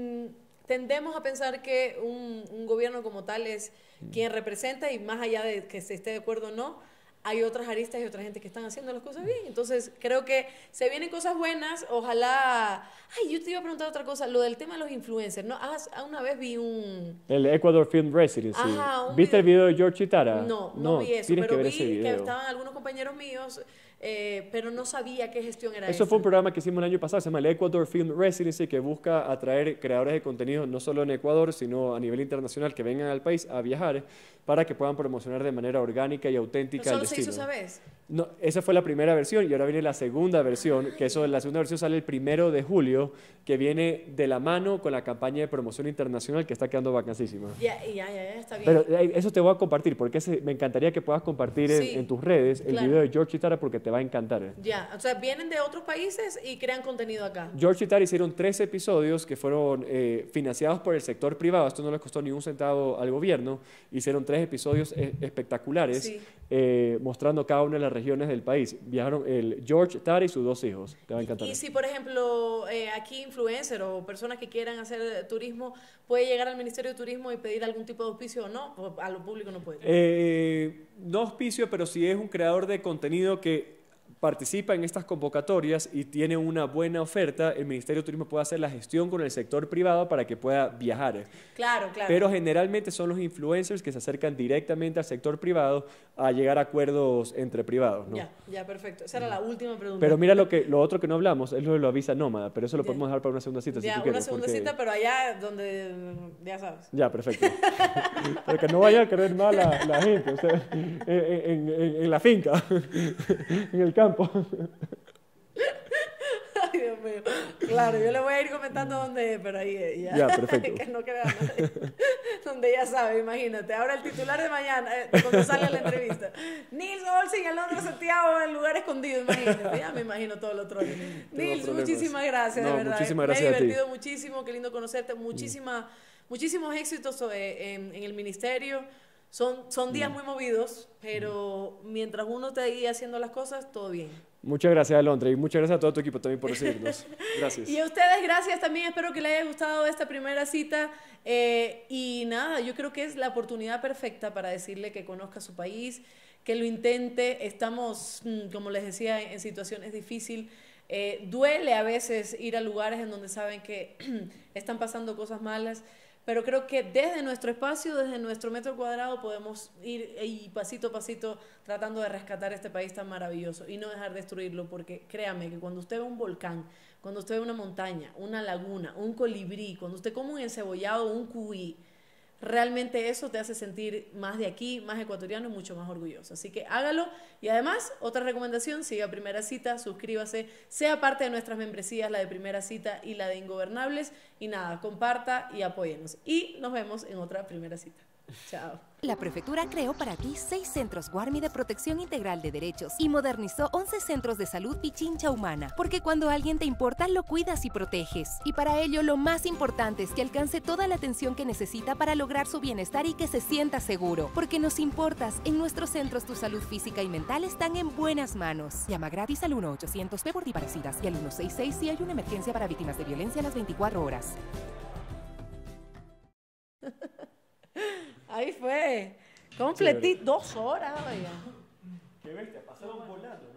tendemos a pensar que un gobierno como tal es quien representa, y más allá de que se esté de acuerdo o no, hay otras aristas y otra gente que están haciendo las cosas bien. Entonces, creo que se vienen cosas buenas. Ojalá... Ay, yo te iba a preguntar otra cosa. Lo del tema de los influencers, ¿no? Una vez vi el Ecuador Film Residency. Ajá, ¿viste el video de George Chitara? No vi eso, pero vi que estaban algunos compañeros míos... pero no sabía qué gestión era esa. Eso fue un programa que hicimos el año pasado, se llama el Ecuador Film Residency, que busca atraer creadores de contenido no solo en Ecuador, sino a nivel internacional, que vengan al país a viajar para que puedan promocionar de manera orgánica y auténtica el destino. ¿Solo se hizo esa vez? No, esa fue la primera versión y ahora viene la segunda versión, que la segunda versión sale el 1 de julio, que viene de la mano con la campaña de promoción internacional que está quedando vacancísima. Ya, está bien. Pero eso te voy a compartir, porque me encantaría que puedas compartir en tus redes el video de George Chitara, porque te va a encantar. Ya, o sea, vienen de otros países y crean contenido acá. George Chitara hicieron 3 episodios que fueron financiados por el sector privado. Esto no les costó ni un centavo al gobierno. Hicieron 3 episodios espectaculares, mostrando cada una de las regiones del país. Viajaron George Chitara y sus 2 hijos. Te va a encantar. Y si, por ejemplo, aquí influencer o personas que quieran hacer turismo, ¿puede llegar al Ministerio de Turismo y pedir algún tipo de auspicio o no? ¿O a lo público no puede? No auspicio, pero si es un creador de contenido que participa en estas convocatorias y tiene una buena oferta, el Ministerio de Turismo puede hacer la gestión con el sector privado para que pueda viajar. Claro. Pero generalmente son los influencers que se acercan directamente al sector privado a llegar a acuerdos entre privados, ¿no? Ya, perfecto. Esa era la última pregunta. Pero mira lo otro que no hablamos, es lo de la visa nómada, pero eso lo podemos dejar para una segunda cita si tú quieres. Una segunda cita, pero allá donde, ya sabes. Ya, perfecto. Pero que no vaya a querer mal la gente, o sea, en la finca, en el campo. Ay, Dios mío. Claro, yo le voy a ir comentando dónde, pero ahí ya. Ya, perfecto. Que no crea nadie. Donde ya sabe, imagínate. Ahora el titular de mañana, cuando salga la entrevista. Nils Olsen, Alondra Santiago, en lugar escondido, imagínate. Ya me imagino todo lo otro. Nils, muchísimas gracias, de verdad. Muchísimas gracias. Me he divertido muchísimo, qué lindo conocerte. Muchísimos éxitos en el ministerio. Son días muy movidos, pero mientras uno esté ahí haciendo las cosas, todo bien. Muchas gracias, Alondra, y muchas gracias a todo tu equipo también por recibirnos. Gracias. Y a ustedes, gracias también. Espero que les haya gustado esta primera cita. Y nada, yo creo que es la oportunidad perfecta para decirle que conozca su país, que lo intente. Estamos, como les decía, en situaciones difíciles. Duele a veces ir a lugares en donde saben que están pasando cosas malas. Pero creo que desde nuestro espacio, desde nuestro metro cuadrado, podemos ir y pasito a pasito tratando de rescatar este país tan maravilloso y no dejar destruirlo, porque créame que cuando usted ve un volcán, cuando usted ve una montaña, una laguna, un colibrí, cuando usted come un encebollado o un cuy, realmente eso te hace sentir más de aquí, más ecuatoriano y mucho más orgulloso. Así que hágalo. Y además, otra recomendación, siga Primera Cita, suscríbase, sea parte de nuestras membresías, la de Primera Cita y la de Ingobernables. Y nada, comparta y apóyenos. Y nos vemos en otra Primera Cita. Chao. La Prefectura creó para ti 6 centros Guarmi de protección integral de derechos y modernizó 11 centros de salud Pichincha Humana, porque cuando alguien te importa, lo cuidas y proteges. Y para ello, lo más importante es que alcance toda la atención que necesita para lograr su bienestar y que se sienta seguro. Porque nos importas, en nuestros centros tu salud física y mental están en buenas manos. Llama gratis al 1-800-P por antiparasitas y al 166 si hay una emergencia para víctimas de violencia a las 24 horas. Ahí fue. Completito. 2 horas, oiga. Qué bestia, pasaron volando.